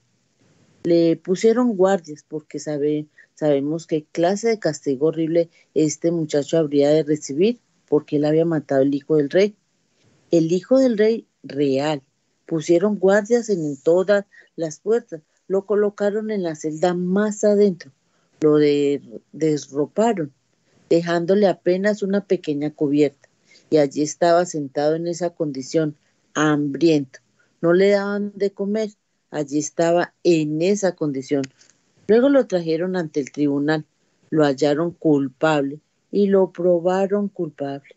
Le pusieron guardias porque sabe, sabemos qué clase de castigo horrible este muchacho habría de recibir, porque él había matado al hijo del rey. El hijo del rey real. Pusieron guardias en todas las puertas, lo colocaron en la celda más adentro, lo de, desroparon, dejándole apenas una pequeña cubierta, y allí estaba sentado en esa condición, hambriento. No le daban de comer, allí estaba en esa condición. Luego lo trajeron ante el tribunal, lo hallaron culpable y lo probaron culpable.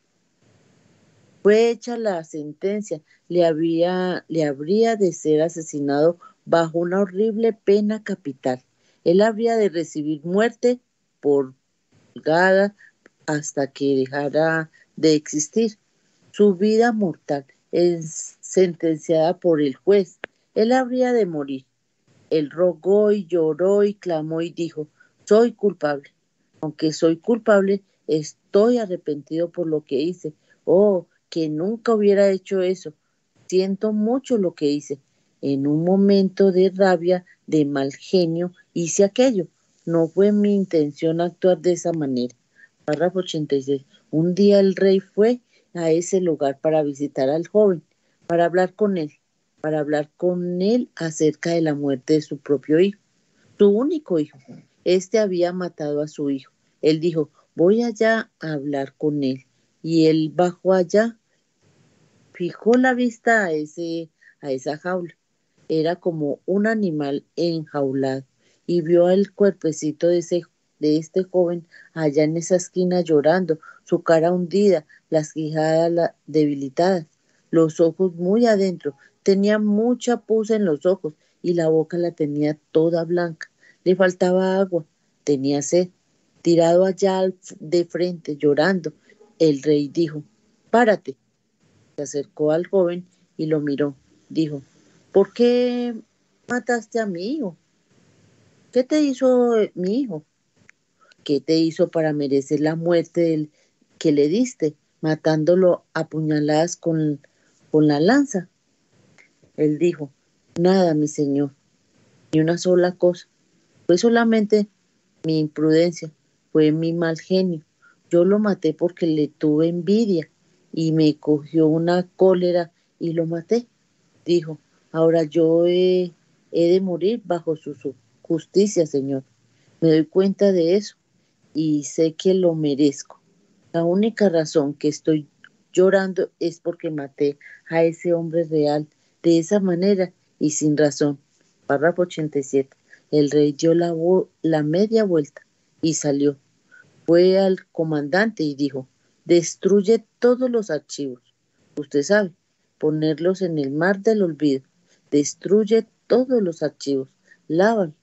Fue hecha la sentencia, le, había, le habría de ser asesinado bajo una horrible pena capital. Él habría de recibir muerte por purgada hasta que dejara de existir. Su vida mortal es sentenciada por el juez. Él habría de morir. Él rogó y lloró y clamó y dijo, soy culpable. Aunque soy culpable, estoy arrepentido por lo que hice. Oh, que nunca hubiera hecho eso. Siento mucho lo que hice. En un momento de rabia, de mal genio, hice aquello. No fue mi intención actuar de esa manera. Párrafo ochenta y seis. Un día el rey fue a ese lugar para visitar al joven, para hablar con él, para hablar con él acerca de la muerte de su propio hijo, su único hijo. Este había matado a su hijo. Él dijo, voy allá a hablar con él. Y él bajó allá Fijó la vista a, ese, a esa jaula. Era como un animal enjaulado y vio el cuerpecito de, ese, de este joven allá en esa esquina llorando, su cara hundida, las quijadas la, debilitadas, los ojos muy adentro. Tenía mucha pus en los ojos y la boca la tenía toda blanca. Le faltaba agua, tenía sed. Tirado allá de frente, llorando, el rey dijo: párate. Se acercó al joven y lo miró. Dijo: ¿por qué mataste a mi hijo? ¿Qué te hizo eh, mi hijo? ¿Qué te hizo para merecer la muerte del que le diste, matándolo a puñaladas con, con la lanza? Él dijo: nada, mi señor, ni una sola cosa. Fue solamente mi imprudencia, fue mi mal genio. Yo lo maté porque le tuve envidia y me cogió una cólera y lo maté. Dijo: ahora yo he, he de morir bajo su, su justicia, Señor. Me doy cuenta de eso y sé que lo merezco. La única razón que estoy llorando es porque maté a ese hombre real de esa manera y sin razón. Párrafo ochenta y siete. El rey dio la, la media vuelta y salió. Fue al comandante y dijo: destruye todos los archivos. Usted sabe, ponerlos en el mar del olvido. Destruye todos los archivos. Lávalo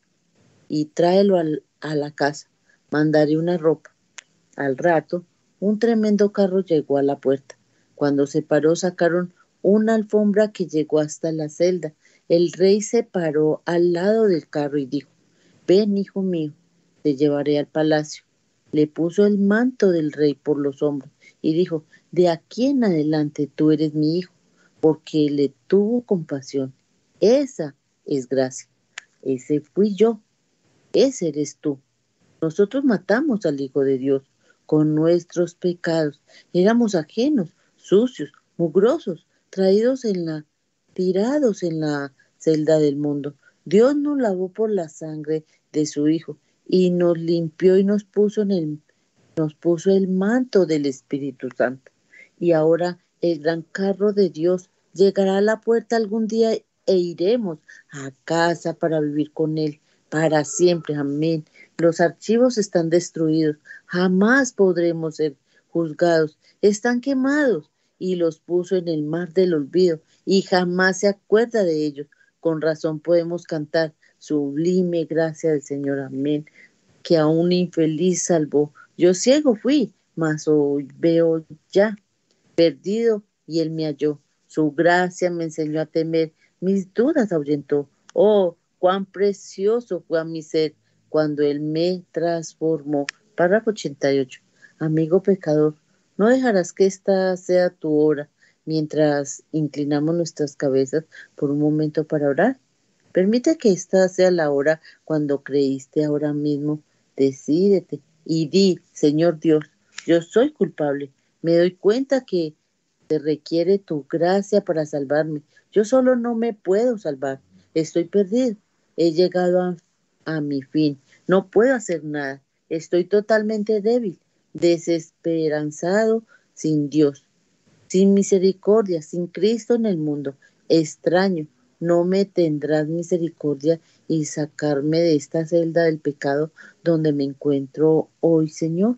y tráelo al, a la casa. Mandaré una ropa. Al rato, un tremendo carro llegó a la puerta. Cuando se paró, sacaron una alfombra que llegó hasta la celda. El rey se paró al lado del carro y dijo: ven, hijo mío, te llevaré al palacio. Le puso el manto del rey por los hombros y dijo: de aquí en adelante tú eres mi hijo, porque le tuvo compasión. Esa es gracia. Ese fui yo, ese eres tú. Nosotros matamos al Hijo de Dios con nuestros pecados. Éramos ajenos, sucios, mugrosos, traídos en la, tirados en la celda del mundo. Dios nos lavó por la sangre de su Hijo y nos limpió y nos puso en el, nos puso el manto del Espíritu Santo. Y ahora el gran carro de Dios llegará a la puerta algún día e iremos a casa para vivir con Él para siempre. Amén. Los archivos están destruidos, jamás podremos ser juzgados, están quemados y los puso en el mar del olvido y jamás se acuerda de ellos. Con razón podemos cantar: sublime gracia del Señor, amén, que a un infeliz salvó. Yo ciego fui, mas hoy veo ya, perdido y Él me halló. Su gracia me enseñó a temer, mis dudas ahuyentó. Oh, cuán precioso fue a mi ser cuando Él me transformó. Párrafo ochenta y ocho. Amigo pecador, no dejarás que esta sea tu hora mientras inclinamos nuestras cabezas por un momento para orar. Permite que esta sea la hora cuando creíste ahora mismo. Decídete y di: Señor Dios, yo soy culpable. Me doy cuenta que te requiere tu gracia para salvarme. Yo solo no me puedo salvar. Estoy perdido. He llegado a, a mi fin. No puedo hacer nada. Estoy totalmente débil, desesperanzado, sin Dios, sin misericordia, sin Cristo en el mundo. Extraño, no me tendrás misericordia y sacarme de esta celda del pecado donde me encuentro hoy, Señor.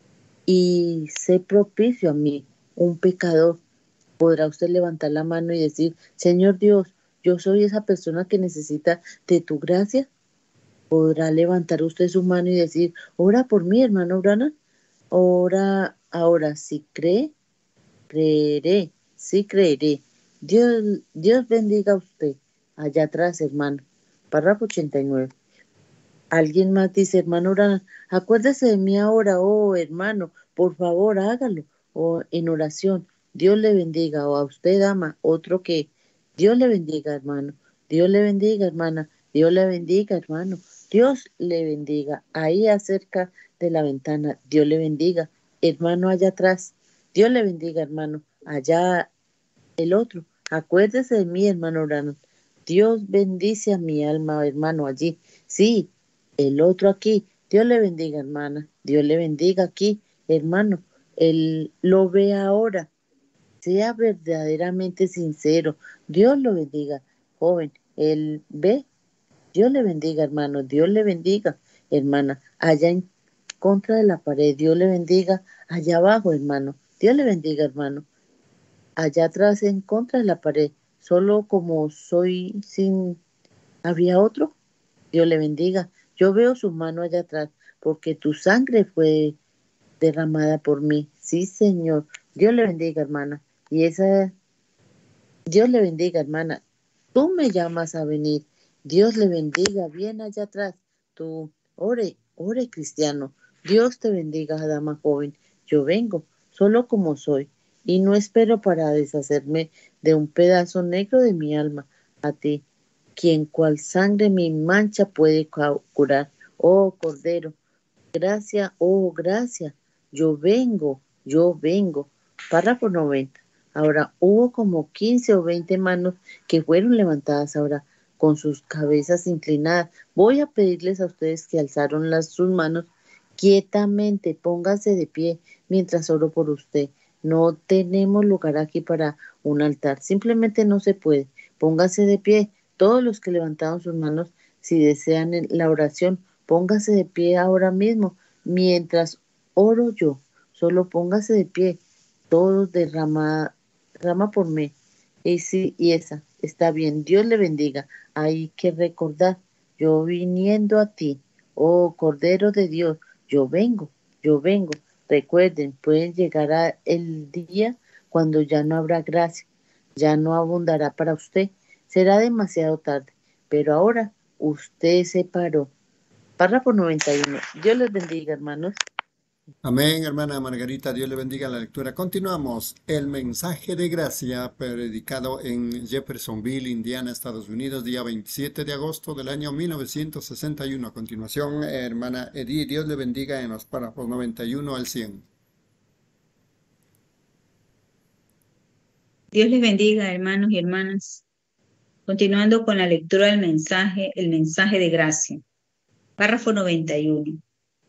Y sé propicio a mí, un pecador. ¿Podrá usted levantar la mano y decir: Señor Dios, yo soy esa persona que necesita de tu gracia? ¿Podrá levantar usted su mano y decir: ora por mí, hermano Brana? Ora, ahora, si cree, creeré, sí creeré. Dios, Dios bendiga a usted. Allá atrás, hermano. Párrafo ochenta y nueve. Alguien más dice: hermano Brana, acuérdese de mí ahora, oh hermano, por favor, hágalo. O en oración: Dios le bendiga. O a usted, dama, otro que: Dios le bendiga, hermano. Dios le bendiga, hermana. Dios le bendiga, hermano. Dios le bendiga. Ahí acerca de la ventana: Dios le bendiga. Hermano allá atrás: Dios le bendiga, hermano. Allá el otro: acuérdese de mí, hermano Brano. Dios bendice a mi alma, hermano, allí. Sí, el otro aquí: Dios le bendiga, hermana. Dios le bendiga aquí, hermano. Él lo ve ahora. Sea verdaderamente sincero. Dios lo bendiga, joven. Él ve. Dios le bendiga, hermano. Dios le bendiga, hermana. Allá en contra de la pared. Dios le bendiga. Allá abajo, hermano. Dios le bendiga, hermano. Allá atrás, en contra de la pared. Solo como soy sin... ¿Habría otro? Dios le bendiga. Yo veo su mano allá atrás, porque tu sangre fue derramada por mí. Sí, Señor. Dios le bendiga, hermana. Y esa... Dios le bendiga, hermana. Tú me llamas a venir. Dios le bendiga. Bien allá atrás. Tú, ore, ore, cristiano. Dios te bendiga, dama joven. Yo vengo, solo como soy, y no espero para deshacerme de un pedazo negro de mi alma. A ti, quien cual sangre mi mancha puede curar. Oh, Cordero, gracia, oh, gracia. Yo vengo, yo vengo. Párrafo noventa. Ahora hubo como quince o veinte manos que fueron levantadas ahora con sus cabezas inclinadas. Voy a pedirles a ustedes que alzaron las, sus manos quietamente. Pónganse de pie mientras oro por usted. No tenemos lugar aquí para un altar. Simplemente no se puede. Pónganse de pie. Todos los que levantaron sus manos, si desean la oración, pónganse de pie ahora mismo mientras oro yo. Solo póngase de pie. Todos derrama, derrama por mí. Y sí, y esa, está bien. Dios le bendiga. Hay que recordar, yo viniendo a ti, oh Cordero de Dios, yo vengo, yo vengo. Recuerden, pueden llegar a el día cuando ya no habrá gracia, ya no abundará para usted. Será demasiado tarde, pero ahora usted se paró. Párrafo noventa y uno. Dios les bendiga, hermanos. Amén, hermana Margarita, Dios le bendiga la lectura. Continuamos. El mensaje de gracia predicado en Jeffersonville, Indiana, Estados Unidos, día veintisiete de agosto del año mil novecientos sesenta y uno. A continuación, hermana Edith, Dios le bendiga en los párrafos noventa y uno al cien. Dios les bendiga, hermanos y hermanas. Continuando con la lectura del mensaje, el mensaje de gracia. Párrafo noventa y uno.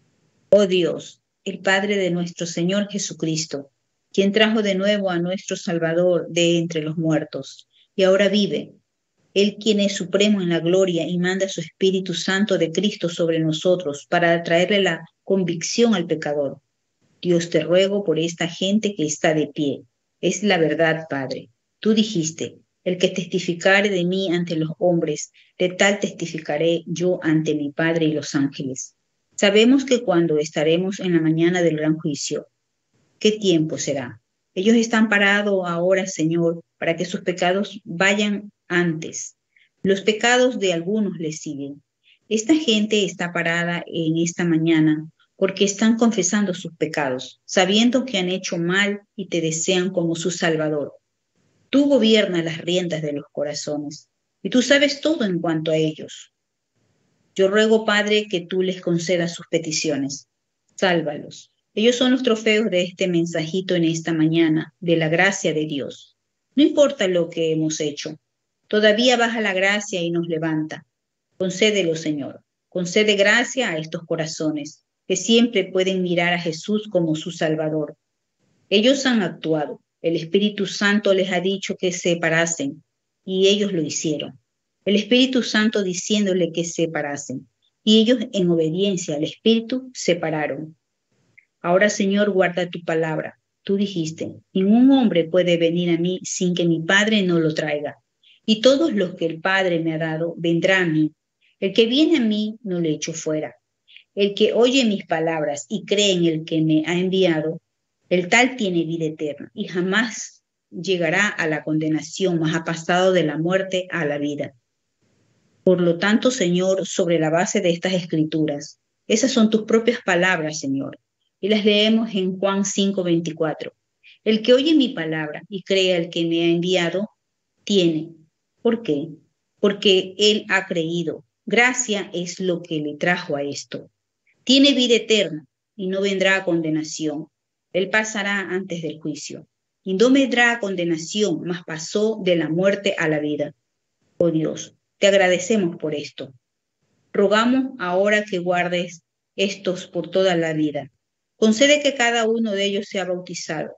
Oh Dios, el Padre de nuestro Señor Jesucristo, quien trajo de nuevo a nuestro Salvador de entre los muertos, y ahora vive, Él quien es supremo en la gloria y manda su Espíritu Santo de Cristo sobre nosotros para traerle la convicción al pecador. Dios, te ruego por esta gente que está de pie. Es la verdad, Padre. Tú dijiste, el que testificare de mí ante los hombres, de tal testificaré yo ante mi Padre y los ángeles. Sabemos que cuando estaremos en la mañana del gran juicio, ¿qué tiempo será? Ellos están parados ahora, Señor, para que sus pecados vayan antes. Los pecados de algunos les siguen. Esta gente está parada en esta mañana porque están confesando sus pecados, sabiendo que han hecho mal y te desean como su Salvador. Tú gobiernas las riendas de los corazones y tú sabes todo en cuanto a ellos. Yo ruego, Padre, que tú les concedas sus peticiones. Sálvalos. Ellos son los trofeos de este mensajito en esta mañana, de la gracia de Dios. No importa lo que hemos hecho. Todavía baja la gracia y nos levanta. Concédelo, Señor. Concede gracia a estos corazones, que siempre pueden mirar a Jesús como su Salvador. Ellos han actuado. El Espíritu Santo les ha dicho que se separasen, y ellos lo hicieron. El Espíritu Santo diciéndole que se separasen, y ellos en obediencia al Espíritu separaron. Ahora, Señor, guarda tu palabra. Tú dijiste, ningún hombre puede venir a mí sin que mi Padre no lo traiga. Y todos los que el Padre me ha dado vendrán a mí. El que viene a mí no le echo fuera. El que oye mis palabras y cree en el que me ha enviado, el tal tiene vida eterna y jamás llegará a la condenación, mas ha pasado de la muerte a la vida. Por lo tanto, Señor, sobre la base de estas escrituras, esas son tus propias palabras, Señor, y las leemos en Juan cinco veinticuatro. El que oye mi palabra y cree al que me ha enviado, tiene. ¿Por qué? Porque él ha creído. Gracia es lo que le trajo a esto. Tiene vida eterna y no vendrá a condenación. Él pasará antes del juicio. Y no vendrá a condenación, mas pasó de la muerte a la vida. Oh Dios, te agradecemos por esto. Rogamos ahora que guardes estos por toda la vida. Concede que cada uno de ellos sea bautizado.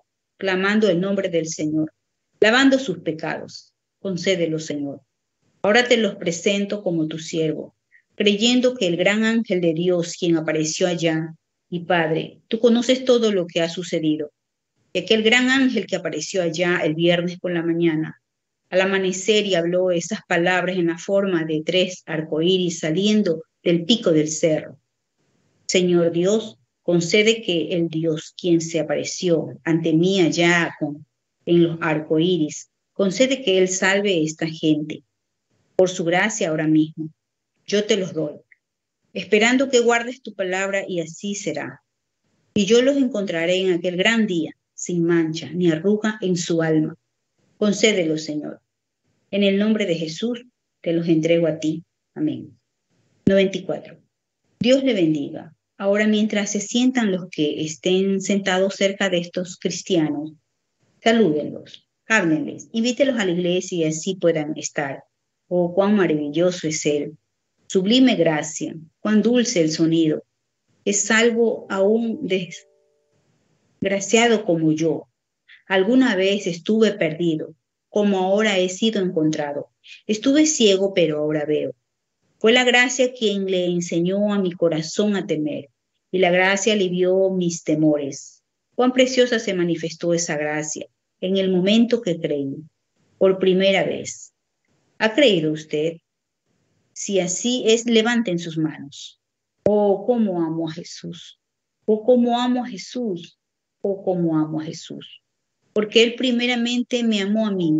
clamando el nombre del Señor, lavando sus pecados. Concédelo, Señor. Ahora te los presento como tu siervo, creyendo que el gran ángel de Dios, quien apareció allá, y Padre, tú conoces todo lo que ha sucedido, y aquel gran ángel que apareció allá el viernes por la mañana, al amanecer y habló esas palabras en la forma de tres arcoíris saliendo del pico del cerro. Señor Dios, concede que el Dios, quien se apareció ante mí allá con, en los arcoíris, concede que Él salve a esta gente. Por su gracia ahora mismo, yo te los doy, esperando que guardes tu palabra y así será. Y yo los encontraré en aquel gran día, sin mancha ni arruga en su alma. Concédelo, Señor. En el nombre de Jesús te los entrego a ti. Amén. noventa y cuatro. Dios le bendiga. Ahora, mientras se sientan los que estén sentados cerca de estos cristianos, salúdenlos, háblenles, invítelos a la iglesia y así puedan estar. Oh, cuán maravilloso es Él. Sublime gracia, cuán dulce el sonido. Es salvo a un desgraciado como yo. Alguna vez estuve perdido, como ahora he sido encontrado. Estuve ciego, pero ahora veo. Fue la gracia quien le enseñó a mi corazón a temer, y la gracia alivió mis temores. Cuán preciosa se manifestó esa gracia en el momento que creí, por primera vez. ¿Ha creído usted? Si así es, levanten sus manos. Oh, cómo amo a Jesús. Oh, cómo amo a Jesús. Oh, cómo amo a Jesús. Porque Él primeramente me amó a mí.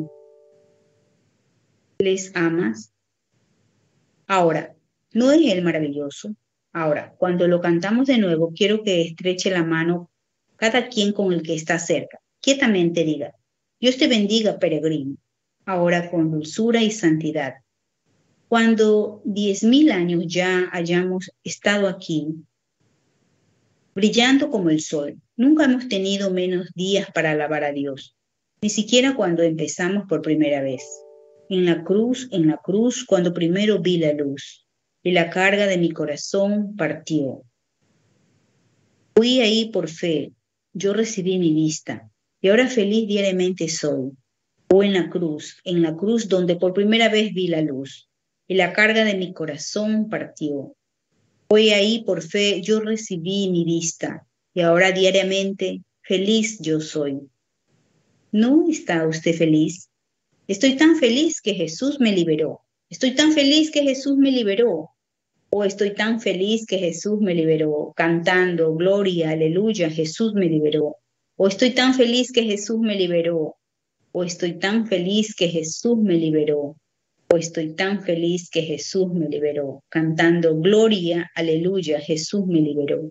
¿Les amas? Ahora, ¿no es Él maravilloso? Ahora, cuando lo cantamos de nuevo, quiero que estreche la mano cada quien con el que está cerca. Quietamente diga, Dios te bendiga, peregrino. Ahora con dulzura y santidad. Cuando diez mil años ya hayamos estado aquí, brillando como el sol, nunca hemos tenido menos días para alabar a Dios, ni siquiera cuando empezamos por primera vez. En la cruz, en la cruz, cuando primero vi la luz, y la carga de mi corazón partió. Fui ahí por fe, yo recibí mi vista, y ahora feliz diariamente soy. O en la cruz, en la cruz donde por primera vez vi la luz, y la carga de mi corazón partió. Hoy ahí por fe yo recibí mi vista, y ahora diariamente feliz yo soy. ¿No está usted feliz? Estoy tan feliz que Jesús me liberó. Estoy tan feliz que Jesús me liberó. O estoy tan feliz que Jesús me liberó, cantando, gloria, aleluya, Jesús me liberó. O estoy tan feliz que Jesús me liberó. O estoy tan feliz que Jesús me liberó. O estoy tan feliz que Jesús me liberó, cantando, gloria, aleluya, Jesús me liberó.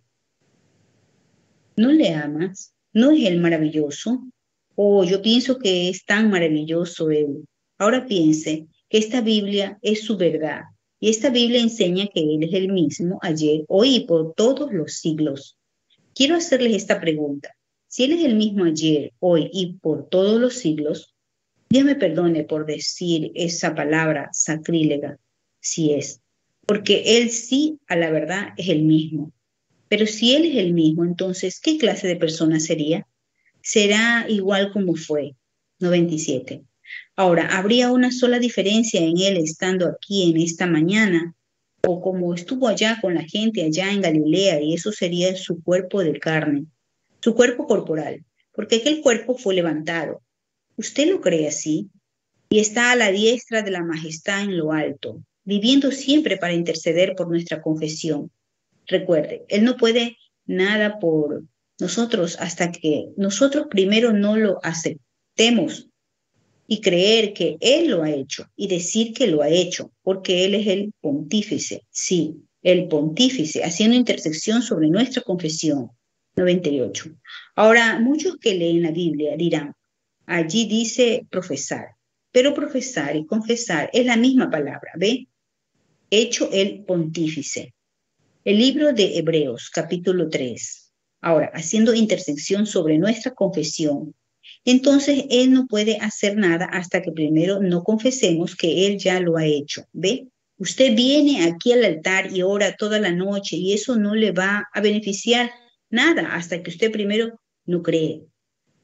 ¿No le amas? ¿No es Él maravilloso? Oh, yo pienso que es tan maravilloso Él. Ahora piense que esta Biblia es su verdad. Y esta Biblia enseña que Él es el mismo ayer, hoy y por todos los siglos. Quiero hacerles esta pregunta. Si Él es el mismo ayer, hoy y por todos los siglos, Dios me perdone por decir esa palabra sacrílega, si es, porque Él sí, a la verdad, es el mismo. Pero si Él es el mismo, entonces, ¿qué clase de persona sería? Será igual como fue. noventa y siete. Ahora, ¿habría una sola diferencia en Él estando aquí en esta mañana? O como estuvo allá con la gente allá en Galilea, y eso sería su cuerpo de carne, su cuerpo corporal, porque aquel cuerpo fue levantado. ¿Usted lo cree así? Y está a la diestra de la majestad en lo alto, viviendo siempre para interceder por nuestra confesión. Recuerde, Él no puede nada por nosotros hasta que nosotros primero no lo aceptemos y creer que Él lo ha hecho y decir que lo ha hecho, porque Él es el pontífice, sí, el pontífice, haciendo intersección sobre nuestra confesión. noventa y ocho. Ahora, muchos que leen la Biblia dirán, allí dice profesar, pero profesar y confesar es la misma palabra, ¿ve? Hecho el pontífice. El libro de Hebreos, capítulo tres. Ahora, haciendo intersección sobre nuestra confesión, entonces Él no puede hacer nada hasta que primero no confesemos que Él ya lo ha hecho, ¿ve? Usted viene aquí al altar y ora toda la noche y eso no le va a beneficiar nada hasta que usted primero no cree.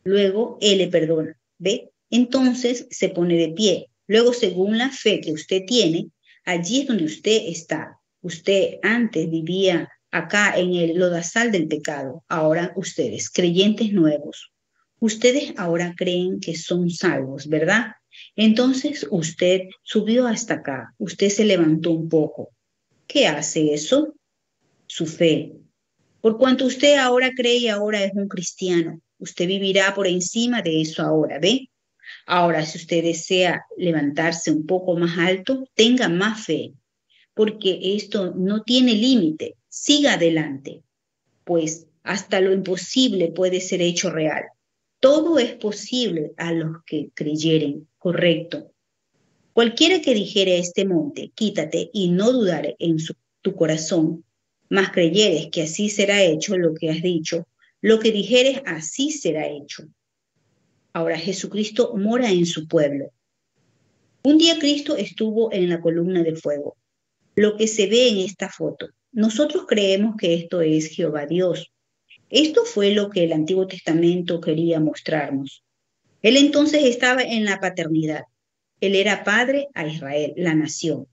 Luego Él le perdona, ¿ve? Entonces se pone de pie. Luego, según la fe que usted tiene, allí es donde usted está. Usted antes vivía acá en el lodazal del pecado. Ahora ustedes, creyentes nuevos, ustedes ahora creen que son salvos, ¿verdad? Entonces usted subió hasta acá. Usted se levantó un poco. ¿Qué hace eso? Su fe. Por cuanto usted ahora cree y ahora es un cristiano, usted vivirá por encima de eso ahora, ¿ve? Ahora, si usted desea levantarse un poco más alto, tenga más fe, porque esto no tiene límite. Siga adelante, pues hasta lo imposible puede ser hecho real. Todo es posible a los que creyeren, correcto. Cualquiera que dijere a este monte, quítate, y no dudare en su, tu corazón, mas creyeres que así será hecho lo que has dicho, lo que dijeres así será hecho. Ahora Jesucristo mora en su pueblo. Un día Cristo estuvo en la columna de fuego. Lo que se ve en esta foto, nosotros creemos que esto es Jehová Dios. Esto fue lo que el Antiguo Testamento quería mostrarnos. Él entonces estaba en la paternidad. Él era padre a Israel, la nación.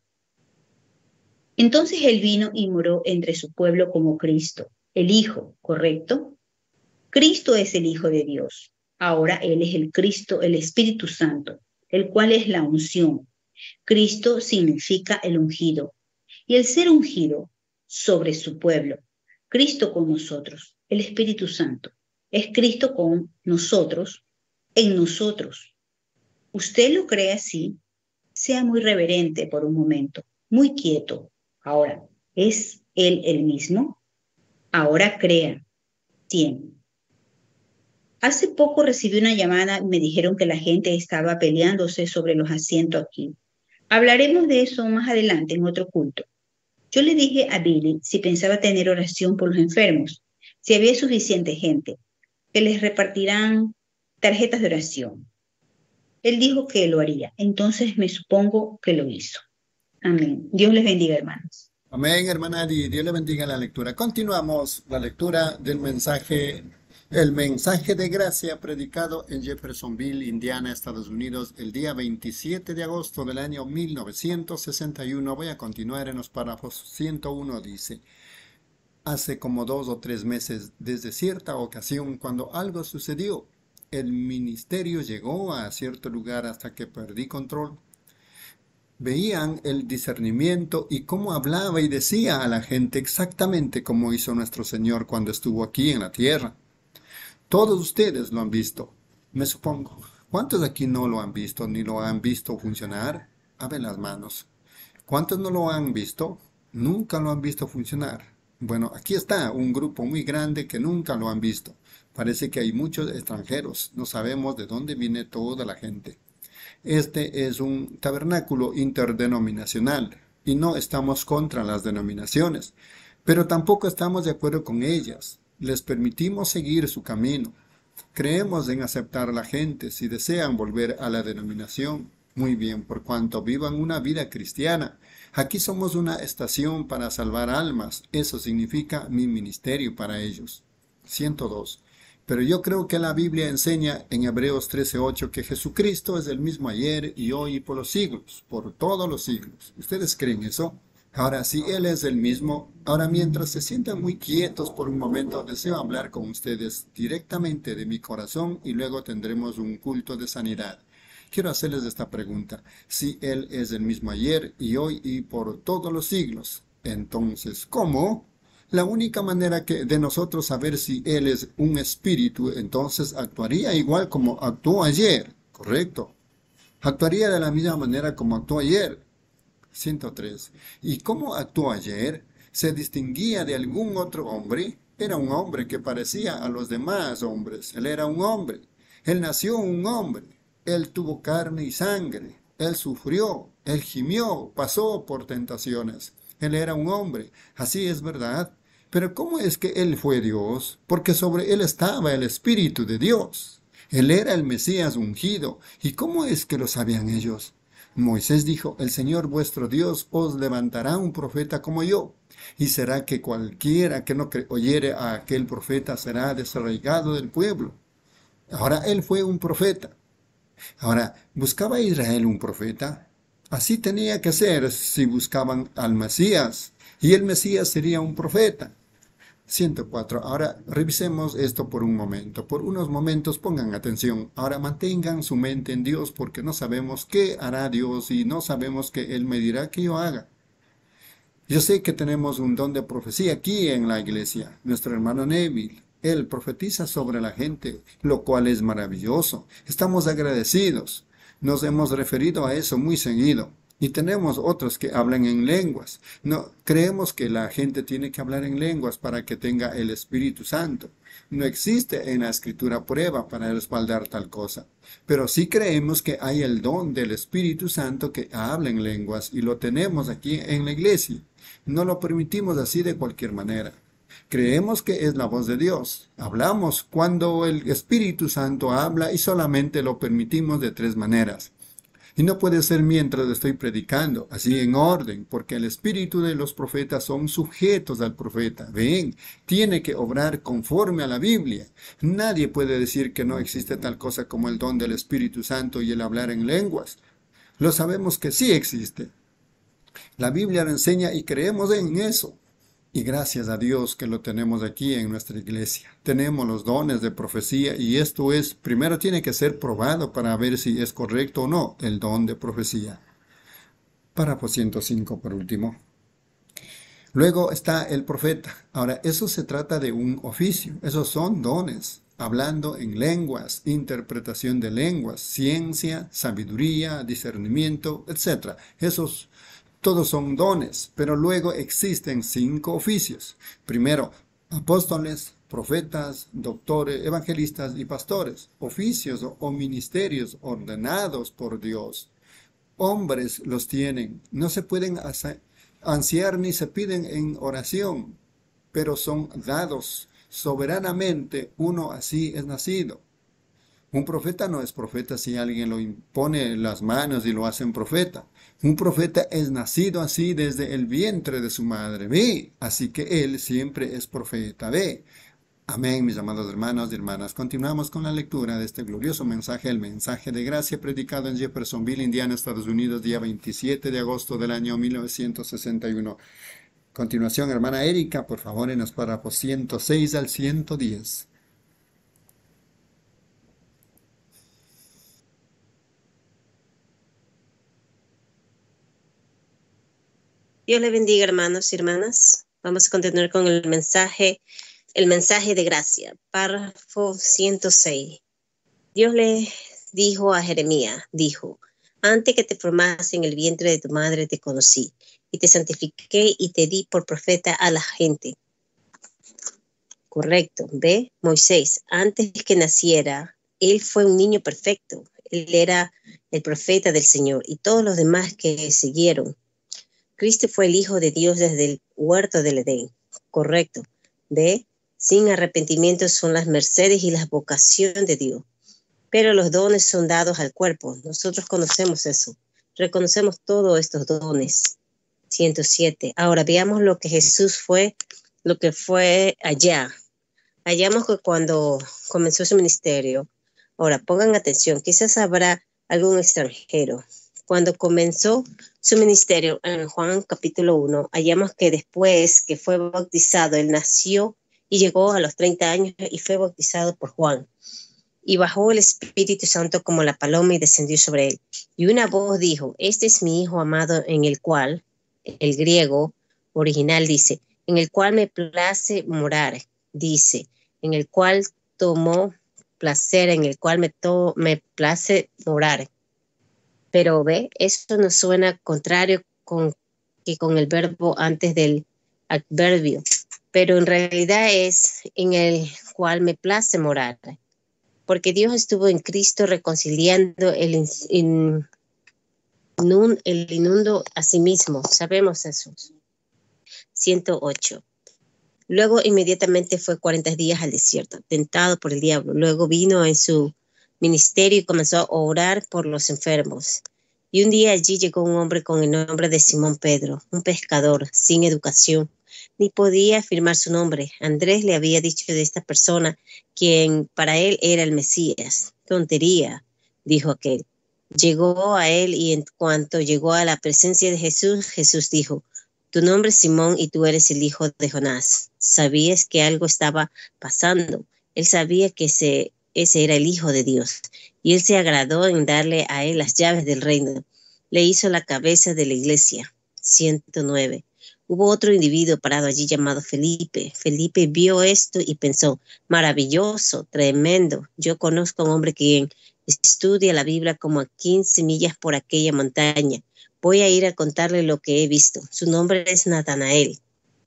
Entonces él vino y moró entre su pueblo como Cristo, el Hijo, ¿correcto? Cristo es el Hijo de Dios. Ahora Él es el Cristo, el Espíritu Santo, el cual es la unción. Cristo significa el ungido. Y el ser ungido sobre su pueblo. Cristo con nosotros, el Espíritu Santo. Es Cristo con nosotros, en nosotros. ¿Usted lo cree así? Sea muy reverente por un momento, muy quieto. Ahora, ¿es Él el mismo? Ahora crea. cien. Hace poco recibí una llamada y me dijeron que la gente estaba peleándose sobre los asientos aquí. Hablaremos de eso más adelante en otro culto. Yo le dije a Billy si pensaba tener oración por los enfermos, si había suficiente gente, que les repartirán tarjetas de oración. Él dijo que lo haría, entonces me supongo que lo hizo. Amén. Dios les bendiga, hermanos. Amén, hermana Adi. Dios le bendiga la lectura. Continuamos la lectura del mensaje, el mensaje de gracia predicado en Jeffersonville, Indiana, Estados Unidos, el día veintisiete de agosto del año mil novecientos sesenta y uno. Voy a continuar en los párrafos. ciento uno dice: hace como dos o tres meses, desde cierta ocasión, cuando algo sucedió, el ministerio llegó a cierto lugar hasta que perdí control. Veían el discernimiento y cómo hablaba y decía a la gente exactamente como hizo nuestro Señor cuando estuvo aquí en la tierra. Todos ustedes lo han visto, me supongo. ¿Cuántos de aquí no lo han visto ni lo han visto funcionar? Abren las manos. ¿Cuántos no lo han visto? Nunca lo han visto funcionar. Bueno, aquí está un grupo muy grande que nunca lo han visto. Parece que hay muchos extranjeros. No sabemos de dónde viene toda la gente. Este es un tabernáculo interdenominacional y no estamos contra las denominaciones, pero tampoco estamos de acuerdo con ellas. Les permitimos seguir su camino. Creemos en aceptar a la gente si desean volver a la denominación. Muy bien, por cuanto vivan una vida cristiana. Aquí somos una estación para salvar almas. Eso significa mi ministerio para ellos. ciento dos. Pero yo creo que la Biblia enseña en Hebreos trece ocho que Jesucristo es el mismo ayer y hoy y por los siglos, por todos los siglos. ¿Ustedes creen eso? Ahora, si Él es el mismo, ahora mientras se sientan muy quietos por un momento, deseo hablar con ustedes directamente de mi corazón y luego tendremos un culto de sanidad. Quiero hacerles esta pregunta. Si Él es el mismo ayer y hoy y por todos los siglos, entonces, ¿cómo? La única manera que de nosotros saber si Él es un espíritu, entonces actuaría igual como actuó ayer, ¿correcto? Actuaría de la misma manera como actuó ayer. ciento tres. ¿Y cómo actuó ayer? ¿Se distinguía de algún otro hombre? Era un hombre que parecía a los demás hombres. Él era un hombre. Él nació un hombre. Él tuvo carne y sangre. Él sufrió. Él gimió. Pasó por tentaciones. Él era un hombre. Así es verdad. Pero ¿cómo es que Él fue Dios? Porque sobre Él estaba el Espíritu de Dios. Él era el Mesías ungido. ¿Y cómo es que lo sabían ellos? Moisés dijo: el Señor vuestro Dios os levantará un profeta como yo. Y será que cualquiera que no oyere a aquel profeta será desarraigado del pueblo. Ahora, él fue un profeta. Ahora, ¿buscaba Israel un profeta? Así tenía que ser si buscaban al Mesías, y el Mesías sería un profeta. ciento cuatro. Ahora revisemos esto por un momento. Por unos momentos pongan atención. Ahora mantengan su mente en Dios porque no sabemos qué hará Dios y no sabemos qué Él me dirá que yo haga. Yo sé que tenemos un don de profecía aquí en la iglesia. Nuestro hermano Neville, él profetiza sobre la gente, lo cual es maravilloso. Estamos agradecidos. Nos hemos referido a eso muy seguido. Y tenemos otros que hablan en lenguas. No, creemos que la gente tiene que hablar en lenguas para que tenga el Espíritu Santo. No existe en la Escritura prueba para respaldar tal cosa. Pero sí creemos que hay el don del Espíritu Santo que habla en lenguas y lo tenemos aquí en la iglesia. No lo permitimos así de cualquier manera. Creemos que es la voz de Dios. Hablamos cuando el Espíritu Santo habla y solamente lo permitimos de tres maneras. Y no puede ser mientras estoy predicando, así en orden, porque el espíritu de los profetas son sujetos al profeta. Ven, tiene que obrar conforme a la Biblia. Nadie puede decir que no existe tal cosa como el don del Espíritu Santo y el hablar en lenguas. Lo sabemos que sí existe. La Biblia lo enseña y creemos en eso. Y gracias a Dios que lo tenemos aquí en nuestra iglesia. Tenemos los dones de profecía y esto es, primero tiene que ser probado para ver si es correcto o no el don de profecía. Párrafo ciento cinco por último. Luego está el profeta. Ahora, eso se trata de un oficio. Esos son dones. Hablando en lenguas, interpretación de lenguas, ciencia, sabiduría, discernimiento, etcétera. Esos todos son dones, pero luego existen cinco oficios. Primero, apóstoles, profetas, doctores, evangelistas y pastores. Oficios o, o ministerios ordenados por Dios. Hombres los tienen. No se pueden ansiar ni se piden en oración, pero son dados soberanamente. Uno así es nacido. Un profeta no es profeta si alguien lo impone las manos y lo hacen profeta. Un profeta es nacido así desde el vientre de su madre. Ve, así que él siempre es profeta. Ve. Amén, mis amados hermanos y hermanas. Continuamos con la lectura de este glorioso mensaje, el mensaje de gracia predicado en Jeffersonville, Indiana, Estados Unidos, día veintisiete de agosto del año mil novecientos sesenta y uno. Continuación, hermana Erika, por favor, en los párrafos ciento seis al ciento diez. Dios le bendiga, hermanos y hermanas. Vamos a continuar con el mensaje, el mensaje de gracia, párrafo ciento seis. Dios le dijo a Jeremías, dijo, antes que te formase en el vientre de tu madre te conocí, y te santifiqué y te di por profeta a la gente. Correcto, ve, Moisés, antes que naciera, él fue un niño perfecto. Él era el profeta del Señor, y todos los demás que siguieron. Cristo fue el Hijo de Dios desde el huerto del Edén. Correcto. ¿Ve? Sin arrepentimiento son las mercedes y la vocación de Dios. Pero los dones son dados al cuerpo. Nosotros conocemos eso. Reconocemos todos estos dones. ciento siete. Ahora veamos lo que Jesús fue, lo que fue allá. Hallamos que cuando comenzó su ministerio, ahora pongan atención, quizás habrá algún extranjero. Cuando comenzó su ministerio en Juan capítulo uno, hallamos que después que fue bautizado, él nació y llegó a los treinta años y fue bautizado por Juan. Y bajó el Espíritu Santo como la paloma y descendió sobre él. Y una voz dijo, este es mi Hijo amado en el cual, el griego original dice, en el cual me place morar, dice, en el cual tomó placer, en el cual me, to me place morar. Pero ve, eso nos suena contrario con, que con el verbo antes del adverbio. Pero en realidad es en el cual me place morar. Porque Dios estuvo en Cristo reconciliando el, in, in, el inundo a sí mismo. Sabemos eso. ciento ocho. Luego inmediatamente fue cuarenta días al desierto, tentado por el diablo. Luego vino en su ministerio y comenzó a orar por los enfermos. Y un día allí llegó un hombre con el nombre de Simón Pedro, un pescador sin educación, ni podía afirmar su nombre. Andrés le había dicho de esta persona, quien para él era el Mesías. Tontería, dijo aquel. Llegó a él y en cuanto llegó a la presencia de Jesús, Jesús dijo, tu nombre es Simón y tú eres el hijo de Jonás. Sabías que algo estaba pasando. Él sabía que ese, ese era el Hijo de Dios y él se agradó en darle a él las llaves del reino. Le hizo la cabeza de la iglesia. ciento nueve. Hubo otro individuo parado allí llamado Felipe. Felipe vio esto y pensó, maravilloso, tremendo. Yo conozco a un hombre quien estudia la Biblia como a quince millas por aquella montaña. Voy a ir a contarle lo que he visto. Su nombre es Natanael.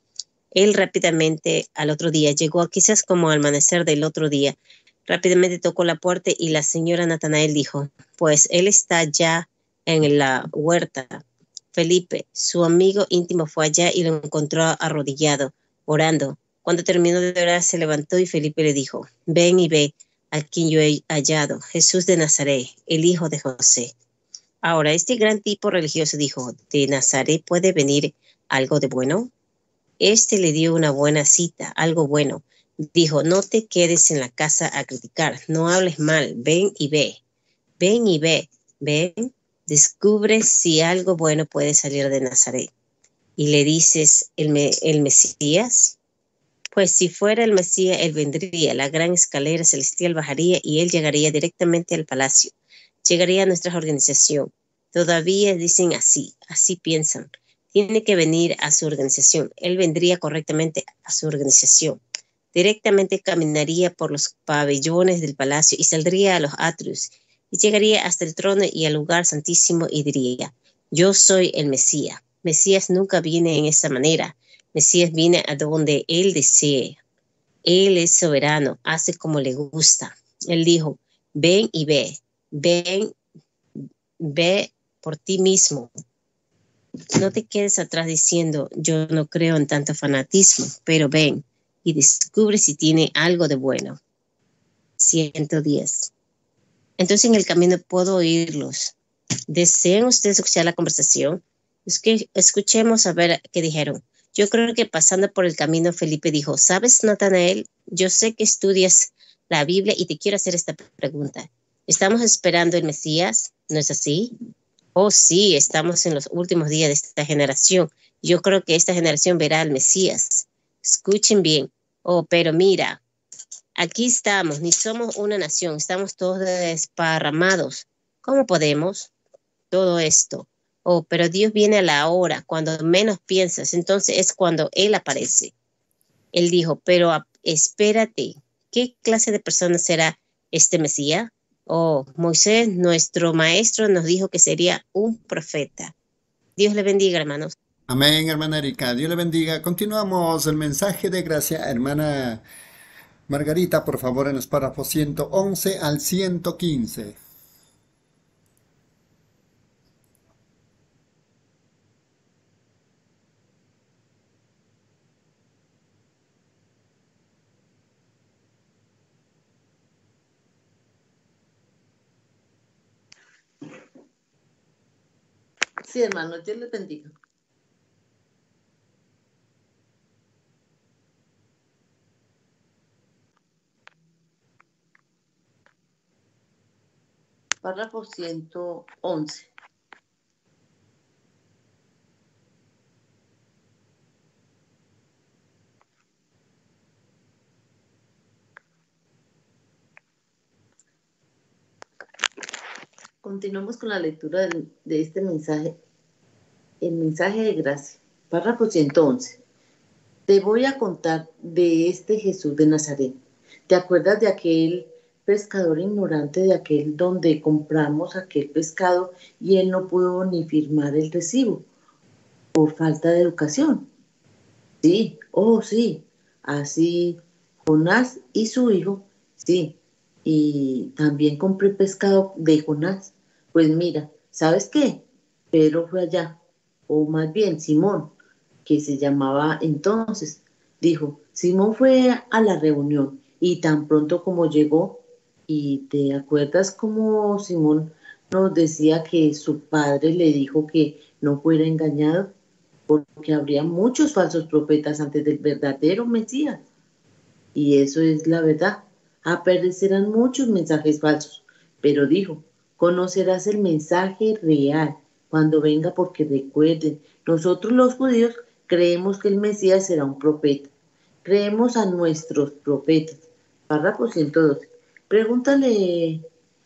Él rápidamente al otro día llegó, quizás como al amanecer del otro día. Rápidamente tocó la puerta y la señora Natanael dijo, pues él está ya en la huerta. Felipe, su amigo íntimo, fue allá y lo encontró arrodillado, orando. Cuando terminó de orar, se levantó y Felipe le dijo, ven y ve a quien yo he hallado, Jesús de Nazaret, el hijo de José. Ahora, este gran tipo religioso dijo, ¿de Nazaret puede venir algo de bueno? Este le dio una buena cita, algo bueno. Dijo, no te quedes en la casa a criticar, no hables mal, ven y ve. Ven y ve, ven, descubre si algo bueno puede salir de Nazaret. Y le dices, ¿el, me, el Mesías? Pues si fuera el Mesías, él vendría, la gran escalera celestial bajaría y él llegaría directamente al palacio. Llegaría a nuestra organización. Todavía dicen así, así piensan. Tiene que venir a su organización. Él vendría correctamente a su organización. Directamente caminaría por los pabellones del palacio y saldría a los atrios. Y llegaría hasta el trono y al lugar santísimo y diría, yo soy el Mesías. Mesías nunca viene en esa manera. Mesías viene a donde él desee. Él es soberano, hace como le gusta. Él dijo, ven y ve. Ven, ve por ti mismo. No te quedes atrás diciendo, yo no creo en tanto fanatismo, pero ven y descubre si tiene algo de bueno. ciento diez. Entonces en el camino puedo oírlos. ¿Desean ustedes escuchar la conversación? Es que escuchemos a ver qué dijeron. Yo creo que pasando por el camino, Felipe dijo, ¿sabes, Natanael? Yo sé que estudias la Biblia y te quiero hacer esta pregunta. ¿Estamos esperando el Mesías? ¿No es así? Oh, sí, estamos en los últimos días de esta generación. Yo creo que esta generación verá al Mesías. Escuchen bien. Oh, pero mira, aquí estamos, ni somos una nación, estamos todos desparramados. ¿Cómo podemos? Todo esto. Oh, pero Dios viene a la hora, cuando menos piensas, entonces es cuando Él aparece. Él dijo, pero a, espérate, ¿qué clase de persona será este Mesías? Oh, Moisés, nuestro maestro, nos dijo que sería un profeta. Dios le bendiga, hermanos. Amén, hermana Erika. Dios le bendiga. Continuamos el mensaje de gracia, hermana Margarita, por favor, en los párrafos ciento once al ciento quince. Sí, hermano, Dios les bendiga. Párrafo ciento once. Continuamos con la lectura de, de este mensaje, el mensaje de gracia. Párrafo ciento once. Te voy a contar de este Jesús de Nazaret. ¿Te acuerdas de aquel pescador ignorante, de aquel donde compramos aquel pescado y él no pudo ni firmar el recibo por falta de educación? Sí, oh sí, así Jonás y su hijo, sí, y también compré pescado de Jonás. Pues mira, ¿sabes qué? Pedro fue allá, o más bien Simón, que se llamaba entonces, dijo, Simón fue a la reunión y tan pronto como llegó, y te acuerdas cómo Simón nos decía que su padre le dijo que no fuera engañado, porque habría muchos falsos profetas antes del verdadero Mesías. Y eso es la verdad. Aparecerán muchos mensajes falsos, pero dijo, conocerás el mensaje real cuando venga, porque recuerden, nosotros los judíos creemos que el Mesías será un profeta. Creemos a nuestros profetas. Párrafo ciento doce. Pregúntale,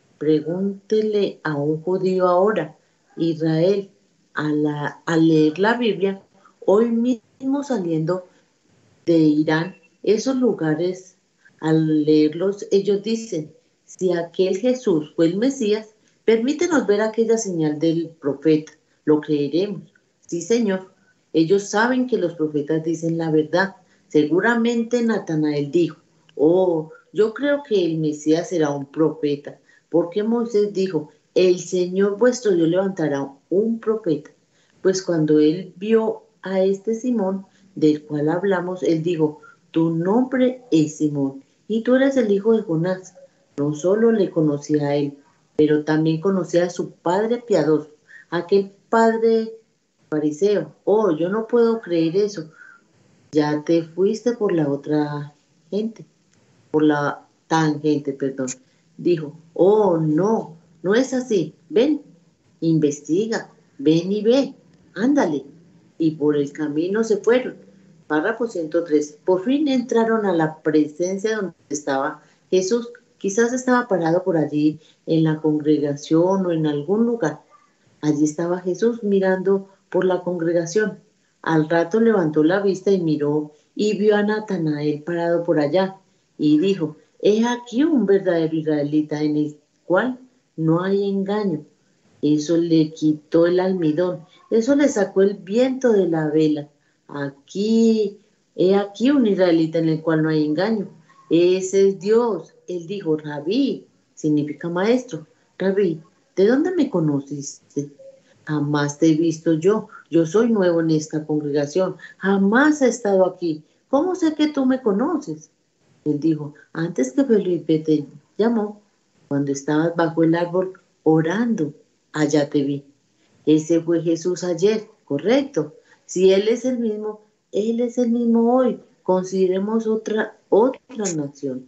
pregúntele a un judío ahora, Israel, a, la, a leer la Biblia, hoy mismo saliendo de Irán, esos lugares, al leerlos, ellos dicen, si aquel Jesús fue el Mesías, permítenos ver aquella señal del profeta, lo creeremos. Sí, Señor, ellos saben que los profetas dicen la verdad. Seguramente Natanael dijo, oh, yo creo que el Mesías será un profeta, porque Moisés dijo, el Señor vuestro Dios levantará un profeta. Pues cuando él vio a este Simón, del cual hablamos, él dijo, tu nombre es Simón, y tú eres el hijo de Jonás. No solo le conocía a él, pero también conocía a su padre piadoso, aquel padre fariseo. Oh, yo no puedo creer eso. Ya te fuiste por la otra gente, por la tangente, perdón. Dijo, oh, no, no es así. Ven, investiga, ven y ve, ándale. Y por el camino se fueron. Párrafo ciento trece. Por fin entraron a la presencia donde estaba Jesús. Quizás estaba parado por allí en la congregación o en algún lugar. Allí estaba Jesús mirando por la congregación. Al rato levantó la vista y miró y vio a Natanael parado por allá y dijo, he aquí un verdadero israelita en el cual no hay engaño. Eso le quitó el almidón, eso le sacó el viento de la vela. Aquí, he aquí un israelita en el cual no hay engaño. Ese es Dios. Él dijo, Rabí, significa maestro. Rabí, ¿de dónde me conociste? Jamás te he visto yo. Yo soy nuevo en esta congregación. Jamás he estado aquí. ¿Cómo sé que tú me conoces? Él dijo, antes que Felipe te llamó, cuando estabas bajo el árbol orando, allá te vi. Ese fue Jesús ayer, correcto. Si Él es el mismo, Él es el mismo hoy. Consideremos otra, otra nación.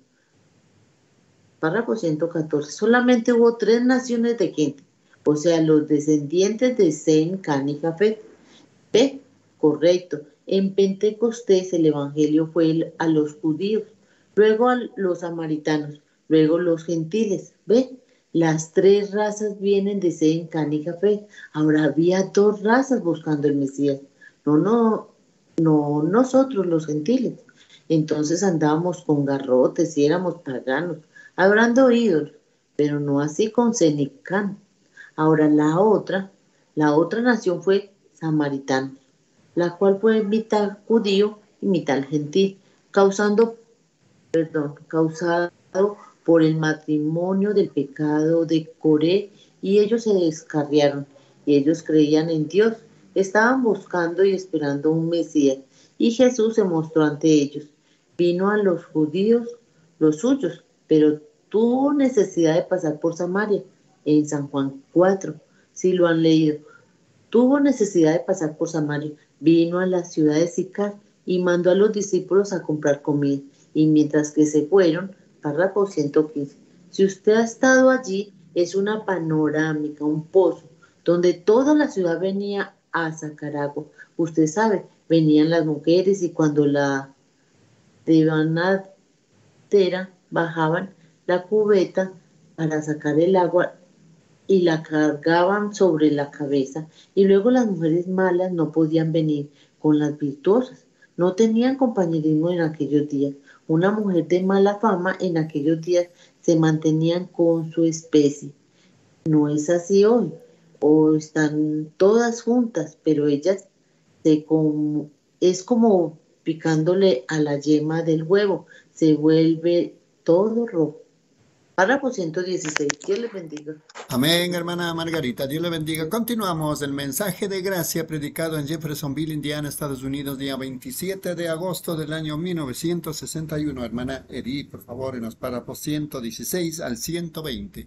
Párrafo ciento catorce. Solamente hubo tres naciones de gente, o sea, los descendientes de Sem, Can y Jafet. Ve, correcto. En Pentecostés el evangelio fue a los judíos, luego a los samaritanos, luego los gentiles. Ve, las tres razas vienen de Sem, Can y Jafet. Ahora había dos razas buscando el Mesías. No, no, no nosotros los gentiles. Entonces andábamos con garrotes y éramos paganos, hablando ídolos, pero no así con Sem y Can. Ahora la otra, la otra nación fue samaritana, la cual fue mitad judío y mitad gentil, causando, perdón, causado por el matrimonio del pecado de Coré, y ellos se descarriaron, y ellos creían en Dios, estaban buscando y esperando un Mesías, y Jesús se mostró ante ellos. Vino a los judíos, los suyos, pero tuvo necesidad de pasar por Samaria. En San Juan cuatro, si lo han leído, tuvo necesidad de pasar por Samaria, vino a la ciudad de Sicar y mandó a los discípulos a comprar comida, y mientras que se fueron, párrafo ciento quince, si usted ha estado allí, es una panorámica, un pozo, donde toda la ciudad venía a sacar agua. Usted sabe, venían las mujeres y cuando la devanadera bajaban la cubeta para sacar el agua, y la cargaban sobre la cabeza, y luego las mujeres malas no podían venir con las virtuosas, no tenían compañerismo en aquellos días. Una mujer de mala fama en aquellos días se mantenían con su especie. No es así hoy, o están todas juntas, pero ellas se com- es como picándole a la yema del huevo, se vuelve todo rojo. Párrafo ciento dieciséis. Dios les bendiga. Amén, hermana Margarita. Dios le bendiga. Continuamos el mensaje de gracia predicado en Jeffersonville, Indiana, Estados Unidos, día veintisiete de agosto del año mil novecientos sesenta y uno. Hermana Edith, por favor, en los párrafos ciento dieciséis al ciento veinte.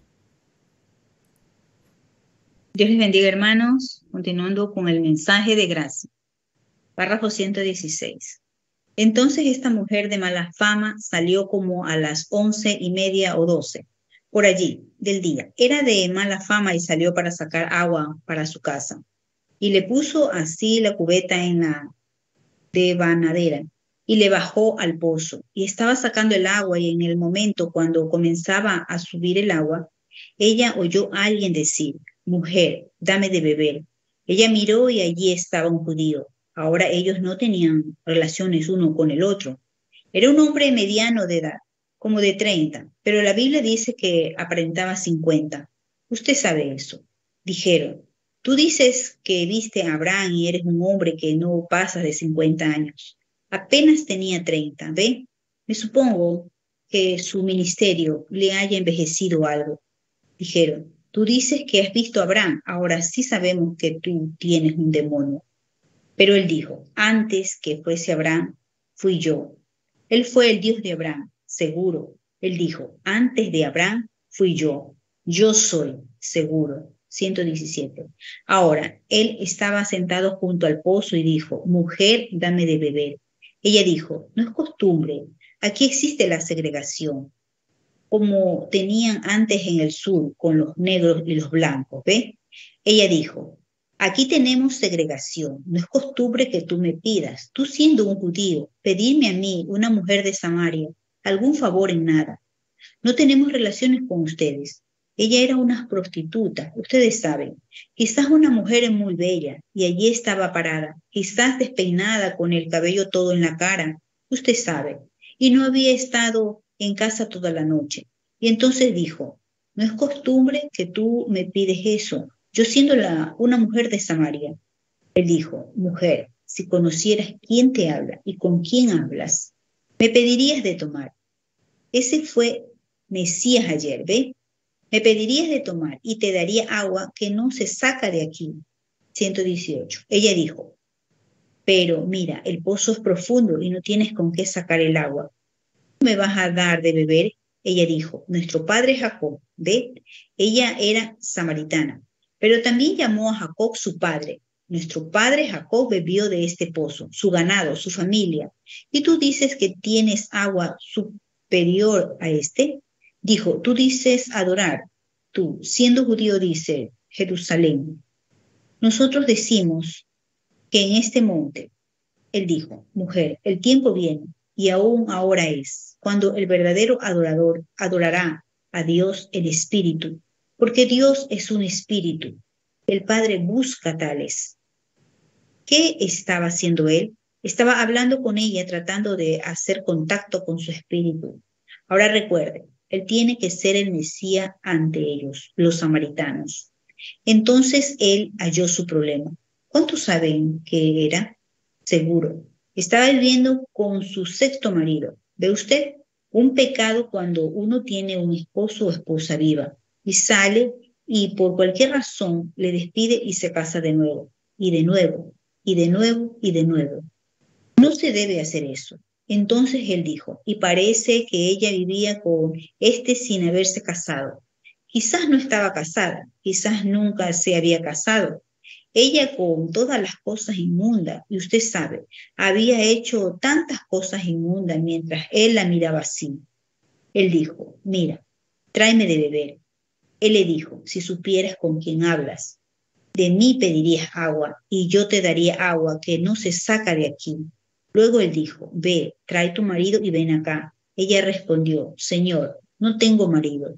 Dios les bendiga, hermanos. Continuando con el mensaje de gracia. Párrafo ciento dieciséis. Entonces esta mujer de mala fama salió como a las once y media o doce, por allí, del día. Era de mala fama y salió para sacar agua para su casa. Y le puso así la cubeta en la devanadera y le bajó al pozo. Y estaba sacando el agua y en el momento cuando comenzaba a subir el agua, ella oyó a alguien decir, mujer, dame de beber. Ella miró y allí estaba un judío. Ahora ellos no tenían relaciones uno con el otro. Era un hombre mediano de edad, como de treinta, pero la Biblia dice que aparentaba cincuenta. Usted sabe eso. Dijeron, tú dices que viste a Abraham y eres un hombre que no pasa de cincuenta años. Apenas tenía treinta, ¿ve? Me supongo que su ministerio le haya envejecido algo. Dijeron, tú dices que has visto a Abraham, ahora sí sabemos que tú tienes un demonio. Pero él dijo, antes que fuese Abraham, fui yo. Él fue el Dios de Abraham, seguro. Él dijo, antes de Abraham, fui yo. Yo soy, seguro. ciento diecisiete. Ahora, él estaba sentado junto al pozo y dijo, mujer, dame de beber. Ella dijo, no es costumbre, aquí existe la segregación, como tenían antes en el sur con los negros y los blancos, ¿ve? Ella dijo, aquí tenemos segregación, no es costumbre que tú me pidas, tú siendo un judío, pedirme a mí, una mujer de Samaria, algún favor en nada. No tenemos relaciones con ustedes. Ella era una prostituta, ustedes saben, quizás una mujer muy bella, y allí estaba parada, quizás despeinada con el cabello todo en la cara, usted sabe, y no había estado en casa toda la noche. Y entonces dijo, no es costumbre que tú me pides eso, yo siendo la, una mujer de Samaria. Él dijo, mujer, si conocieras quién te habla y con quién hablas, me pedirías de tomar. Ese fue Mesías ayer, ¿ve? Me pedirías de tomar y te daría agua que no se saca de aquí. ciento dieciocho. Ella dijo, pero mira, el pozo es profundo y no tienes con qué sacar el agua. ¿Me vas a dar de beber? Ella dijo, nuestro padre Jacob, ¿ve? Ella era samaritana, pero también llamó a Jacob su padre. Nuestro padre Jacob bebió de este pozo, su ganado, su familia. ¿Y tú dices que tienes agua superior a este? Dijo, tú dices adorar. Tú, siendo judío, dice Jerusalén. Nosotros decimos que en este monte, él dijo, mujer, el tiempo viene y aún ahora es, cuando el verdadero adorador adorará a Dios el Espíritu, porque Dios es un espíritu. El Padre busca tales. ¿Qué estaba haciendo él? Estaba hablando con ella, tratando de hacer contacto con su espíritu. Ahora recuerde, él tiene que ser el Mesías ante ellos, los samaritanos. Entonces él halló su problema. ¿Cuántos saben qué era? Seguro. Estaba viviendo con su sexto marido. ¿Ve usted? Un pecado cuando uno tiene un esposo o esposa viva y sale y por cualquier razón le despide y se casa de nuevo, y de nuevo, y de nuevo, y de nuevo. No se debe hacer eso. Entonces él dijo, y parece que ella vivía con este sin haberse casado. Quizás no estaba casada, quizás nunca se había casado. Ella con todas las cosas inmundas, y usted sabe, había hecho tantas cosas inmundas mientras él la miraba así. Él dijo, mira, tráeme de beber. Él le dijo, si supieras con quién hablas, de mí pedirías agua, y yo te daría agua que no se saca de aquí. Luego él dijo, ve, trae tu marido y ven acá. Ella respondió, Señor, no tengo marido.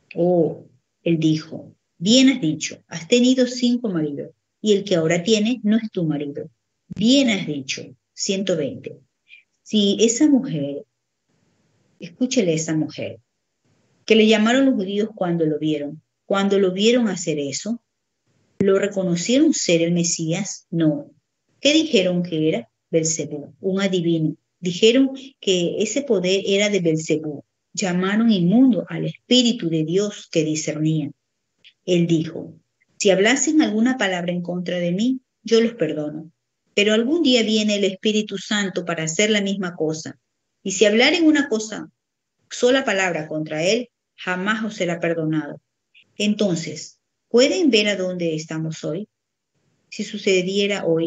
Oh, él dijo, bien has dicho, has tenido cinco maridos, y el que ahora tienes no es tu marido. Bien has dicho. ciento veinte. Si esa mujer, escúchele a esa mujer, que le llamaron los judíos cuando lo vieron, cuando lo vieron hacer eso, ¿lo reconocieron ser el Mesías? No. ¿Qué dijeron que era? Belcebú, un adivino. Dijeron que ese poder era de Belcebú. Llamaron inmundo al Espíritu de Dios que discernía. Él dijo, si hablasen alguna palabra en contra de mí, yo los perdono. Pero algún día viene el Espíritu Santo para hacer la misma cosa. Y si hablaren una cosa, sola palabra contra él, jamás os será perdonado. Entonces, ¿pueden ver a dónde estamos hoy? Si sucediera hoy,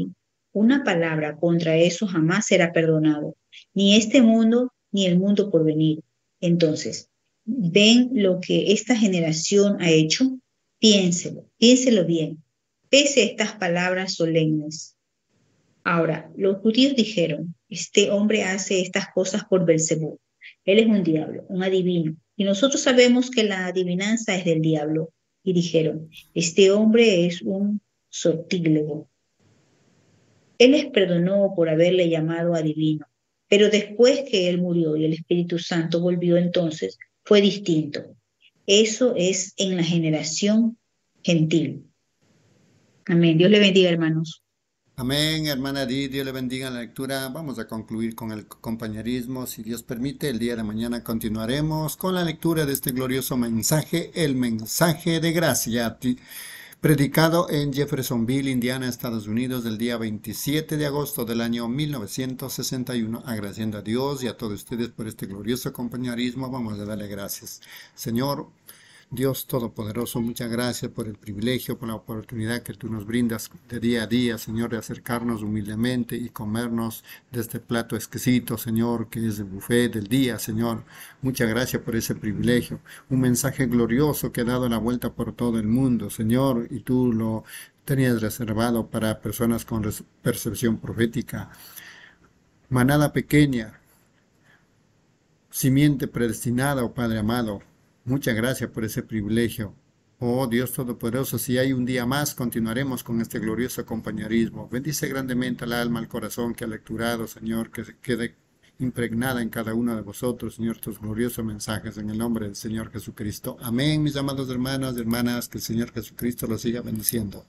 una palabra contra eso jamás será perdonado, ni este mundo ni el mundo por venir. Entonces, ¿ven lo que esta generación ha hecho? Piénselo, piénselo bien, pese a estas palabras solemnes. Ahora, los judíos dijeron, este hombre hace estas cosas por Belcebú. Él es un diablo, un adivino. Y nosotros sabemos que la adivinanza es del diablo. Y dijeron, este hombre es un sortílego. Él les perdonó por haberle llamado adivino. Pero después que él murió y el Espíritu Santo volvió entonces, fue distinto. Eso es en la generación gentil. Amén. Dios le bendiga, hermanos. Amén, hermana Edith, Dios le bendiga en la lectura. Vamos a concluir con el compañerismo. Si Dios permite, el día de mañana continuaremos con la lectura de este glorioso mensaje, el mensaje de gracia, predicado en Jeffersonville, Indiana, Estados Unidos, del día veintisiete de agosto del año mil novecientos sesenta y uno. Agradeciendo a Dios y a todos ustedes por este glorioso compañerismo, vamos a darle gracias. Señor, Dios Todopoderoso, muchas gracias por el privilegio, por la oportunidad que tú nos brindas de día a día, Señor, de acercarnos humildemente y comernos de este plato exquisito, Señor, que es el buffet del día, Señor. Muchas gracias por ese privilegio. Un mensaje glorioso que ha dado la vuelta por todo el mundo, Señor, y tú lo tenías reservado para personas con percepción profética. Manada pequeña, simiente predestinada, oh Padre amado. Muchas gracias por ese privilegio. Oh Dios Todopoderoso, si hay un día más, continuaremos con este glorioso compañerismo. Bendice grandemente al alma, al corazón que ha lecturado, Señor, que se quede impregnada en cada uno de vosotros, Señor, tus gloriosos mensajes, en el nombre del Señor Jesucristo. Amén, mis amados hermanos y hermanas, que el Señor Jesucristo los siga bendiciendo.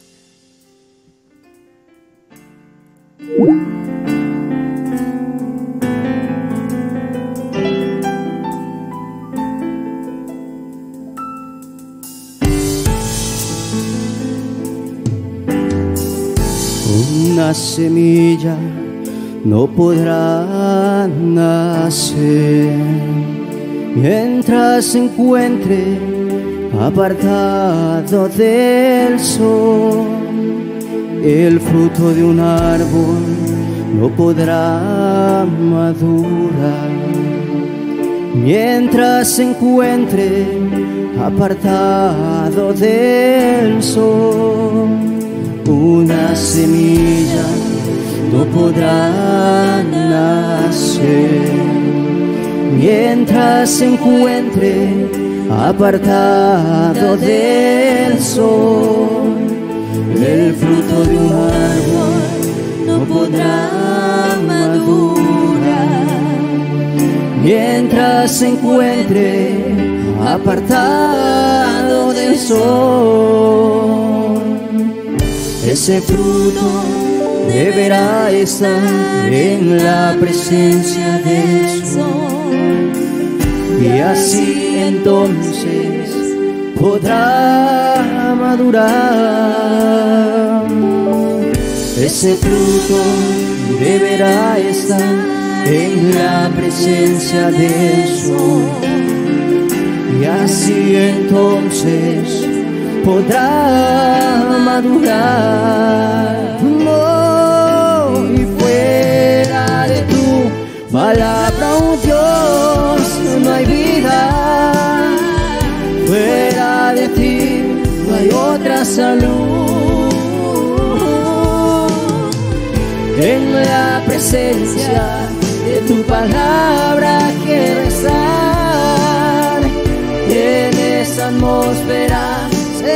Una semilla no podrá nacer mientras se encuentre apartado del sol. El fruto de un árbol no podrá madurar mientras se encuentre apartado del sol. Una semilla no podrá nacer mientras se encuentre apartado del sol. El fruto de un árbol no podrá madurar mientras se encuentre apartado del sol. Ese fruto deberá estar en la presencia del sol, y así entonces podrá madurar. Ese fruto deberá estar en la presencia del sol, y así entonces podrá madurar. No, y fuera de tu palabra, oh Dios, no hay vida. Fuera de ti no hay otra salud. En la presencia de tu palabra quiero estar, en esa atmósfera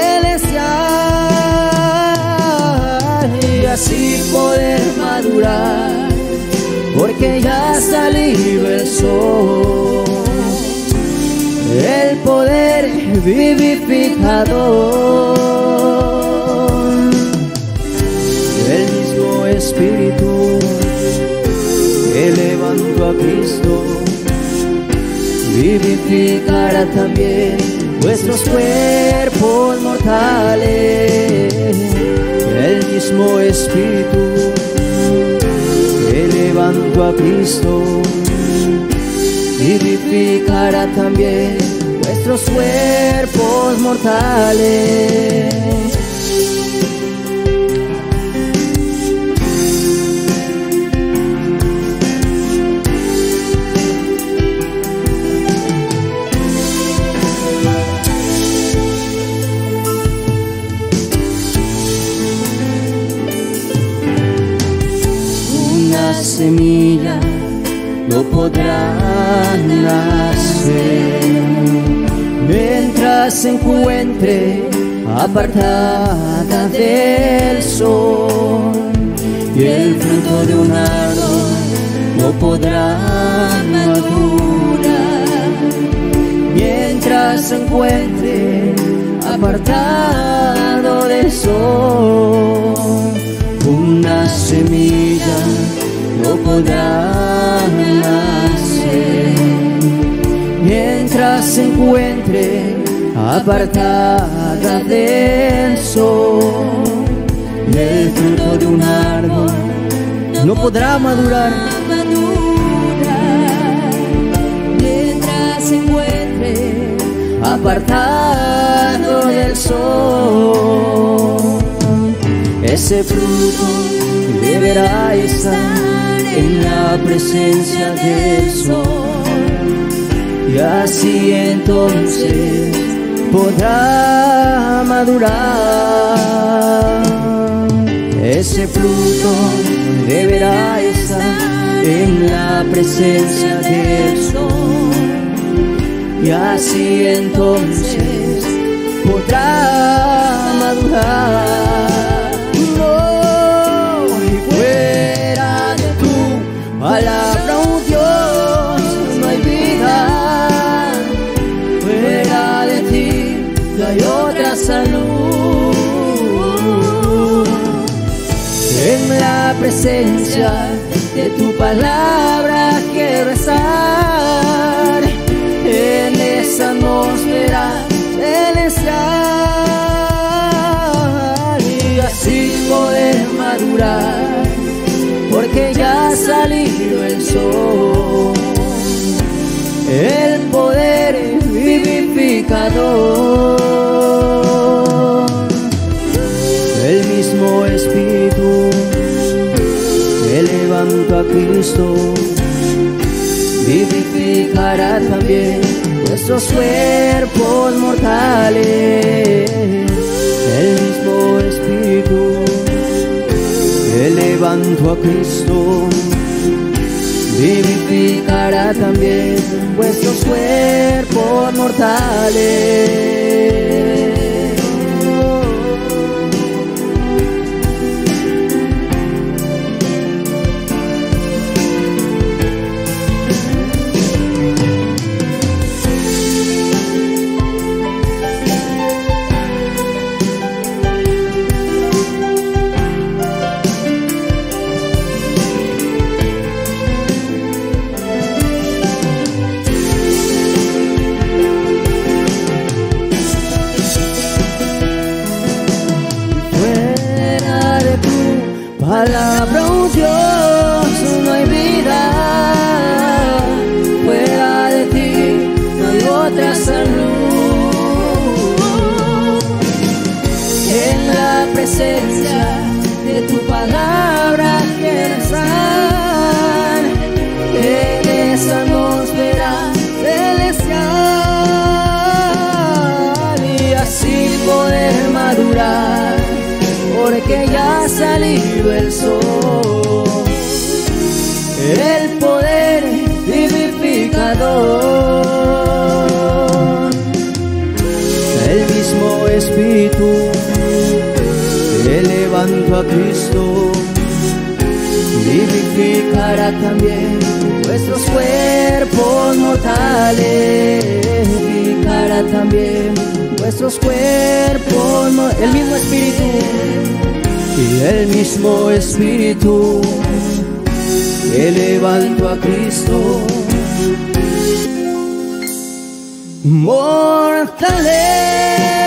celestial, y así poder madurar, porque ya ha salido el sol, el poder vivificador. El mismo Espíritu que levantó a Cristo vivificará también vuestros cuerpos mortales. El mismo Espíritu que levantó a Cristo vivificará también vuestros cuerpos mortales. semilla no podrá nacer mientras se encuentre apartada del sol, y el fruto de un árbol no podrá madurar mientras se encuentre apartado del sol. Una semilla no podrá nacer mientras se encuentre apartada del sol, y el fruto de un árbol no podrá madurar mientras se encuentre apartado del sol. Ese fruto deberá estar en la presencia del sol, y así entonces podrá madurar. Ese fruto deberá estar en la presencia del sol, y así entonces podrá madurar. No, y fuera de tu palabra, oh Dios, no hay vida. Fuera de ti no hay otra salud. En la presencia de tu palabra quiero estar, en esa atmósfera celestial, y así poder madurar, porque ya ha salido el sol, el poder vivificador. El mismo Espíritu que levantó a Cristo vivificará también nuestros cuerpos mortales. El mismo Espíritu que levantó a Cristo vivificará también vuestros cuerpos mortales. Palabra, oh Dios, no hay vida. Fuera de ti no hay otra salud. En la presencia de tu palabra quiero estar, en esa atmósfera celestial, y así poder madurar, porque ya ha salido el sol, el poder vivificador. El mismo Espíritu que levantó a Cristo vivificará también vuestros cuerpos mortales. Vivificará también vuestros cuerpos, el mismo Espíritu, y el mismo Espíritu que levantó a Cristo, mortales.